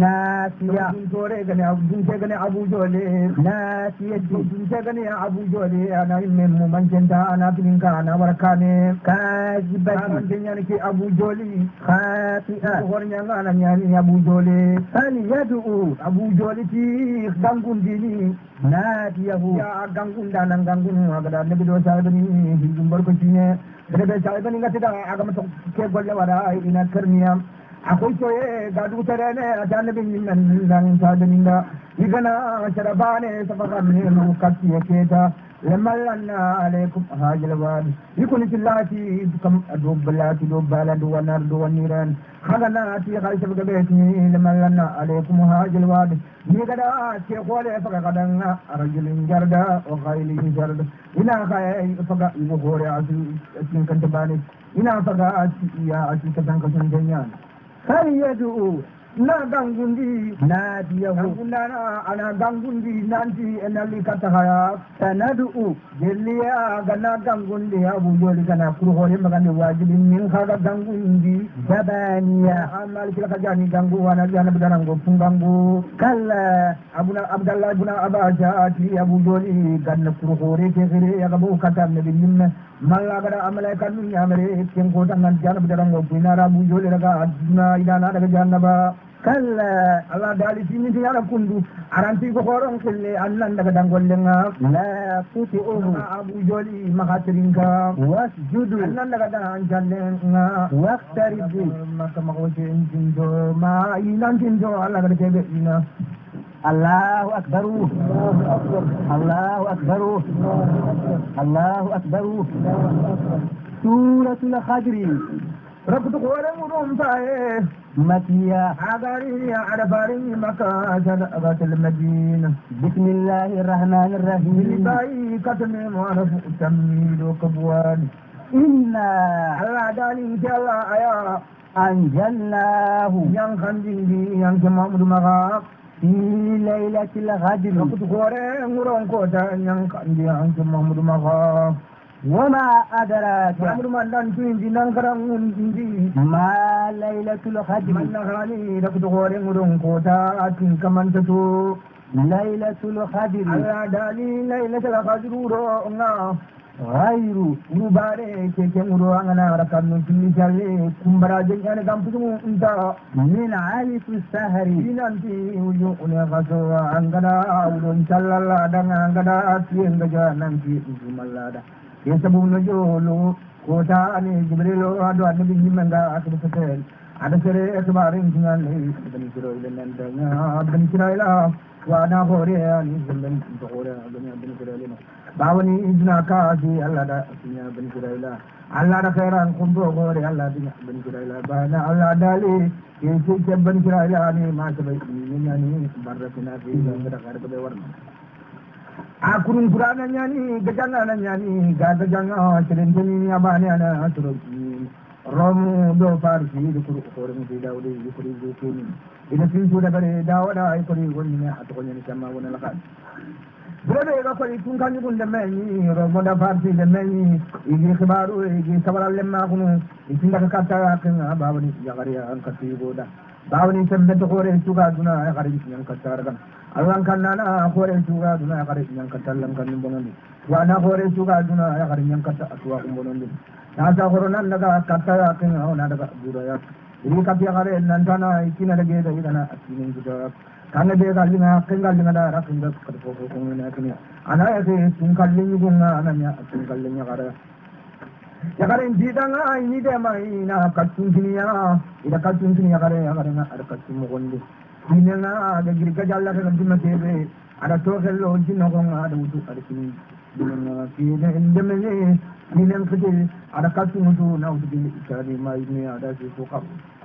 بناسيا توري كني أبو جولي ناسيا كني أبو جولي أنا إمم من جنتا أنا بنك أنا وركاني كاذبة أنا دينا كي أبو جولي خاطئة ورنيا أنا نياني أبو جولي فليدعو أبو جولي تي دانغون ديني ناديه يا دانغون nan gangun agada ne bido saadani hijumbar ko cine bebe saadani ngatida agama to ke golle wada ina karniya akoy to e gadu terene ajanne bin nan nan saadani nda igana sharabane sabagamne no katti keta lamalna alaykum hajil wad yikun tillati kam dubbati dubbala duwanar duwaniran khagana ti khalsa bebeti lamalna alaykum hajil wad ni gada ke khole faga kadanga rajulin jarda o khaylin jarda ina khay faga ibo hore asu tin kan tabani ina faga ya asu kan kan denya sai yadu na gangundi na diyahu gundana ana gangundi nanti enali katahaya sanadu jelliya gana gangundi abu joli kana kuru hore magande wajibin min khaga gangundi dabaniya amal kila kajani gangu wana jana bidarango fungangu kala abuna abdallah ibn abaja ati abu joli ganna kuru hore ke gere ya gabu katam ne binne malla gara amala kanu nyamere ken ko tangan jana bidarango binara abu joli daga adna idana daga jannaba kalla Allah dali sini ti ala kundu aranti ko horon kelle annan daga dangollenga la futi abu joli makatrinka wasjudu annan daga dan jallenga waqtaribu maka makoje injindo ma inan jindo Allah daga tebe ina Allahu akbar Allahu akbar Allahu akbar suratul khadri ربط قولهم رمضاء مكية عباري عرفاري مكة جنبات المدينة بسم الله الرحمن الرحيم باي كتم معرف تميل وقبوان إنا الله دالي جل آيا أنجلناه ينخن جندي ينخن محمد مغاق في ليلة الغدر ربط قولهم رمضاء ينخن جندي ينخن محمد مغاق وما أدراك أمر من لن تنجي ننكرم تنجي ما ليلة القدر من نغاني ركض غوري مرون كوتا أتن كمان تتو ليلة القدر على دالي ليلة القدر رونا غير مبارك كمرو أنا ركض في جالي كمبرا جنجان كمبتو انت من عالف السهر ننتي وجوءنا غزوا عنقنا أولون شلال دنا عنقنا أتين بجانا في إجمال الله يسبب نجول كوتا أني جبريل وادو أني بنجمعنا أكيد فتن ada sere ekbarin dengan bani Israel dan bani Israel وأنا غوري أني زمن غوري بني إسرائيل باوني إجنا كاسي الله دا سينا بني إسرائيل الله دا خيران كنتو غوري الله بني إسرائيل بانا الله دالي يسوع بني إسرائيل أني ما سبي يعني باركنا في زمن غير كبيرنا akurun kurana nyani gajanga na nyani gajanga selendeni abane ana atoroki romu do farsi do kuru korum di dawde di kuru do kuni ina tin suda bare dawada ay kuri gonni ne atoko nyani sama wona lakat brode ga kuri tun kan gunde meni romu da farsi de meni igi khibaru igi kabaral lemma kunu itinda ka kata kan babani jagariya an kati goda babani sembe to kore tuga duna ay kari nyang katar kan Allah kanana kore juga duna kare yang katalan kan bonondi wana kore juga duna kare yang kata atwa bonondi nasa koronan daga kata kan ona daga budaya ini kapi agare nantana ikina lagi da idana akinin juga karena dia kalina kengalina da rakinda ko ngene akini ana yake tungkalin yugunga ananya tungkalin agare yakare jidanga ini de mai na katunginiya ida katunginiya agare na ada katum gonde dinena da girga jalla ka dimma tebe ada to kello jinno ko ada wutu ada kini dinena kide endemene dinen kede ada katum wutu na wutu di kadi mai ne ada su ko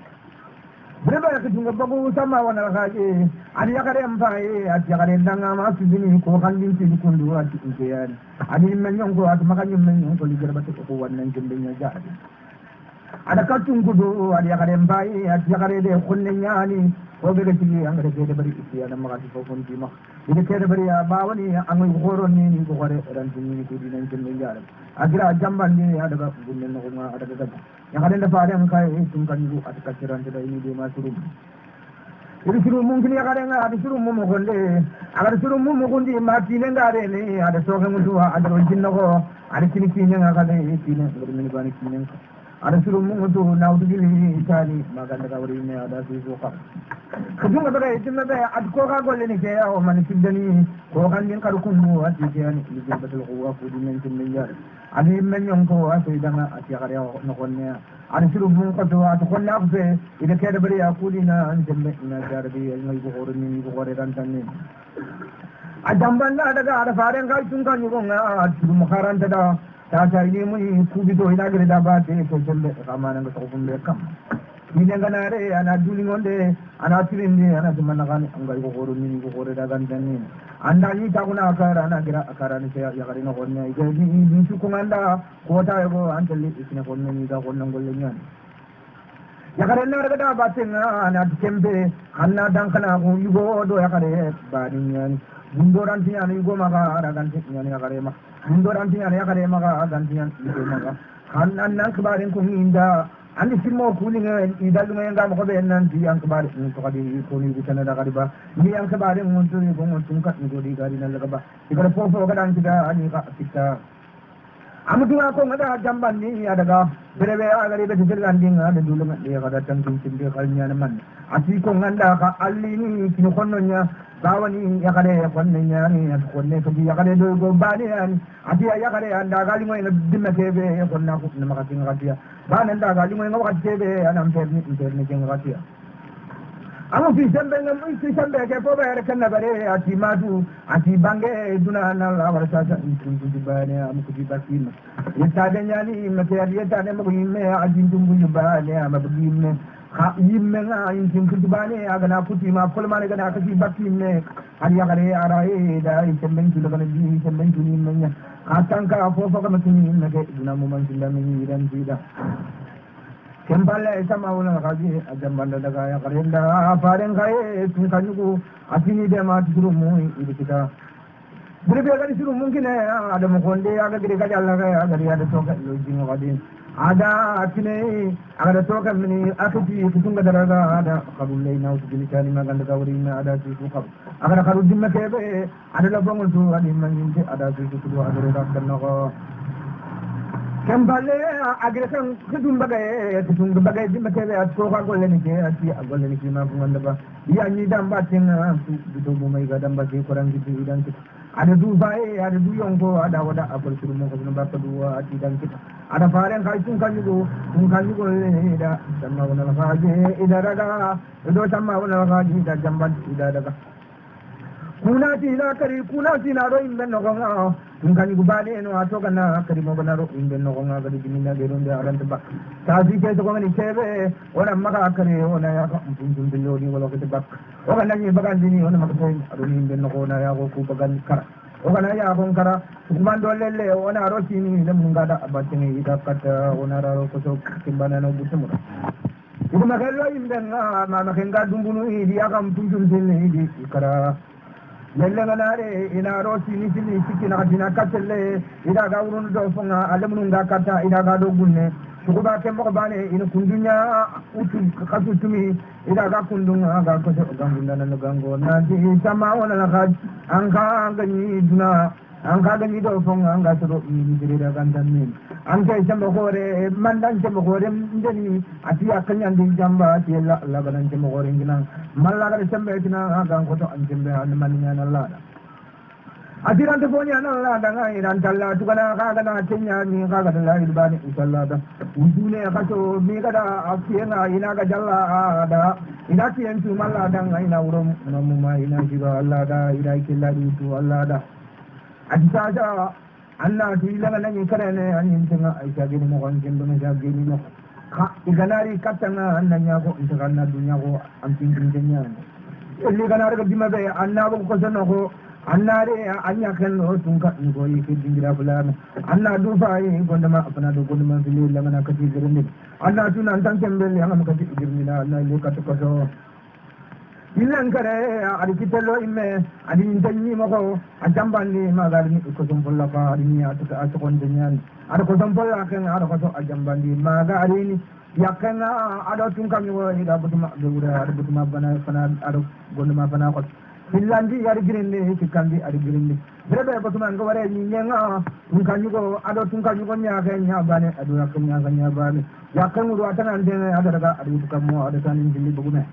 berapa ketunga bagu sama wana kaje ani yakare ampai ati yakare ndanga ma sudini ko kandin tin kundu ati intiyan ani menyon ko ati makanya menyon ko ligar batu ko wannan jembenya jadi ada katung kudu ani yakare ampai ati yakare de khonne nyani ko be tigi angare de bari istiya maka ti ko konti ma ide kede bari ya bawani angay goro ni ko gore ran tin ni ko dinan jembenya jadi agira jamban ni ada ba gunne no ma ada ga yakare nda faare am kay tum kan gu at kaciran de ini de ma surum ini surum mungkin yakare nga adi surum mo gonde agar surum mo gondi ma tine ngare ne ada soga mudu ada jinno ko ada kini kini nga kade tine ngor min bani kini ada surum mo mudu nawdu gili itali maga daga wari ne ada su ka kudunga daga itinna be ad ko ga golle ni ke o man sidani ko kan din karu kunu ati ke ani ni batul quwa fu din tin min yar ani men yon ko ati danga ati yakare no gonne ani surum mo ko to ati ko nafse ida kede bari akulina an jemme na jarbi ngai ko horni ko gore dan tan ni ajambanda daga ada faaren kai tun kan yugo nga surum kharanta da ta ta ni muni kubi do ina gere da ba te ko jelle kamana ngo to kumbe kam ni ngana re ana duli ngonde ana tirindi ana dimana kan ngai ko horni ko gore da dan tan ni anda ni ta kuna akara ana gira akara ni ya gari no gonne ige ni su ko anda ko ta go antelli isine gonne ni da gonne golle nyan yakare na daga da batin ana kembe anna dan kana ko yugo do yakare ba ni nyan bundoran tinya ni go maga ara gan tinya ni yakare ma bundoran tinya ni yakare maga gan tinya ni go maga annan nan kbarin ko inda andi simmo kulinga idalu men ngam ko be nan di an kbar ni to kadi ko ni bitana da kadi ba ni an kbar mun to ni ko mun tun kat ni ko di gari na laga ba ikara fofo ga dan tiga ani ka kita amdu ko ngada jamban ni adaga berebe agari be tilan ding ada dulu ngade ga datang tin tin de kalnya man ati ko nganda ka alli ni kinu konnonya bawani yakare konne nyani at konne ko yakare do go bani an ati yakare anda gali mo dimma tebe konna ko na makati ngatiya bana anda gali mo ngati tebe anam tebe ni ngatiya amu fi sembe ngam fi sembe ke po bere kanna bare ati madu ati bange duna na la wala sa tin bani am ko dibatin yetta de nyani mate yetta de mo yimme ajin dumbu bani am abgin ha yimme nga in tin bani aga na puti ma polmane ga na ka ci bakinne ari yakare arae da in sembe tu daga ni sembe tu ni menya atanka fofo ka matini nage duna mo man tinda ni ran tida kembali sama una kaji ajambanda daga ya karenda faaren kai tun kanyugo atini de ma turu mu ini kita berbe ga turu mungkin ada mo konde aga gede ka jalla ga aga ya de to ka lo jingo kadin ada atine aga to ka mini akati kutunga daraga ada kabulle na utu dini kani maganda ka wuri na ada su ka aga karu dimma tebe ada la bangul tu adi manginte ada su tu ada ra kan ko kembali agresan kudum bagay tung bagay di matebe at ko ka golle ni ke ati golle ni ma ko nganda ba ya ni damba tin du mo may ga damba ke korang gitu idan kita ada du bae ada du yongo ada wada apal suru mo ko ba ka du ati dan kita ada faaren kai tung kan yugo ni da sama wona ka je ida daga do sama wona ka ji da jamban ida daga kunati na kari kunati na ro imbe no gonga ngani gubale no atoka na kari mo bana ro imbe no gonga gadi dinna de ronde arante ba taji ke to ngani kebe ona maka kari ona ya ka mpun dillo ni wala ke bak o kana ni bagan dini ona maka to ro imbe no gona ya ko ku bagan kara o kana ya gon kara kuman do lelle ona ro tini le munga da abatini ida kata ona ro ko so kimbana no butumu ibu makallo imbe na ma makenga dumbunu idi ya kam tunjun dilni idi kara lelle ganare ina roti ni sini sikina dina katelle ida ga urun do fonga alemnu nga kata ida ga do gunne sukuba kembo bane ina kundunya utu kasu tumi ida ga kundunga ga ko so gambunda na gango na di tama wala ga anga ngani duna an kaga ni do fon an ga to ni dire da gandan ni an kai jamba hore mandan jamba hore ndeni ati akanya ndi jamba ti la la ganan jamba hore ngina malla ga jamba tina ga ko to an jamba an man nya na la adiran to fonya na la da ngai ran talla tu kana ka na tinya ni ka ga la ibani inshallah da udune ka to mi ga da afiena ina ga jalla da ina ti entu malla da ngai na urum na mu ma ina jiba Allah da ina killa du tu Allah da adisa ja Allah ti la na ni kare ne anin tinga aisha gini mo kan jendo na jagi ni no ka iganari katanga annanya ko intana dunya ko am tin dunya illi ganari ga dimabe annabu ko sono ko annare anya kan no tunka ngo yi ke dingira fulana anna du fayi gondama apana do gondama fili la mana kati girni anna tuna tan kembel yang kati girni na na le kat ko so ilan kare ari kitelo imme ari tanni mako ajambandi magarni ko som bolla fa ari ni atuka atukon denyan ada ko som bolla kan ada ko so ajambandi magari ni yakana ada tunka mi wo ida butuma dura ada butuma bana fana ada gondama fana ko Finlandi ari girinde tikandi ari girinde berebe ko tuma ngaware ni nyenga unkanyugo ado tunkanyugo nyaake nyabane ado yakanya nyabane yakanu do atana ndene ado daga ado tukamo ado tanin dilli bugume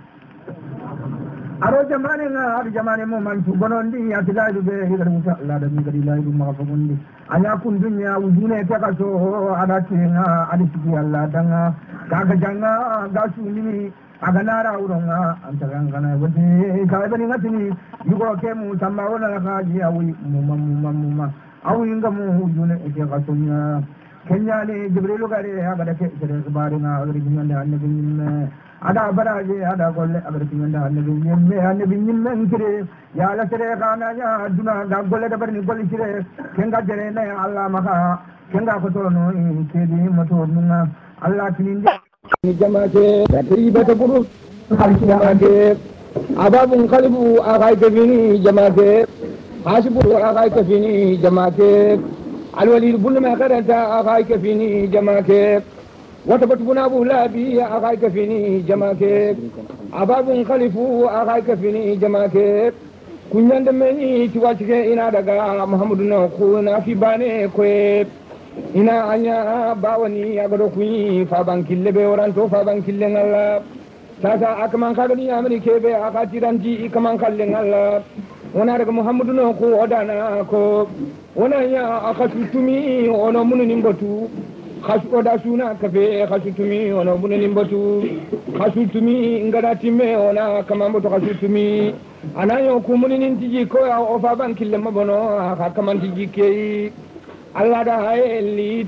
aro jamane na ado jamane mo man tu bonondi atila do be hidar musa Allah da mi gadi laidu ma fa gondi anya kun dunya wujune ta ka so ada tinga adi tiki Allah danga kaga janga gasu ni aganara uronga antagangana wadi kaibani ngatini yugo kemu tamba wala kaji awi muma awi ngamu june eke kasunya kenya ni jibril gare agada ke sere barina agari nyanda annabi nimme ada baraje ada golle agari nyanda annabi nimme ngire ya la sere kana ya duna da golle da barni golle sire kenga jere na Allah maka kenga ko to no kedi moto nunga Allah tinin ni jamaate ribata buru jamaate ababun qalbu agai kafini jamaate hasibu agai kafini jamaate alwalid bun ma qarata agai kafini jamaate watabat bun abu labi agai kafini jamaate ababun qalbu agai kafini jamaate kunyanda meni tiwatike ina daga muhammadu na ko na fi bane ko ina anya bawani agado kuyi fa bankille be waranto fa bankille ngalla sasa akman kagani amri kebe akatiranji ikaman kalle ngalla wana daga muhammadu no ko odana ko wana ya akatutumi ono mununi mbatu khasu oda suna kafe khasutumi ono mununi mbatu khasutumi ngada timme ona kamambo to khasutumi anayo ko munini tiji ko o fa bankille mabono akaman tiji kei Allah da hayelit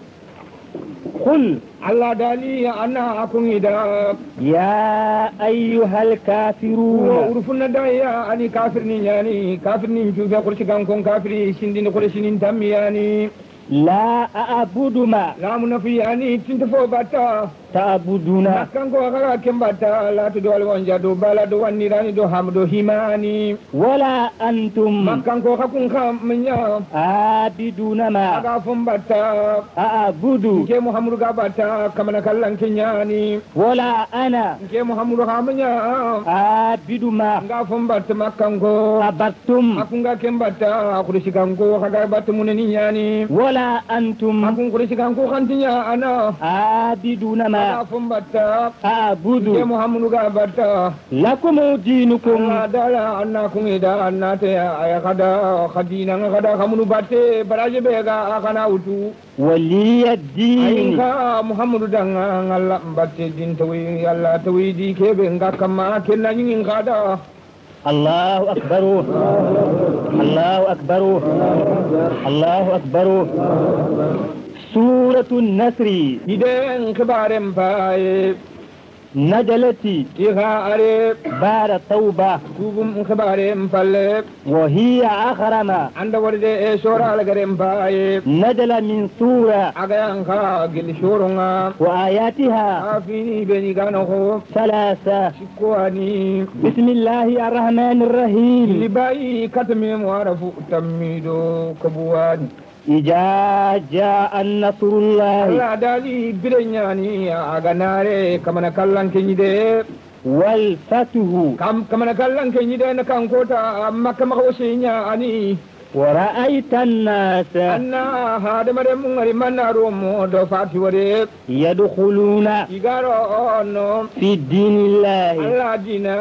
qul Allah dali ana akun ida ya ayyuhal kafirun urfuna da ya ani kafirni yani kafirni ju fa kursi kan kon kafiri shindin ko shinin tamiyani la a'budu ma la munafi yani tinfo bata ta'buduna kanko kaka kembata la to dol wonja do bala do wannirani do hamdo himani wala antum kanko kakun kam menya abiduna ma aga fumbata a'budu ke muhammadu gabata kamana kallan kinyani wala ana ke muhammadu hamnya abidu ma nga fumbata makango abattum akunga kembata kurisi kanko kaga batumuni nyani wala antum akun kurisi kanko kantinya ana abiduna ma fumbata abudu ke muhammadu gabata lakum dinukum dala annakum ida annate ya kada khadina kada kamunu batte baraje bega akana utu waliya din ka muhammadu danga ngalla batte din tawi yalla tawi di kebe ngakama kenna ngin kada Allahu akbar Allahu akbar Allahu akbar Suratul Nasri ideng kebarem bae نزلت إغارة بار التوبة كوبم خبارم فلك وهي أخرما عند ورد شورا لغرم باي نزل من سورة أغيان خاقل شورنا وآياتها آفيني بني كانوا ثلاثة شكواني بسم الله الرحمن الرحيم لباي كتمي معرف تميدو كبوان إذا جاء النصر الله الله دالي برنياني أغناري كما نكالان كنيدي والفتح كما نكالان كنيدي نكان كوتا مكة مغوشينيا أني ورأيت الناس anna hada mare mun ngari manaro mo do fati wore يدخلون igaro no في دين الله alla dina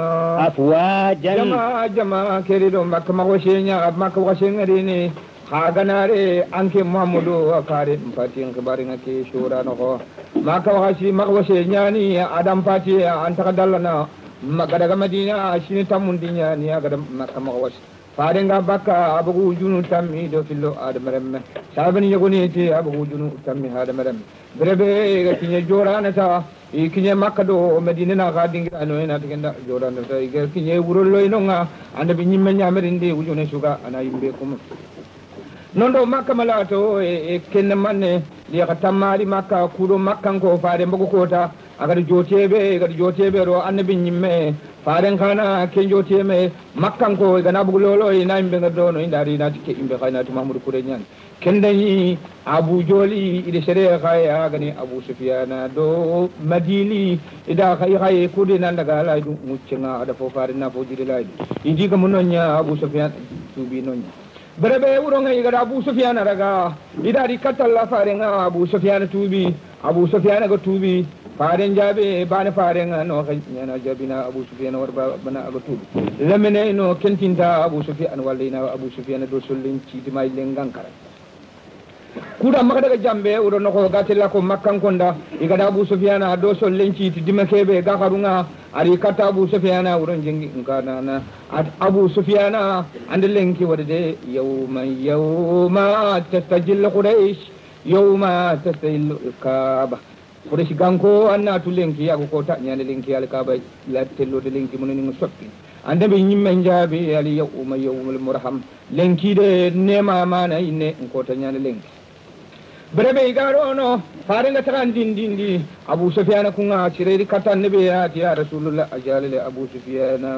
أفواجا jama kerido makka magoshenya makka wasengari ni haganare anke Muhammadu akare mpati ngabari ngake shura no ko maka washi magwashenya ni adam pati antaka dallana magadaga madina shini tamundinya ni agada makka magwash farenga bakka abugu junu tammi do fillo adamaram sabani yogoni ti abugu junu tammi adamaram berebe ga kinye jorana ta kinye makka do madina na ga dingira no ena tigenda jorana ta ga kinye wurollo inonga anda bi nyimme nyamerinde wujune suga ana yimbe kum nondo makka malato e kenne manne li ka tamari makka kudo makkan ko faare mbogo kota agadi jotebe ro annabi nyimme faaren kana ken joteme makkan ko gana bugu lolo ina imbe ngado no indari na tike imbe khayna to mahmud kure nyan kendani abu joli ide sere khaya gani abu sufyana do madini ida khay kudi nan daga laydu muccenga ada fo faaren na fo jide laydu idi ga munonya abu sufyan tubi nonya berebe wuro ngai ga abu sufyana raga idari katalla farenga abu sufyana tubi abu sufyana go tubi faaren jabe bana faaren no kanyana jabina abu sufyana warba bana go tubi lamene no kentinta abu sufyana wallina abu sufyana do sollin ci may lengankara kuda maka daga jambe wuro no ko gatella ko makkan konda igada abu sufyana do sollin ci dimakebe gakarunga ari kata abu sufyana wuron jengi ngana na abu sufyana andelenki wadde yawma tastajil quraish yawma tastajil kaaba quraish ganko anna tulenki yago ko ta nyane lenki al kaaba la tello de lenki munni ngo soppi ande be nyimme njabi ali yawmul murham lenki de nema mana inne ko ta nyane lenki berebe igaro no farenga takan dindi abu sufyana kunga ciredi katan nabi ya rasulullah ajalile abu sufyana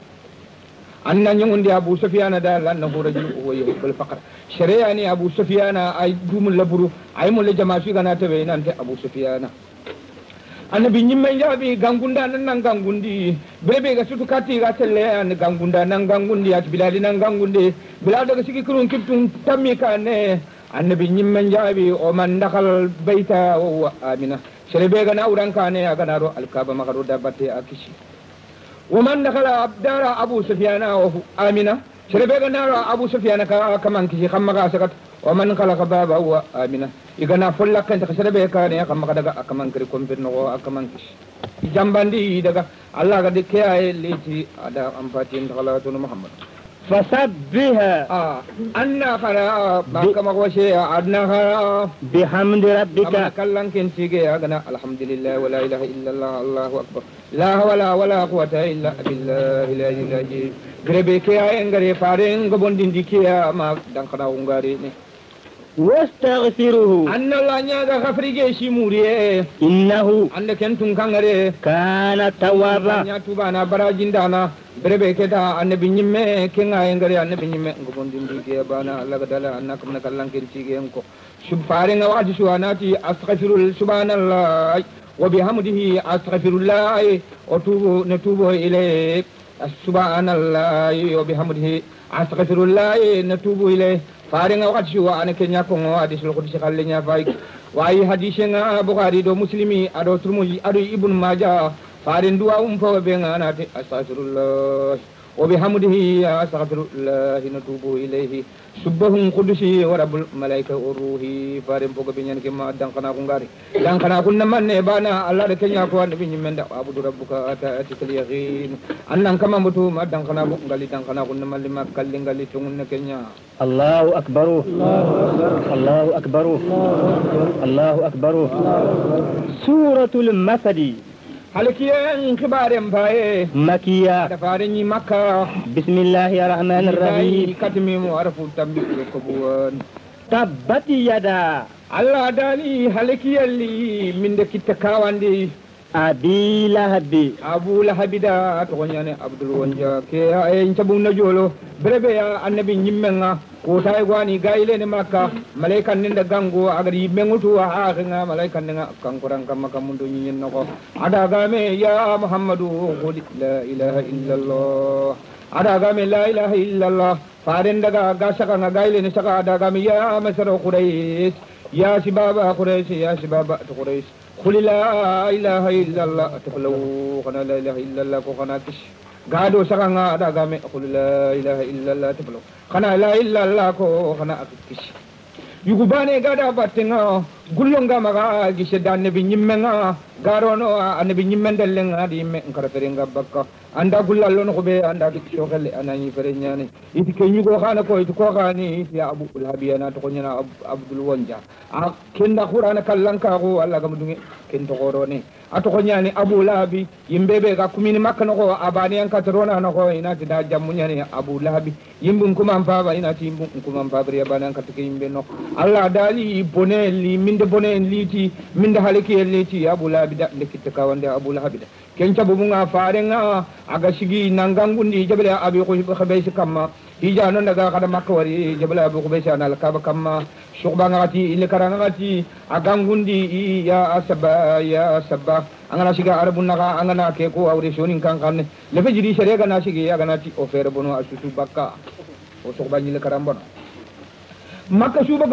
anna nyundi abu sufyana da lanna huraju wayo bil faqr sharia ni abu sufyana ay dumul laburu ay mul jama fi gana tabe nante abu sufyana annabi nyimme jabi gangunda nan gangundi berebe ga sutu kati ga telle an gangunda nan gangundi at bilali nan gangundi bilal daga sigi kurun kiptun tammi kane annabi nyimmen jaabi o man dakal bayta wa amina sherebe ga nawran kane aga naro alkaba magaro dabate akishi wa man dakala abdara abu sufyana wa amina sherebe ga naro abu sufyana ka kaman kishi khamma sakat wa man kala baba wa amina igana folla kan ta sherebe ka ne khamma daga akaman kiri kompirno wa akaman kishi jambandi daga allah ga dikke ay liti ada ampati ndalatu muhammad فسبها أنا خلا بك مغوشي أدنا خلا بحمد ربك كما كلن كنتيجي أغنى الحمد لله ولا إله إلا الله الله أكبر لا ولا قوة إلا بالله العلي العظيم غربك يا إنغري فارين غبون دينديكي ما دانكنا ونغاري واستغفره أن الله نياغا غفريجي شيموري إنه عندك أنتم كانغري كان توابا نياتوبانا براجندانا berebe keta annabi nyimme kenga engari annabi nyimme ngobon dindi ke bana Allah gadala annakum nakallan kirci gen ko subhare nga wadi suwanati astaghfirul subhanallah wa bihamdihi astaghfirullah wa natubu ilayhi subhanallah wa bihamdihi astaghfirullah natubu ilayhi fare nga wadi suwa anake nyako wadi sul qudsi khallenya fay wayi hadise nga bukhari do muslimi ado turmuji ado ibn majah فارن دعاء فوبنا ناتي أستغفر الله وبحمده أستغفر الله نتوب إليه سبحان قدسي ورب الملائكة والروح فارن فوبنا كما دانكنا كونغاري دانكنا كنا من نبانا الله ركنيا كوان بني من دعوة عبد ربك أتى اليقين أنن كما متو ما دانكنا كونغالي دانكنا كنا من لما كالينغالي تونغ كنيا الله أكبر الله أكبر الله أكبر سورة المثل halkiyan kibarin baye مكية da farin yi maka بسم الله الرحمن الرحيم katmi mu arfu tambi ko buwan تبت يدا Allah dali halkiyan li min da kitakawandi أبي لهب abu lahabi da to nyane abdul wanja ke ayin tabun na jolo berebe ya annabi nyimmenga ko tay gwani gayle ne makka malaikan nin da gango agari mengutu wa akhinga malaikan ninga kankuran kamma kamundo nyin nako ada game ya muhammadu qul la ilaha illallah ada game la ilaha illallah فارن دغا غاشكا غايل نشكا دغا يا مسر قريش يا شباب قريش يا شباب قريش قل لا اله الا الله تقولوا قنا لا اله الا الله قنا كش غادو سكا دغا مي قل لا اله الا الله تقولوا قنا لا اله الا الله قنا كش yugubane gada battenga gullonga maga gise dan nabi nyimmenga garono anabi nyimmen dellenga di me ngara ferenga bakka anda gullallo no be anda di shogale anani ferenyane iti kenyu go khana ko iti ko khani iti abu ulhabiyana to nyana abdul wonja a kenda qur'ana kallanka go alla ga mudunge ken to gorone ato ko nyani abu labi yimbebe ga kumini makka no ko abani an katrona no ko ina ti da jammu nyani abu labi yimbun kuma baba ina ti yimbun kuma baba ya banan katike yimbe no Allah dali bonelli minde bonelli ti minde haliki liti abu labi da lekita kawande abu labi da kenca bubunga farenga aga shigi nangangundi jabale abi ko khabaysi kamma hija non daga kada makwari jabale abu khabaysi anal kaba kamma shugba ngati ile karanga ngati agangundi ya asaba angana shiga arabun naga angana ke ko awre shonin kan kan le fejiri sharega na shigi aga nati ofere bono asusu bakka o shugba ni le karambon makka suba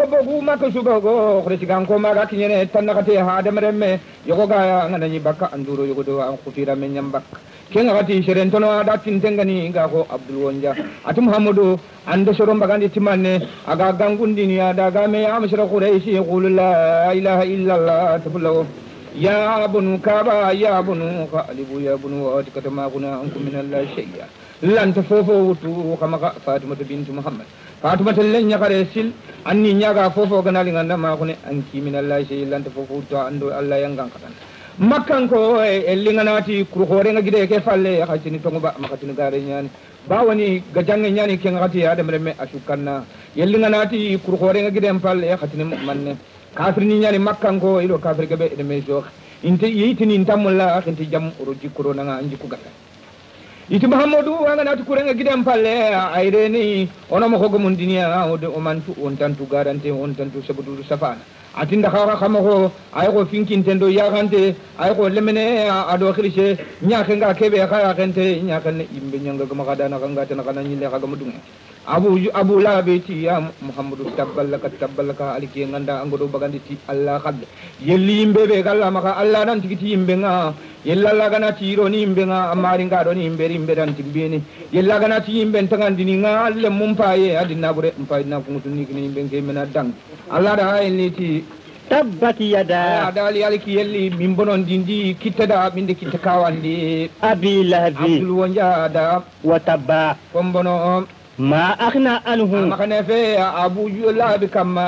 go khresi gan ko maga tinyene tanakate ha adamremme yogo ga ngana ni bakka anduro yogo do an khutira men nyambak kenga gati seren tono ada tintengani ga ko abdul wonja atu muhammadu ande sorom bagandi timanne aga gangundi ni ada ga me amshra quraishi yaqulu la ilaha illa allah tabullahu ya bunu kaba ya bunu qalibu ya bunu wa tikatama kuna ankum min allah shay'a lan tafofo wutu kama fatima bint muhammad fatima len nyakare sil anni nyaga fofo ganali nganda ma kune anki min allah shay'a lan tafofo wutu ando allah yangan katan makkan ko e linganati kuru hore nga gide ke falle hakini tongo ba makatini gare nyani bawani gajange nyani ke ngati adam reme asukanna yellinganati kuru hore nga gide falle hakini manne kafir ni nyani makkan ko ilo kafir gabe de mejo inte yitini ntamulla akinti jam uruji kurona nga anji kugata iti muhammadu wanga nati kurenga gide falle ayreni ono mo ko mun diniya o de o mantu on tantu garante on tantu sabudu safana atinda khara khamako ay ko finkin tendo yagante ay ko lemene ado khirise nyaake nga kebe khaya kente nyaake ne imbe nyanga gama kadana kanga tan kana nyile kaga mudunga abu labeti ya muhammadu tabbalaka aliki nganda angodo bagandi ti allah khad yelli imbe be galla maka allah nan tigiti imbe nga yella laga na tiro ni imbe nga amari nga do ni imbe dan timbini yella laga na ti imbe tangandini nga alle mumpaye adina bure mpaye na kungutuni ni imbe ngemena dang allah da ayni tabbat yada dali aliki yelli min bonon dindi kittada binde kitta kawandi abi lahabi abdul wonjada wa tabba kombono ma akhna anhu makane fe abu lahabi kama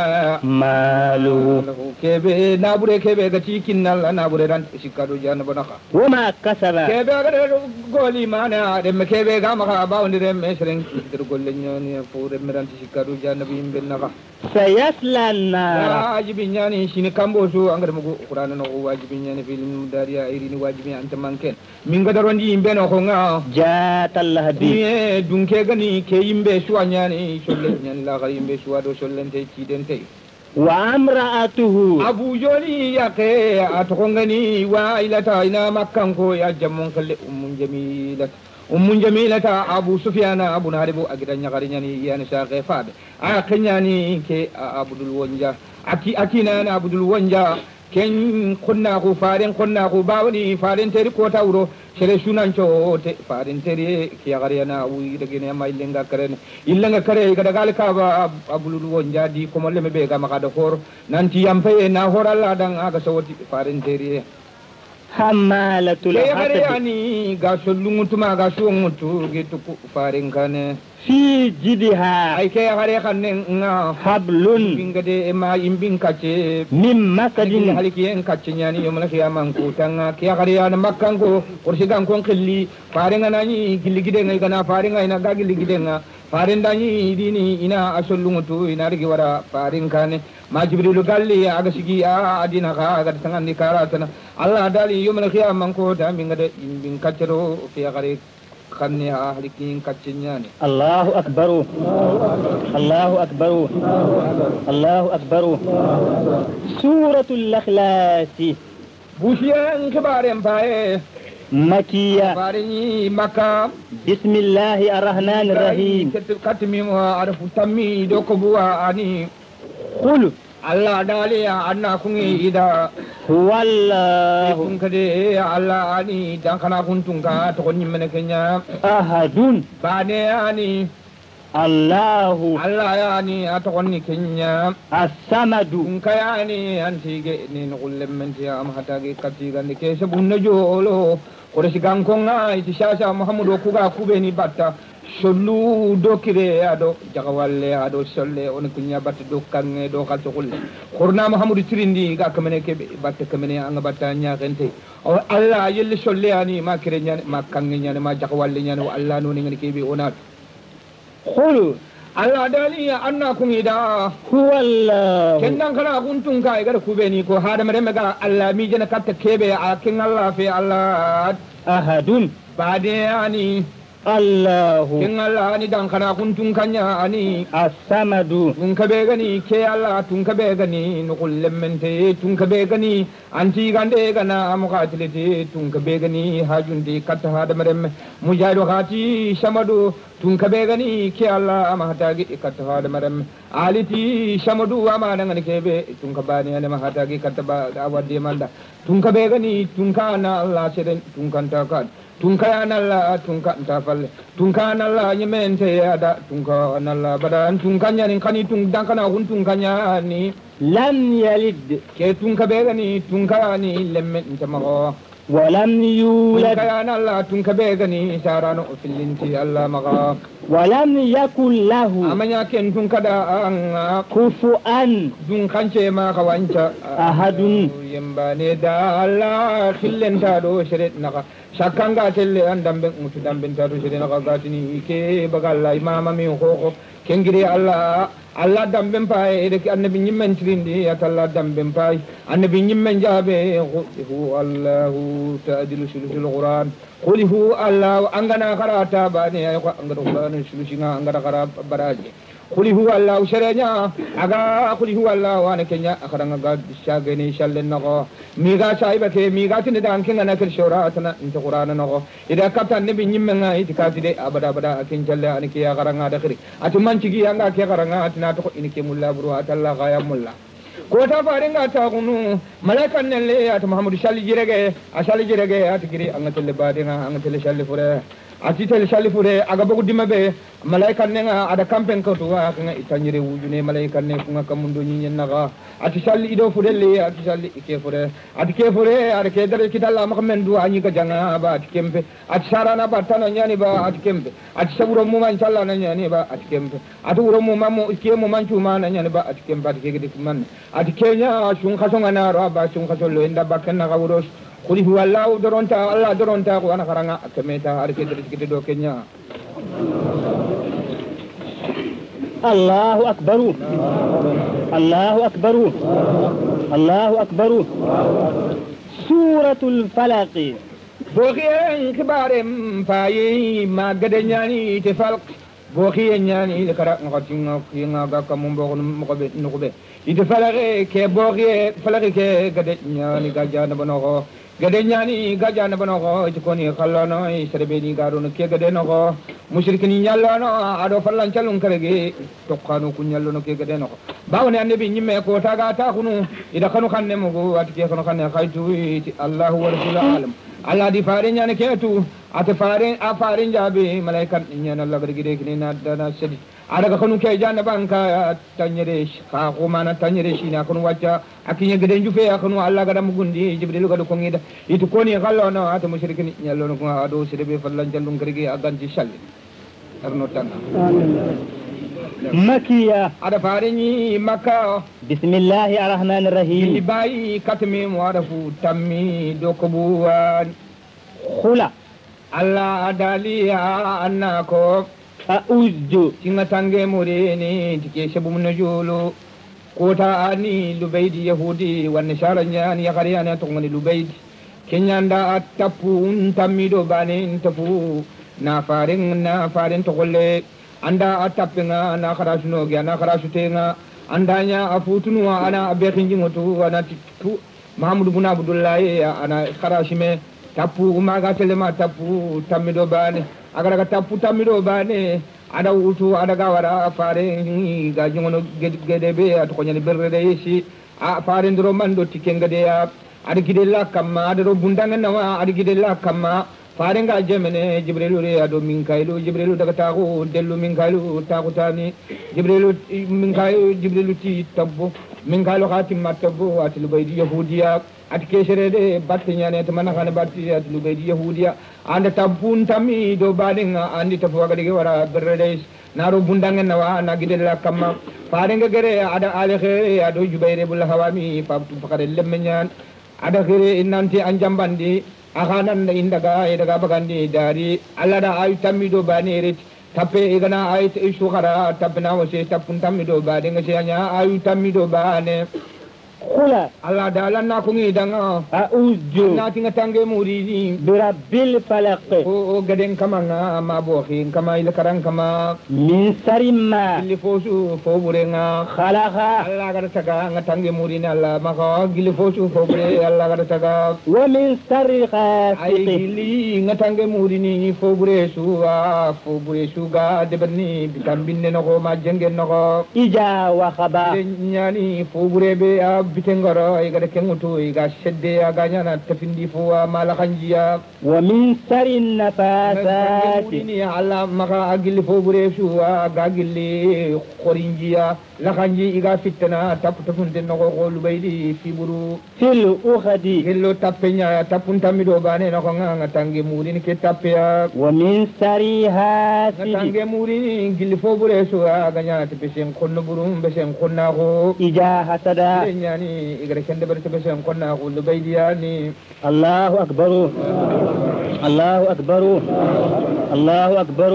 malu kebe nabure kebe gati kinnal nabure dan sikado janna bonaka wama kasaba kebe ga goli mana dem kebe ga maka bawndi dem mesren der golle nyoni fure meran sikado janna bimbe naka sayasla nar wajibi nyani shini kambo so angare mugo qur'ana no wajibi nyani film dariya irini wajibi anta manken min gadarondi yimbe no ko nga jatallah bi dunke gani ke yimbe suwa nyani solle nyani la gari yimbe suwa do sollente ci dente wa amra'atuhu abu joli yake atokongani wa ilata ina makkan ko ya jammon kalle ummun jamilata abu sufyana abu naribu agidan nyagari nyani yani saqe fabe kenyani ke abdul wonja akina na abdul wonja ken konna ko bawni faren teri ko tawro sere sunancho te faren teri ki yagariana abu idagene ma illenga karen illenga kare gada gal ka abdul wonja di ko molle be ga maka da hor nanti yampe na horalla dan aga sawti faren teri hammalatul hatab yani ga sollungutuma ga suumutu gitu ku farin kane fi jidiha ay ke hare khanne nga hablun bingade ma imbin kace min makadin haliki en kace nyani yomla khiyaman ku tanga ke hare yana makkan ko kursigan kon khilli farin nani giligide ngai kana farin ina ga giligide nga farin dani dini ina asollungutu ina rigi wara farin kane ma jibrilu galli aga sigi adina ka aga tangani karatana allah dali yomla khiyaman ko tambingade imbin kacero ke hare khanne ahlikin kaccinyani Allahu akbar Allahu akbar Allahu akbar suratul ikhlas bushiyan kibaren pae مكية فارني مكة بسم الله الرحمن الرحيم كتمي وعرف تمي دوكبوا أني قل الله دالي أنا كوني إذا هو الله كن كده الله أني دخنا كنتم كاتوني من كنيا أحد باني أني الله الله يعني أتوني كنيا الصمد كن يعني أنتي نقول من تيام حتى كتير عندك سبون جولو Koresi gankonga iti shasha Muhammadu kuga kubeni batta shollu do kire ado jagawalle ado solle on kunya batta do kange do kalto kulle korna Muhammadu tirindi ga kamene ke batta kamene anga batta nya gente o Allah yelle solle ani ma kire nya ma kange nya ma jagawalle nya no Allah no ngani kebe onat khul Allah dali anna kun ida huwa Allah kendan kana kuntun kai gar kubeni ko hada mare mega Allah mi jana katta kebe a kin Allah fi Allah ahadun bade ani Allah kin Allah ni dan kana kuntun kanya ani as-samadu tun ka be gani ke Allah tun ka be gani no kullum mente tun ka be gani anti gande gana muqatilati tun ka be gani hajun di katta hada mare mujahidu khati shamadu tun ka be gani ke Allah mahata gi katta hada mare aliti shamadu amana ngani kebe tun ka bani ana mahata gi katta ba awadi manda tun ka be gani tun ka na Allah seden tun kan ta kan tun ka na Allah tun ka ta falle tun ka na Allah nyemente ada tun ka na Allah badan tun kan yani kani tun dan kana hun tun kan yani lam yalid ke tun ka be gani tun ka ni lemmen tamago ولم tun يولد ka na Allah tun ka be gani sarano filinti Allah maga ولم يكن له amanya ken tun kada an كفوا dun kance ma ka wanca ahadun yembane da Allah khillenta do shirit naka shakanga telle an dambe mutu dambe ta do shirit naka gatini ke bagalla imama mi ko kengire Allah Allah dambe pay de annabi nyimmen trindi ya Allah dambe pay annabi nyimmen jabe hu Allahu ta'dilu sulul Qur'an qul hu Allah angana karata bani ay ko angada Qur'an sulusinga angada kara baraje qul hu Allah sharenya aga qul hu Allah wa nakenya akaranga ga shagani shallen nako miga shaiba ke miga tin da ankin na kir shura tana inta Qur'an nako ida kapta annabi nyimmen nga itikati de abada abada akin jalle anki ya karanga da khiri atuman cigi anga ke karanga atina to inike mulla buru atalla gaya mulla ko ta faringa ta kunu malaikan ne le at Muhammadu shalli jirege at giri anga telle badinga anga telle shalli fure ati telle shalli fure aga bogu dimabe malaikan ne nga ada kampen ko to wa nga itanyire wujune malaikan ne kunga kamundo nyen naga ati shalli ido fure le ati shalli ike fure ati ke fure ada ke dare kitalla makmen du anyi ka janga ba ati kempe ati sarana batana nyani ba ati kempe ati saburo mu man challa na nyani ba ati kempe ati uro mu mamu ke mu man chuma na nyani ba ati kempe ati ke man ati kenya shun khasonga na ro ba shun khasolo inda bakkan na gawros qul huwa Allah doronta Allah doronta ko ana karanga akemeta arke dare kiti do kenya الله أكبر الله أكبر الله أكبر سورة الفلق بوخي كبارم فاي ما غدنياني تفلق بوخي نياني لكرا نغتين نغا كمون بوخ نغبه يتفلق كي بوخي فلق كي غدنياني غاجان بنوخو gadanyani gajana banogo ikoni khallano isrebeni garun ke gadenogo mushrikini nyallano ado fallan calun karege tokkanu kunyallono ke gadenogo bawne annabi nyimme ko taga ta kunu ida kanu kanne mugo atike kanu kanne khaytu Allahu wa rasul alam Allah di farin nyane ketu ate farin a farin jabe malaikan nyana Allah gargide kini na dana sedi ada kanu ke janna banka tanyere ka ko mana tanyere shi na kanu wacca akinya gede jufe akanu Allah gada mugundi jibril gada ko ngida itu koni gallo no ata musyrikin nyallo no ado sirbe fallan jallun karigi aganti shalli arno tan مكية ada farini makka بسم الله الرحمن الرحيم bayi katmi muarafu tammi dokubuwan خلا Allah adaliya annako أعوذ tinga tange murini tike shabum najulu kota ani lubaydi yahudi wan sharanya ni yakariya to ngani lubaydi kenyanda atapu tamido bane tapu na farin to golle anda atapenga na kharasuno gya na kharasutenga andanya afutunu ana abekin jingoto ana titu Muhammad ibn Abdullah ana kharashime tappu maga telema tappu tammido bane agara tappu tammido bane ada utu ada gawara fare ga jongono gedebe at ko nyani berde yesi a fare ndro mando tikengade ya ada gidella kamma ada ro bundanga nawa ada gidella kamma fare nga jemene jibrilu re ado minkailu jibrilu daga tago dellu minkailu tago tani jibrilu ti tabbo minkailu khatim matabbo atil baydi yahudiya at kesherede batte nyane to manakane batti atil baydi yahudiya anda tabbun tammi do badinga andi tafu wagade wara berredes naro bundanga nawa na gidella kamma fare nga gere ada ale khere ado jubayre bul hawami pabtu fakare lemmenyan ada khere innanti anjambandi akanan indaga bagandi dari alla da ay tamido baneret tappe igana ay shukara tapna wase tapun tamido bade ngase anya ay tamido bane خلا alla da lanna ko ngi danga أعوذ na tinga tange muri برب الفلق o gaden kamanga ma bo khin kama ila karang kama من شر ما gili fosu fo burenga خلق alla ga taga nga tange muri na alla maka gili fosu fo bure alla ga taga ومن شر ay غاسق gili nga tange muri ni fo bure su ga deberni bitambinne no ko ma jengen no ko إجا وخبا nyani fo bure be a bitengoro ay ga kengutu ay ga shedde ya ga nyana tafindi fo mala kanjiya ومن شر النفاثات ni alla maka agili fo bure su ga gili khorinjiya la kanji iga fitna tap tafunde no ko lubaydi fi buru في الأخد gello tapenya tapun tamido bane no ko nga tange muri ni ke tapya ومن شر حاسد tange muri ni gili fo bure su ga nyana te pesen konno burum besen konna ko إجا حسد nyani igare kende ber te pesen konna ko lubaydi yani الله أكبر الله أكبر الله أكبر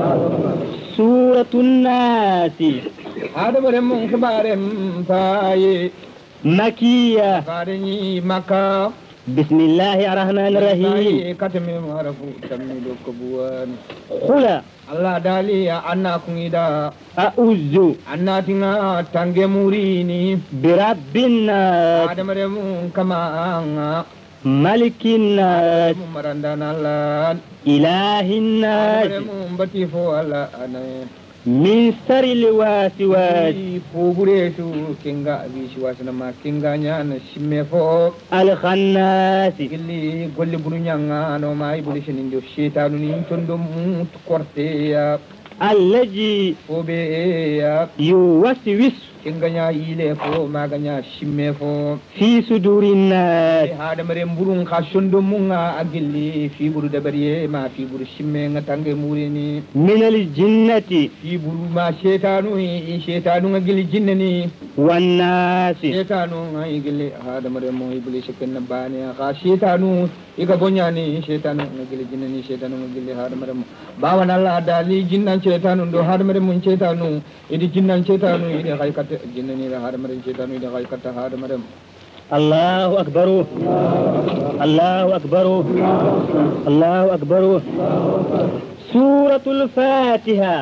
سورة الناس hada bare mun khabarem faye مكية fareni maka بسم الله الرحمن الرحيم katme marafu tamido ko buwan خلا Allah dali ya anna kungida أعوذ anna tinga tange muri ni برب الناس hada bare mun kama anga ملك الناس mun marandana lan إله الناس bare mun bati fo ala anaye من شر الوسواس fuguretu kinga bishi wasana ma kinga nyana simme fo الخناس gilli golli bunu nyanga no mai buli shinin do shaytanu ni tondo mu korte ya الذي fobe ya يوسوس kinga nya ile fo maganya simme fo في صدور الناس hada mare mburun ka shondo munga agilli fi buru dabariye ma fi buru simme nga tange murini من الجنة fi buru ma shaytanu nga gilli jinnani والناس shaytanu nga igilli hada mare mo iblis kenna bani ka shaytanu iga bonyani shaytanu nga gilli jinnani shaytanu nga gilli hada mare mo bawan Allah dali jinnan shaytanu do hada mare mun shaytanu idi jinnan shaytanu idi haykata jinnani hada mare shaytanu idi haykata hada mare الله أكبر الله أكبر الله أكبر سورة الفاتحة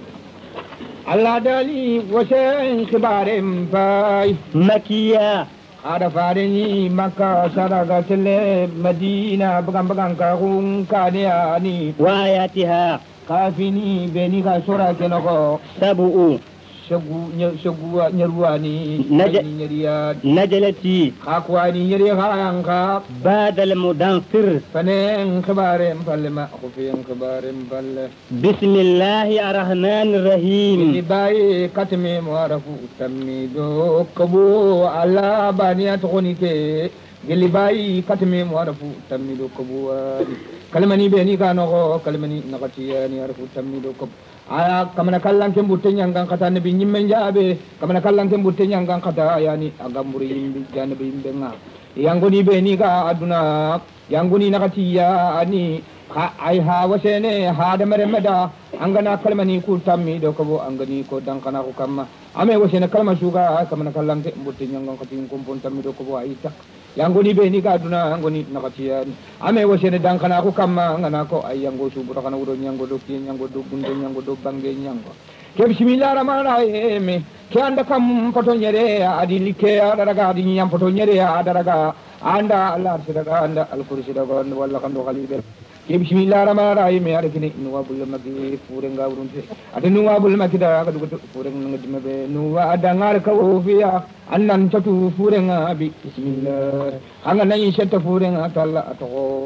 Allah dali wasen kibarem fay مكية ada fareni makka sadaga tele madina bagam ka hun kaniani وآياتها kafini beni ka sura kenoko سبع shagu nyarwani Naja- nyariya نجلتي kakwani nyari hanka بعد المدنفر fanen kibarem palle ma khufiyan kibarem palle بسم الله الرحمن ni الرحيم baye katme muarafu tamido kabu ala baniya tokoni ke geli bayi katme muarafu tamido kabu kalmani beni kano kalmani nakatiyani arafu tamido kabu aya kamana kallan ken butte nyangan kata nabi nyimmen jabe kamana kallan ken butte nyangan kata yani agamburi yimbi janabi yimbe nga yangoni beni ka aduna yangoni nakatiya ani ay ha wasene ha da mare meda angana kalmani ku tammi do ko angani ko dankana ko kamma ame wasene kalma suga kamana kallan ke butte nyangan kati kumpon tammi do ko ay tak yangoni beni ka aduna angoni nakatiya ame wasene dankana ko kamma angana ko ay yango subu kana wuro nyango do ki nyango do bunde nyango do bange nyango ke bismillahir rahmanir rahim ke anda kam poto nyere adi like ada daga adi nyam poto nyere ada daga anda Allah sidaka anda al-kursi daga walla kando khalibe ke bismillah rahman rahim ya rekini nuwa bul magi fure ngawrunte ade nuwa bul magi da ga dugo fure ngadimme be nuwa adangar ka fiya annan tatu fure ngabi bismillah anga nayi shetta fure ngata to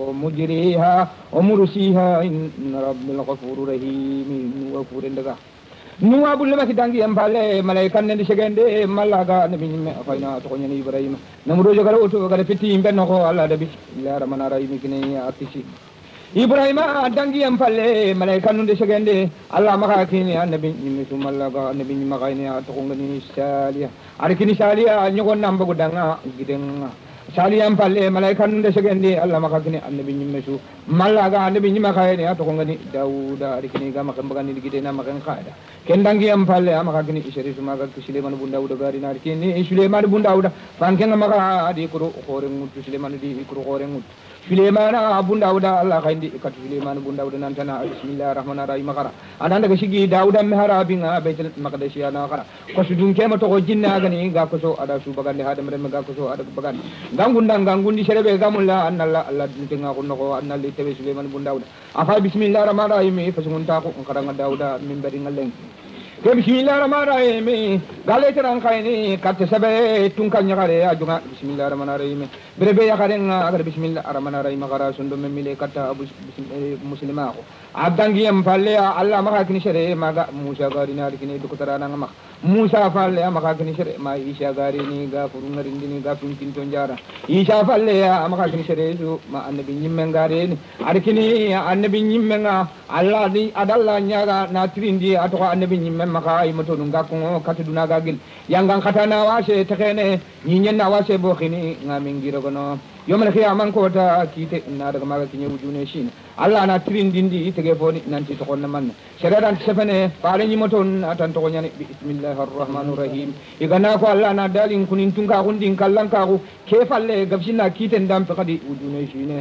mujriha wa mursiha inna rabbil ghafurur rahim nuwa fure daga nuwa bul magi dangi am bale malaikan ne segende malaga nabi nyimme fayna to nyani ibrahim namro jogara oto gara fiti benno ko Allah da bismillah rahman rahim kine atisi Ibrahima dangi am palle malaikan nunde segende Allah maka kini annabi nyimme sumallaga annabi nyima kayni to ngani saliya arkini saliya nyogon namba gudanga gidenga saliya am palle malaikan nunde segende Allah maka kini annabi nyimme su mallaga annabi nyima kayni to ngani dauda arkini ga maka bagani gidena maka khaida ken dangi am palle maka kini iseri sumaga Sulaiman bun Dauda gari nar kini Sulaiman bun Dauda fanken maka adi kuro khore mutu Sulaiman di kuro khore mutu Sulaiman Abu Dauda Allah khandi kat Sulaiman Abu Dauda nantana bismillahirrahmanirrahim makara ananda ga shigi Dauda mehara binga baitul maqdis ya na kara ko sudun kema to ko jinna gani ga ko so ada su bagande hadam rem ga ko so ada bagande gangundi serebe gamulla annalla Allah dinga ko no annalli tawi Sulaiman Abu Dauda afa bismillahirrahmanirrahim fasunta ko karanga Dauda min bari ngalen ke bismillahirrahmanirrahim gale teran kayni kat sabe tun kan nyagare ajunga bismillahirrahmanirrahim berebe ya karen agar bismillahirrahmanirrahim gara sundo memile kata abu muslima ko abdangi am palle Allah maka kini sere maga Musa gari na kini dukutarana ngama Musa falle maka kini sere ma Isa gari ni ga furun rindini ga pintin tonjara Isa falle maka kini sere su ma annabi nyimmen gari ni arkini annabi nyimmen Allah di adalla nyaga na trindi atoko annabi nyimmen maka ay moto dunga ko katuduna gagil yangang katana wase tekene nyinyen na wase bo khini ngamingira gono yomal khiyaman ko ta kite na daga maga kinye wujune shin Allah na trindindi tege foni nanti to konna man sharadan sefene faale nyi moto atan to nyani bismillahir rahmanir rahim igana ko Allah na dalin kunin tunga hundin kallan ka ko ke falle gabsina kite ndam to kadi wujune shine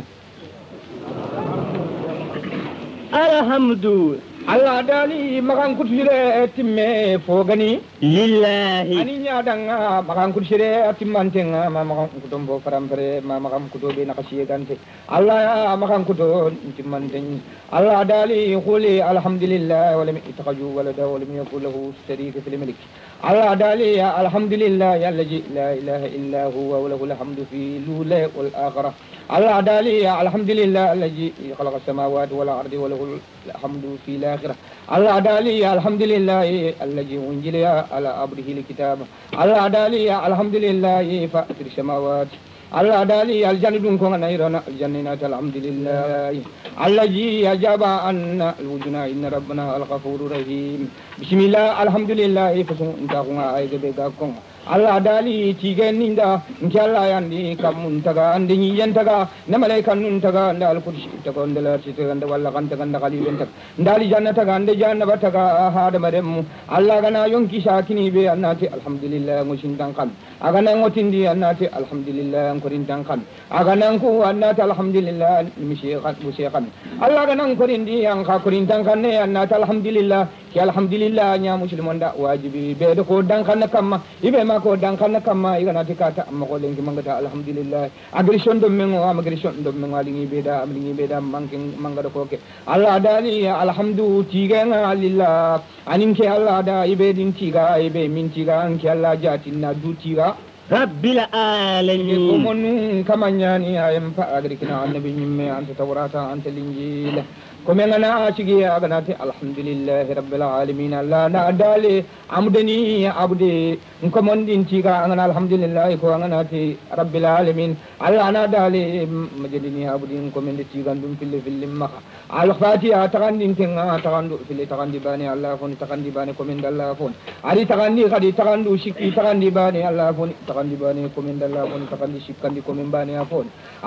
alhamdu Allah dali makan kutire timme fogani lillahi ani nyadanga makan kutire timmantenga ma makan kutombo parampare ma makan kutobe nakasiye gante Allah ya makan kuto timmanten Allah dali khuli alhamdulillah wa lam ittaqaju walada wa lam yakul lahu sharik fil mulk Allah dali ya alhamdulillah ya allazi la ilaha illa huwa wa lahu alhamdu fi lula wal akhirah Allah dali ya alhamdulillah allazi khalaqa as-samawati wal ardi wa lahu alhamdu fi الآخرة الله دالي الحمد لله الذي أنزل على عبده الكتاب الله دالي الحمد لله فاطر السماوات الله دالي الجنة كون نيرنا الجنة الحمد لله الذي أجاب أن الوجنا إن ربنا الغفور الرحيم بسم الله الحمد لله فسون تاكون أيد بيكون Allah dali tigen ninda inshallah yandi kamun taga andi nyen taga na malaikan nun taga ndal kursi taga ndala sita nda walla kan taga ndali bentak ndali janna taga ande janna bataga hada maremu Allah gana yonki shakini be annati alhamdulillah mushin tankan agana ngotindi annati alhamdulillah ngorin tankan agana ko annati alhamdulillah mushekan Allah gana ngorindi yang ka korin tankan ne annati alhamdulillah ki alhamdulillah nya muslimon da wajibi be do ko dankan kamma ibe ko dankan kamma igana tikata amma ko lengi mangata alhamdulillah agression do men wa agression do men walingi beda amlingi beda manking mangada ko ke Allah dali alhamdu tigenga lillah aninke Allah da ibe din tiga ibe min tiga anke Allah jatinna du tiga rabbil alamin komonu kamanyani ayem pa agrikina annabi nyimme anta tawrata anta linjil komengana asigi aganati alhamdulillah rabbil alamin Allah na dali amdani abdi nkomondin tiga angana alhamdulillah ko anganati rabbil alamin Allah na dali majidini abdi nkomendi tiga dum fil makha al fatiha tagandin kenga tagandu fil tagandi bani Allah fon tagandi bani komenda Allah fon ari tagandi kadi tagandu shikki tagandi bani Allah fon tagandi bani komenda Allah fon tagandi shikkandi komembani afon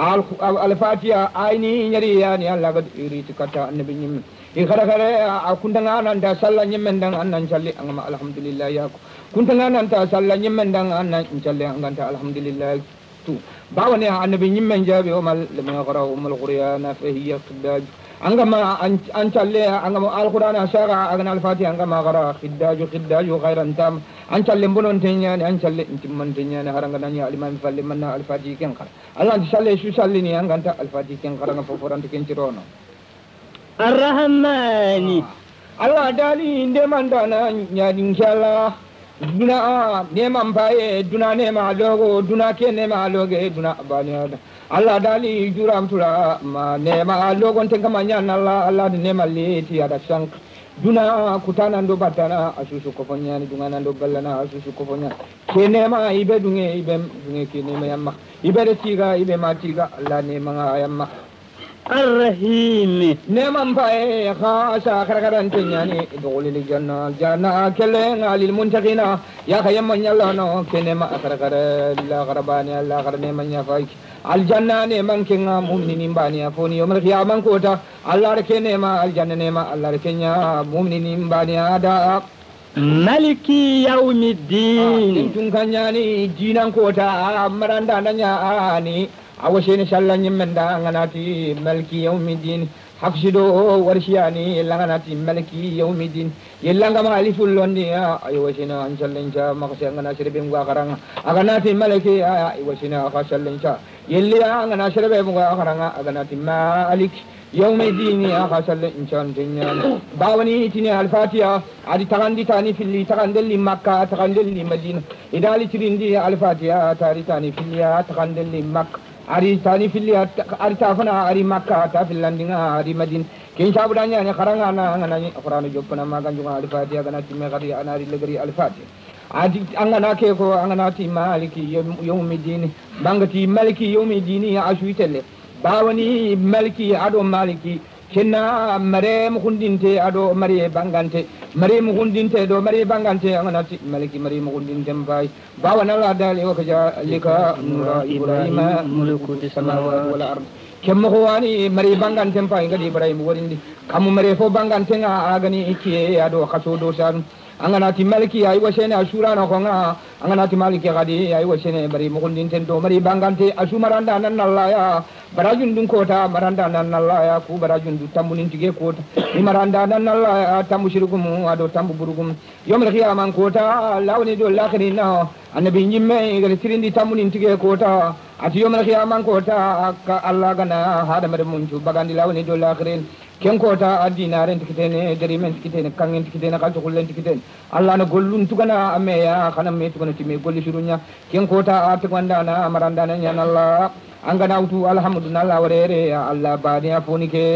al fatiha aini nyari yani Allah gad iri tikata annabi nyim ikara akundanga nanda salla nyemendang annan jalli angama alhamdulillah ya kuntanga nanta salla nyemendang annan jalli anganta alhamdulillah tu bawane annabi nyimmen jabi o mal lam yaqra umul qur'ana fa hiya qidaj angama anchalle angama alquran asara agana alfatiha angama gara khiddaju khairan tam anchalle bonon tenyani anchalle intimman tenyani haranga nanya alimam falle manna alfatiha ken kara allah challe su sallini anganta alfatiha ken kara foforante ken cirono arrahmani allah dali inde mandana nyadi inshallah duna neman baye duna nema logo duna ke nema loge duna baniada Allah dali juram tura ma nema logo tenka manyana Allah nema leti ada sank duna kutana ndo batana asusu kofonya ni dungana ndo ballana asusu kofonya ke nema ibe dunge ke nema yamma ibe tiga ibe matiga Allah nema yamma الرحيم نعم باي خاصة خرقران تنياني دخول الجنة جنة كلين للمنتقين يا خي من يلانو كنما خرقر لا غرباني لا غرني من يفايك الجنة نعم كنا مؤمنين باني فوني يوم القيامة كوتا الله ركنما الجنة نعم الله ركنيا مؤمنين باني هذا ملكي يوم الدين انتم كنياني جينا كوتا مراندا نيا اني awashene shallan yimenda nganati maliki yawmiddin hafsido warshiyani langanati maliki yawmiddin yellanga ma aliful londi ay washina anshallencha makase ngana shirbe ngwa karanga aganati maliki ay washina khashallencha yelli ngana shirbe ngwa karanga aganati malik yawmiddin khashallencha dunya bawani tini al-fatiha adi tagandi tani filli tagandelli makka tagandelli madina idali tirindi al-fatiha tari tani filli tagandelli makka ari tani filli ari tafana ari makka ta fillandinga ari madin kin sabudanya ne karanga na ngana qur'an joppana maganjunga al-fatiha kana timme gadi anari legari al-fatiha adi angana ke ko angana ti maliki yawmiddin bangati maliki yawmiddin ashuitelle bawani maliki ado maliki kenna mare mukundinte ado mare bangante mare mukundinte do mare bangante anganati maliki mare mukundinte mbay bawana la dal wa kaja lika nura ibrahima mulukuti samawati wal ard kemmo ko wani mare bangante mbay ngadi ibrahima worindi kamu mare fo bangante nga agani ikiye ado khaso do san anganati maliki ay washene ashura na ko nga anganati maliki gadi ay washene mare mukundinte do mare bangante ashumaranda nan Allah ya barajun dun kota maranda nan Allah ya ku barajun du tambunin tige kota ni maranda nan Allah ya tambu shirgum ado tambu burugum yomul qiyamah kota lawni do lakhirina annabi nyimme gari tirindi tambunin tige kota ati yomul qiyamah kota ka Allah gana hada mere munju bagandi lawni do lakhirin ken kota adina ren tikitene dari men tikitene kangen tikitene kalto kullen tikitene Allah na gollun tugana ameya kana me tugana timme golli shurunya ken kota atganda na maranda nan Allah angana utu alhamdulillah warere ya Allah bani afuni ke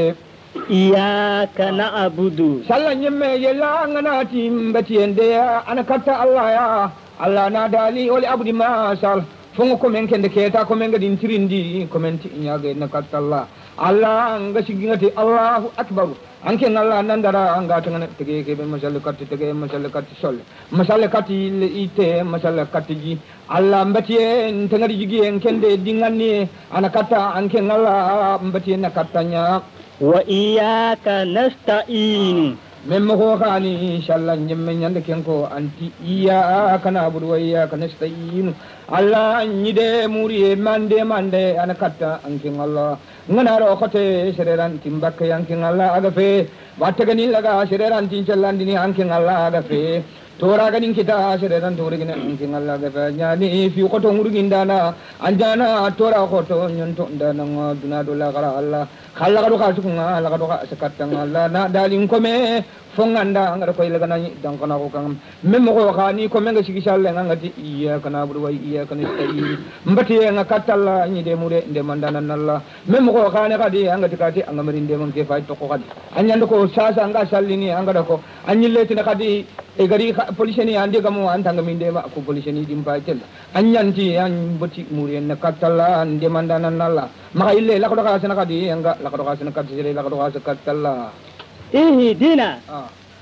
iyyaka na'budu sallan yemme yella angana timbati ende ana katta Allah ya Allah na dali oli abdi masal fongo ko men kende keta ko men gadin tirindi ko men ti nyaage na katta Allah anga sigingati Allahu akbar anke Allah nandara anga tangana tege ke be masal katti sol masal katti ite masal katti ji Allah mbati en tangari jigi en kende dingani ana kata anke Allah mbati en katanya wa iyyaka nasta'in memmo ko khani inshallah nyemme nyande kenko anti iyyaka na'budu wa iyyaka nasta'in Allah nyide muriye mande ana kata anke Allah ngana ro khote sereran timbak yanke Allah agafe wattagani laga sereran tinchallandini anke Allah agafe tora ganin kita sereran torigina anke Allah agafe nyani fi khoto ngurugindana anjana tora khoto nyonto ndana ngaduna do lagara Allah khalla gado khasukunga la gado sakatanga Allah na dalin kome fonganda ngara koy laga nani dankana ko kam memmo ko khani ko menga sigi shalle ngati iyyaka na'budu wa iyyaka nasta'in mbati nga katalla ni de mude de mandana Allah memmo ko khani kadi ngati kati ngamari de mon ke fay to ko kadi anyando ko sasa nga sallini angada ko anyille tina kadi e gari police ni ande gamu antanga minde ma ko police ni dim fay tel anyanti an boti muri en katalla de mandana Allah maka ille la ko ka sana kadi nga la ko ka sana kadi la ko ka katalla ihdina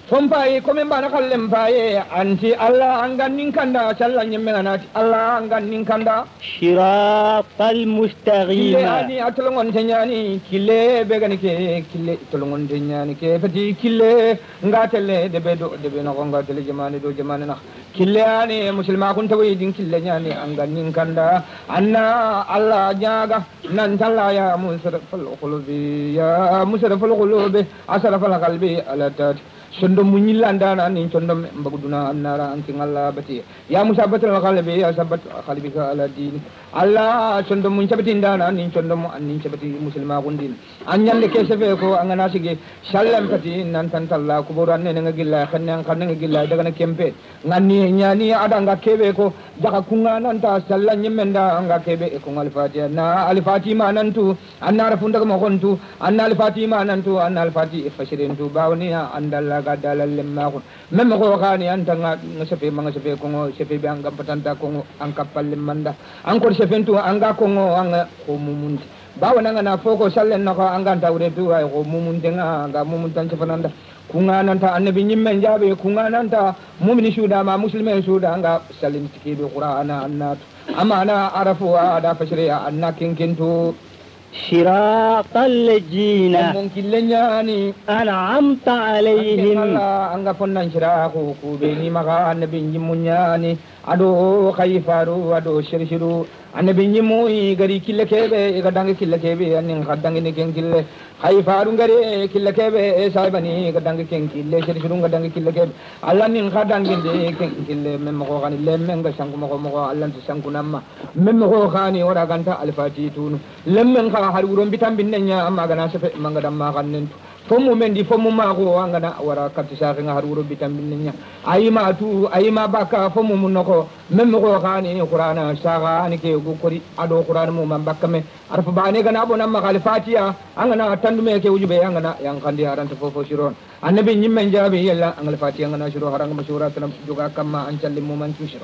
fompaye komin mbana kallen paye anti allah an gannin kanda salla ñemmeganati allah an gannin kanda صراط kille المستقيم ani a tolongonte ñani kille ɓegani ke kille tolongonte ñani ke fati kille ngatelle deɓe do deɓe nako ngatelle jamane do jamane nak kille ani musilma kun tawi din kille ñani an gannin kanda anna allah ñaga nan talla ya musrafal qulubi ya musrafal qulubi asrafal qalbi ala tati sondo muñillandana nin condo mbaguduna annara anki ngalla bati ya musa batal qalbi ya sabat qalbika ala dini allah sondo mun cabitindana nin condo mo annin cabiti muslima gundin anyande ke sefe ko angana sige sallam pati nan tan talla ko boran ne nga gilla xannan xannan gilla daga na kempe ngani nyani ada nga kebe ko jaka kunga nan ta sallan nyemenda nga kebe ko ngal fatiha na al fatima nantu annara fundaga mo gontu anna al fatima nantu anna al fati fashirintu bawni andalla gadala lemma ko mem ko khani anta nga sefe manga sefe ko sefe be anga patanta ko an kapalle manda encore sefentu anga ko anga ko mumunti bawa nanga na foko sallen nako anga tawre tu ay ko mumunti nga anga mumun tan cefananda kunga nanta annabi nyimme jabe kunga nanta mu'mini shuda ma muslime shuda anga sallin tikibe qur'ana annatu amana arafu ada fashriya annakin kintu صراط الذين mungkin lenyani أنعمت عليهم anga ponnan shiraku ku be ni maka annabi nyimunyani ado khayfaru ado shirshiru annabi nyimu gari kille kebe ga dangi kille kebe anin khadangi ni ken kille khayfaru gari kille kebe saibani ga dangi ken kille shirshiru ga dangi kille kebe allah nin khadangi de ken kille mem ko khani lemme ga sangu mo allah to sangu namma mem ko khani ora ganta alfati tunu lemme kha har wuron bitam binnenya amma ga na sefe manga damma kannen fomu mendi fomu mako angana wara katti saaki nga har wuro bitam binnenya ayima tu ayima baka fomu munoko mem ko khani qur'ana saga ani ke go kori ado qur'an mu man bakka me arfa bane gana bona ma khal fatiha angana tandume ke wujube angana yang kandi aranta fofo siron annabi nyimmen jabi yalla angal fatiha angana siro haranga masura tanam juga kamma ancalli mu man tusiro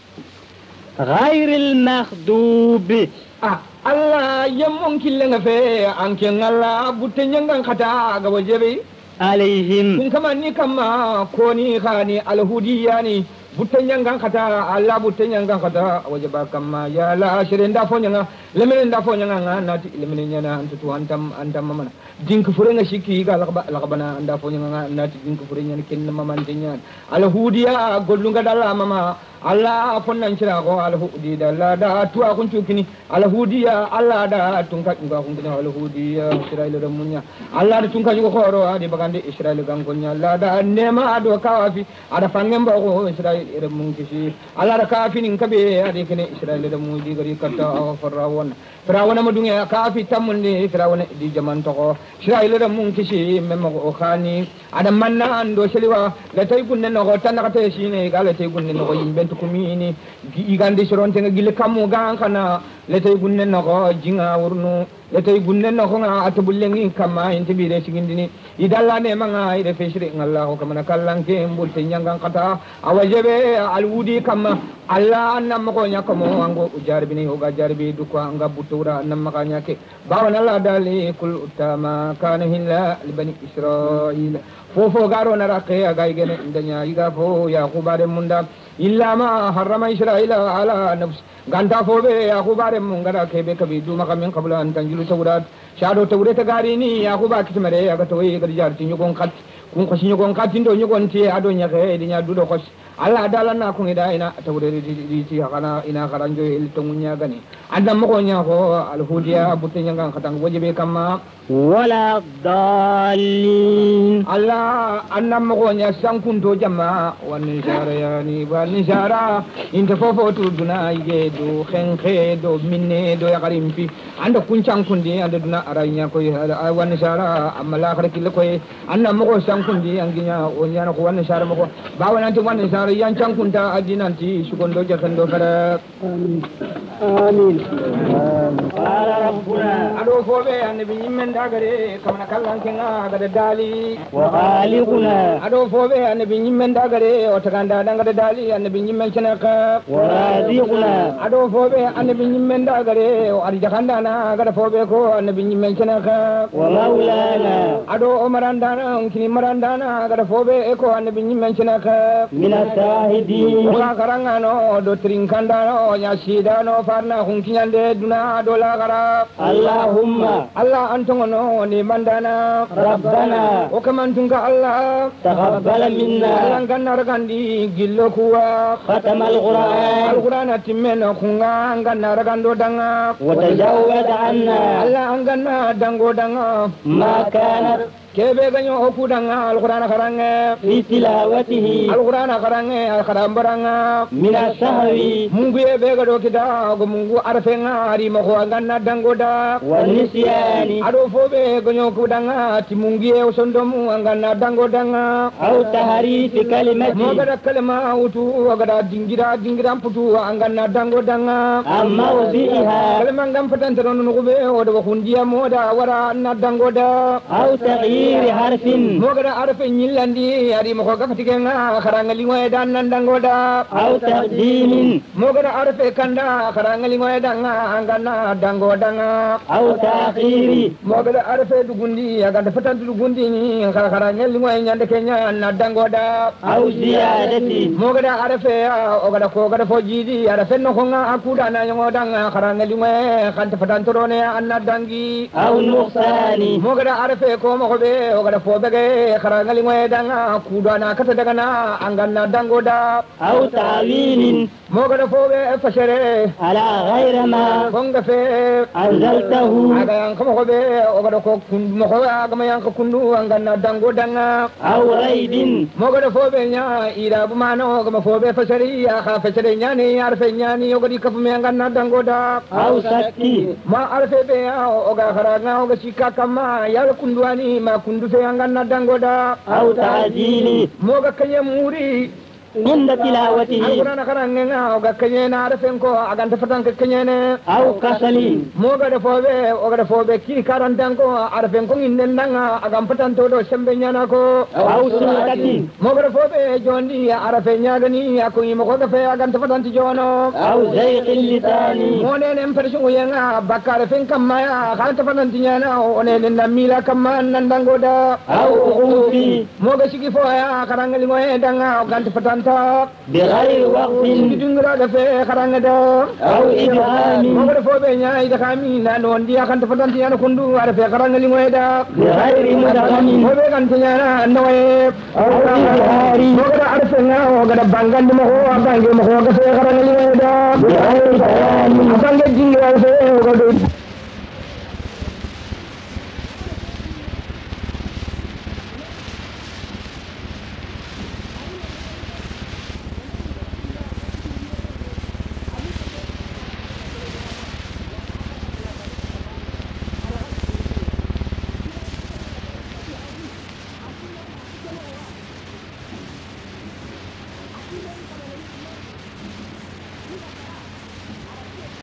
غير المغضوب Allah yammun kille nga fe anke ngalla butenya ngan khata ga wajebe عليهم kun kama ni kama ko ni khani alhudiyani butenya ngan khata Allah butenya ngan khata wajaba kama ya la shirin da fonya nga lemenen da fonya nga nati lemenen nyana antu antam mamana dink furenga shiki ga lakbana anda fonya nga nati dink furenya ken maman tenya alhudiya gollunga dalla mama Allah fonnan cira ko alhudi dalla da tuwa kun cukini alhudiya Allah da tunka tunka kun kina alhudiya Israila da munya Allah da tunka ko khoro adi bagande Israila gan gonya Allah da nema ado kawafi ada fangem ba ko Israila da mun kishi Allah da kafi nin kabe adi kene Israila da mu di gari katta firawna madunga kafi tamunde firawna di jaman to ko Israila da mun kishi memma ko khani ada manna ando sheliwa la tay kunne no tan ka tay shine gala tay kunne no yimbe kumini igande soronte nga gile kamu gan kana letay gunne nako jinga wurnu letay gunne nako nga atubullengi kama intibire sigindini idalla ne manga ide feshri ngallahu kama kallanke mbulte nyanga kata awajebe alwudi kama allah annam ko nyakamo ango ujarbini o gajarbi dukwa anga butura annam ka nyake bawana la dali kul utama kana hilla libani israil fofo garo na raqe aga igene ndanya iga fo yaqubare munda illa ma harrama israila ala nafs ganta fobe yaqubare mungara kebe kabi duma kamin qabla an tanjilu tawrat shado tawreta garini yaquba kitmare aga toyi garjar tinyo kat kun ko sinyo kat ndo nyogon ti ado nyake dinya dudo khos alla dalana kun ida ina tawreti ti kana ina karanjo el tongunya gani andam ko nya ko alhudiya butenya ngang katang wajibe kama ولا الضالين Allah annam ko nya sankunto jama wani yani wani jara inte fofo to duna ige do khenke do minne do yakarimpi anda kuncankundi anda duna aranya ko wani jara amala kare kille ko annam ko sankundi anginya o nya ko wani jara ko bawana to wani jara nar yancan kunta adinanti shukondo jakando kara آمين قال ربنا ado fobe annabi nyimmen dagare kamana kallan kenga gada dali وخالقنا ado fobe annabi nyimmen dagare o tagando dangada dali annabi nyimmen kenaka ورازقنا ado fobe annabi nyimmen dagare o ari jakanda na gada fobe ko annabi nyimmen kenaka ومولانا ado o marandana kini marandana gada fobe ko annabi nyimmen kenaka من الشاهدين wa karangano do trinkandano nyashidano farna hunkinyande duna do lagara اللهم Allah antongono ni mandana ربنا o kamantunga Allah تقبل منا Allah ganna ragandi gillo kuwa ختم القرآن Al-Qur'an timmeno kunga ganna ragando danga وتجاوز عنا Allah anganna dango danga ما كانت kebe ganyo oku danga Al-Qur'an karange في تلاوته Al-Qur'an karange al-karambaranga من السهو mungu ebe gado kita go mungu arfenga ari mo ganna dango da والنسيان ado fobe ganyo ku danga ti mungu e sondomu ganna dango danga أو تحريف mo كلمة gada kalma utu gada dingira putu ganna dango danga عن موضعها kalma ngam patantero no be o do hundiya moda wara na dango da أو تغيير حرف mo gada arfe nyillandi ari mo gafatigenga karangali ngoy dan nan dango da أو تقديم mo gada arfe kanda karangali ngoy danga ganna dango danga أو تأخير mo gada arfe dugundi aganda patantu dugundi ni karangali ngoy nyande kenya na dango da أو زيادة mo gada arfe o gada ko gada fojidi arfe no konga akuda na nyongo danga karangali ngoy kanta patantu rone anna dangi أو نقصان mo gada arfe ko mo be o gada fo bege karangali ngoy danga kuda na kata daga na anganna dango da أو تعليل mo gada fo be fashere على غير ما gonga fe أنزلته aga yang ko be o gada ko kundu mo ko aga yang ko kundu anganna dango danga أو ريب mo gada fo be nya ira bu mano ga mo fo be fashere ya kha fashere nya ni arfe nya ni o gadi kafu me anganna dango da أو سكي ma arfe be ya o ga karanga o ga sikka kama ya kundu ani ma kundu fe anganna dango da أو تعجيل mo ga kanye muri عند تلاوته Al-Qur'an karangenga o ga kanye na arfen ko aganta fatan ka kanye ne أو كسل mo ga da fobe o ga da fobe ki karantan ko arfen ko innen nanga agam fatan to do sembe nyana ko أو سلطة mo ga da fobe jondi arfen nyaga ni ako mo ko ga fe aganta fatan ti jono أو زيغ اللسان mo ne nem perso yenga bakar fen kamma ya aganta fatan ti nyana o ne na mila kamma nan dango da أو عقوف mo ga sigi fo ya karangali mo e danga aganta fatan ta بغير وقت dingra da fe karanga da أو إبهام mo ga da fobe nya ida kami na non dia kan fatan ti yana kundu ara fe karanga li mo e da بغير مدغم mo be kan ti nyana noye أو إظهار mo ga da arfe na o ga da bangan mo ko bangi mo ko ga fe karanga li mo e da بغير بيان bangi dingra fe o ga do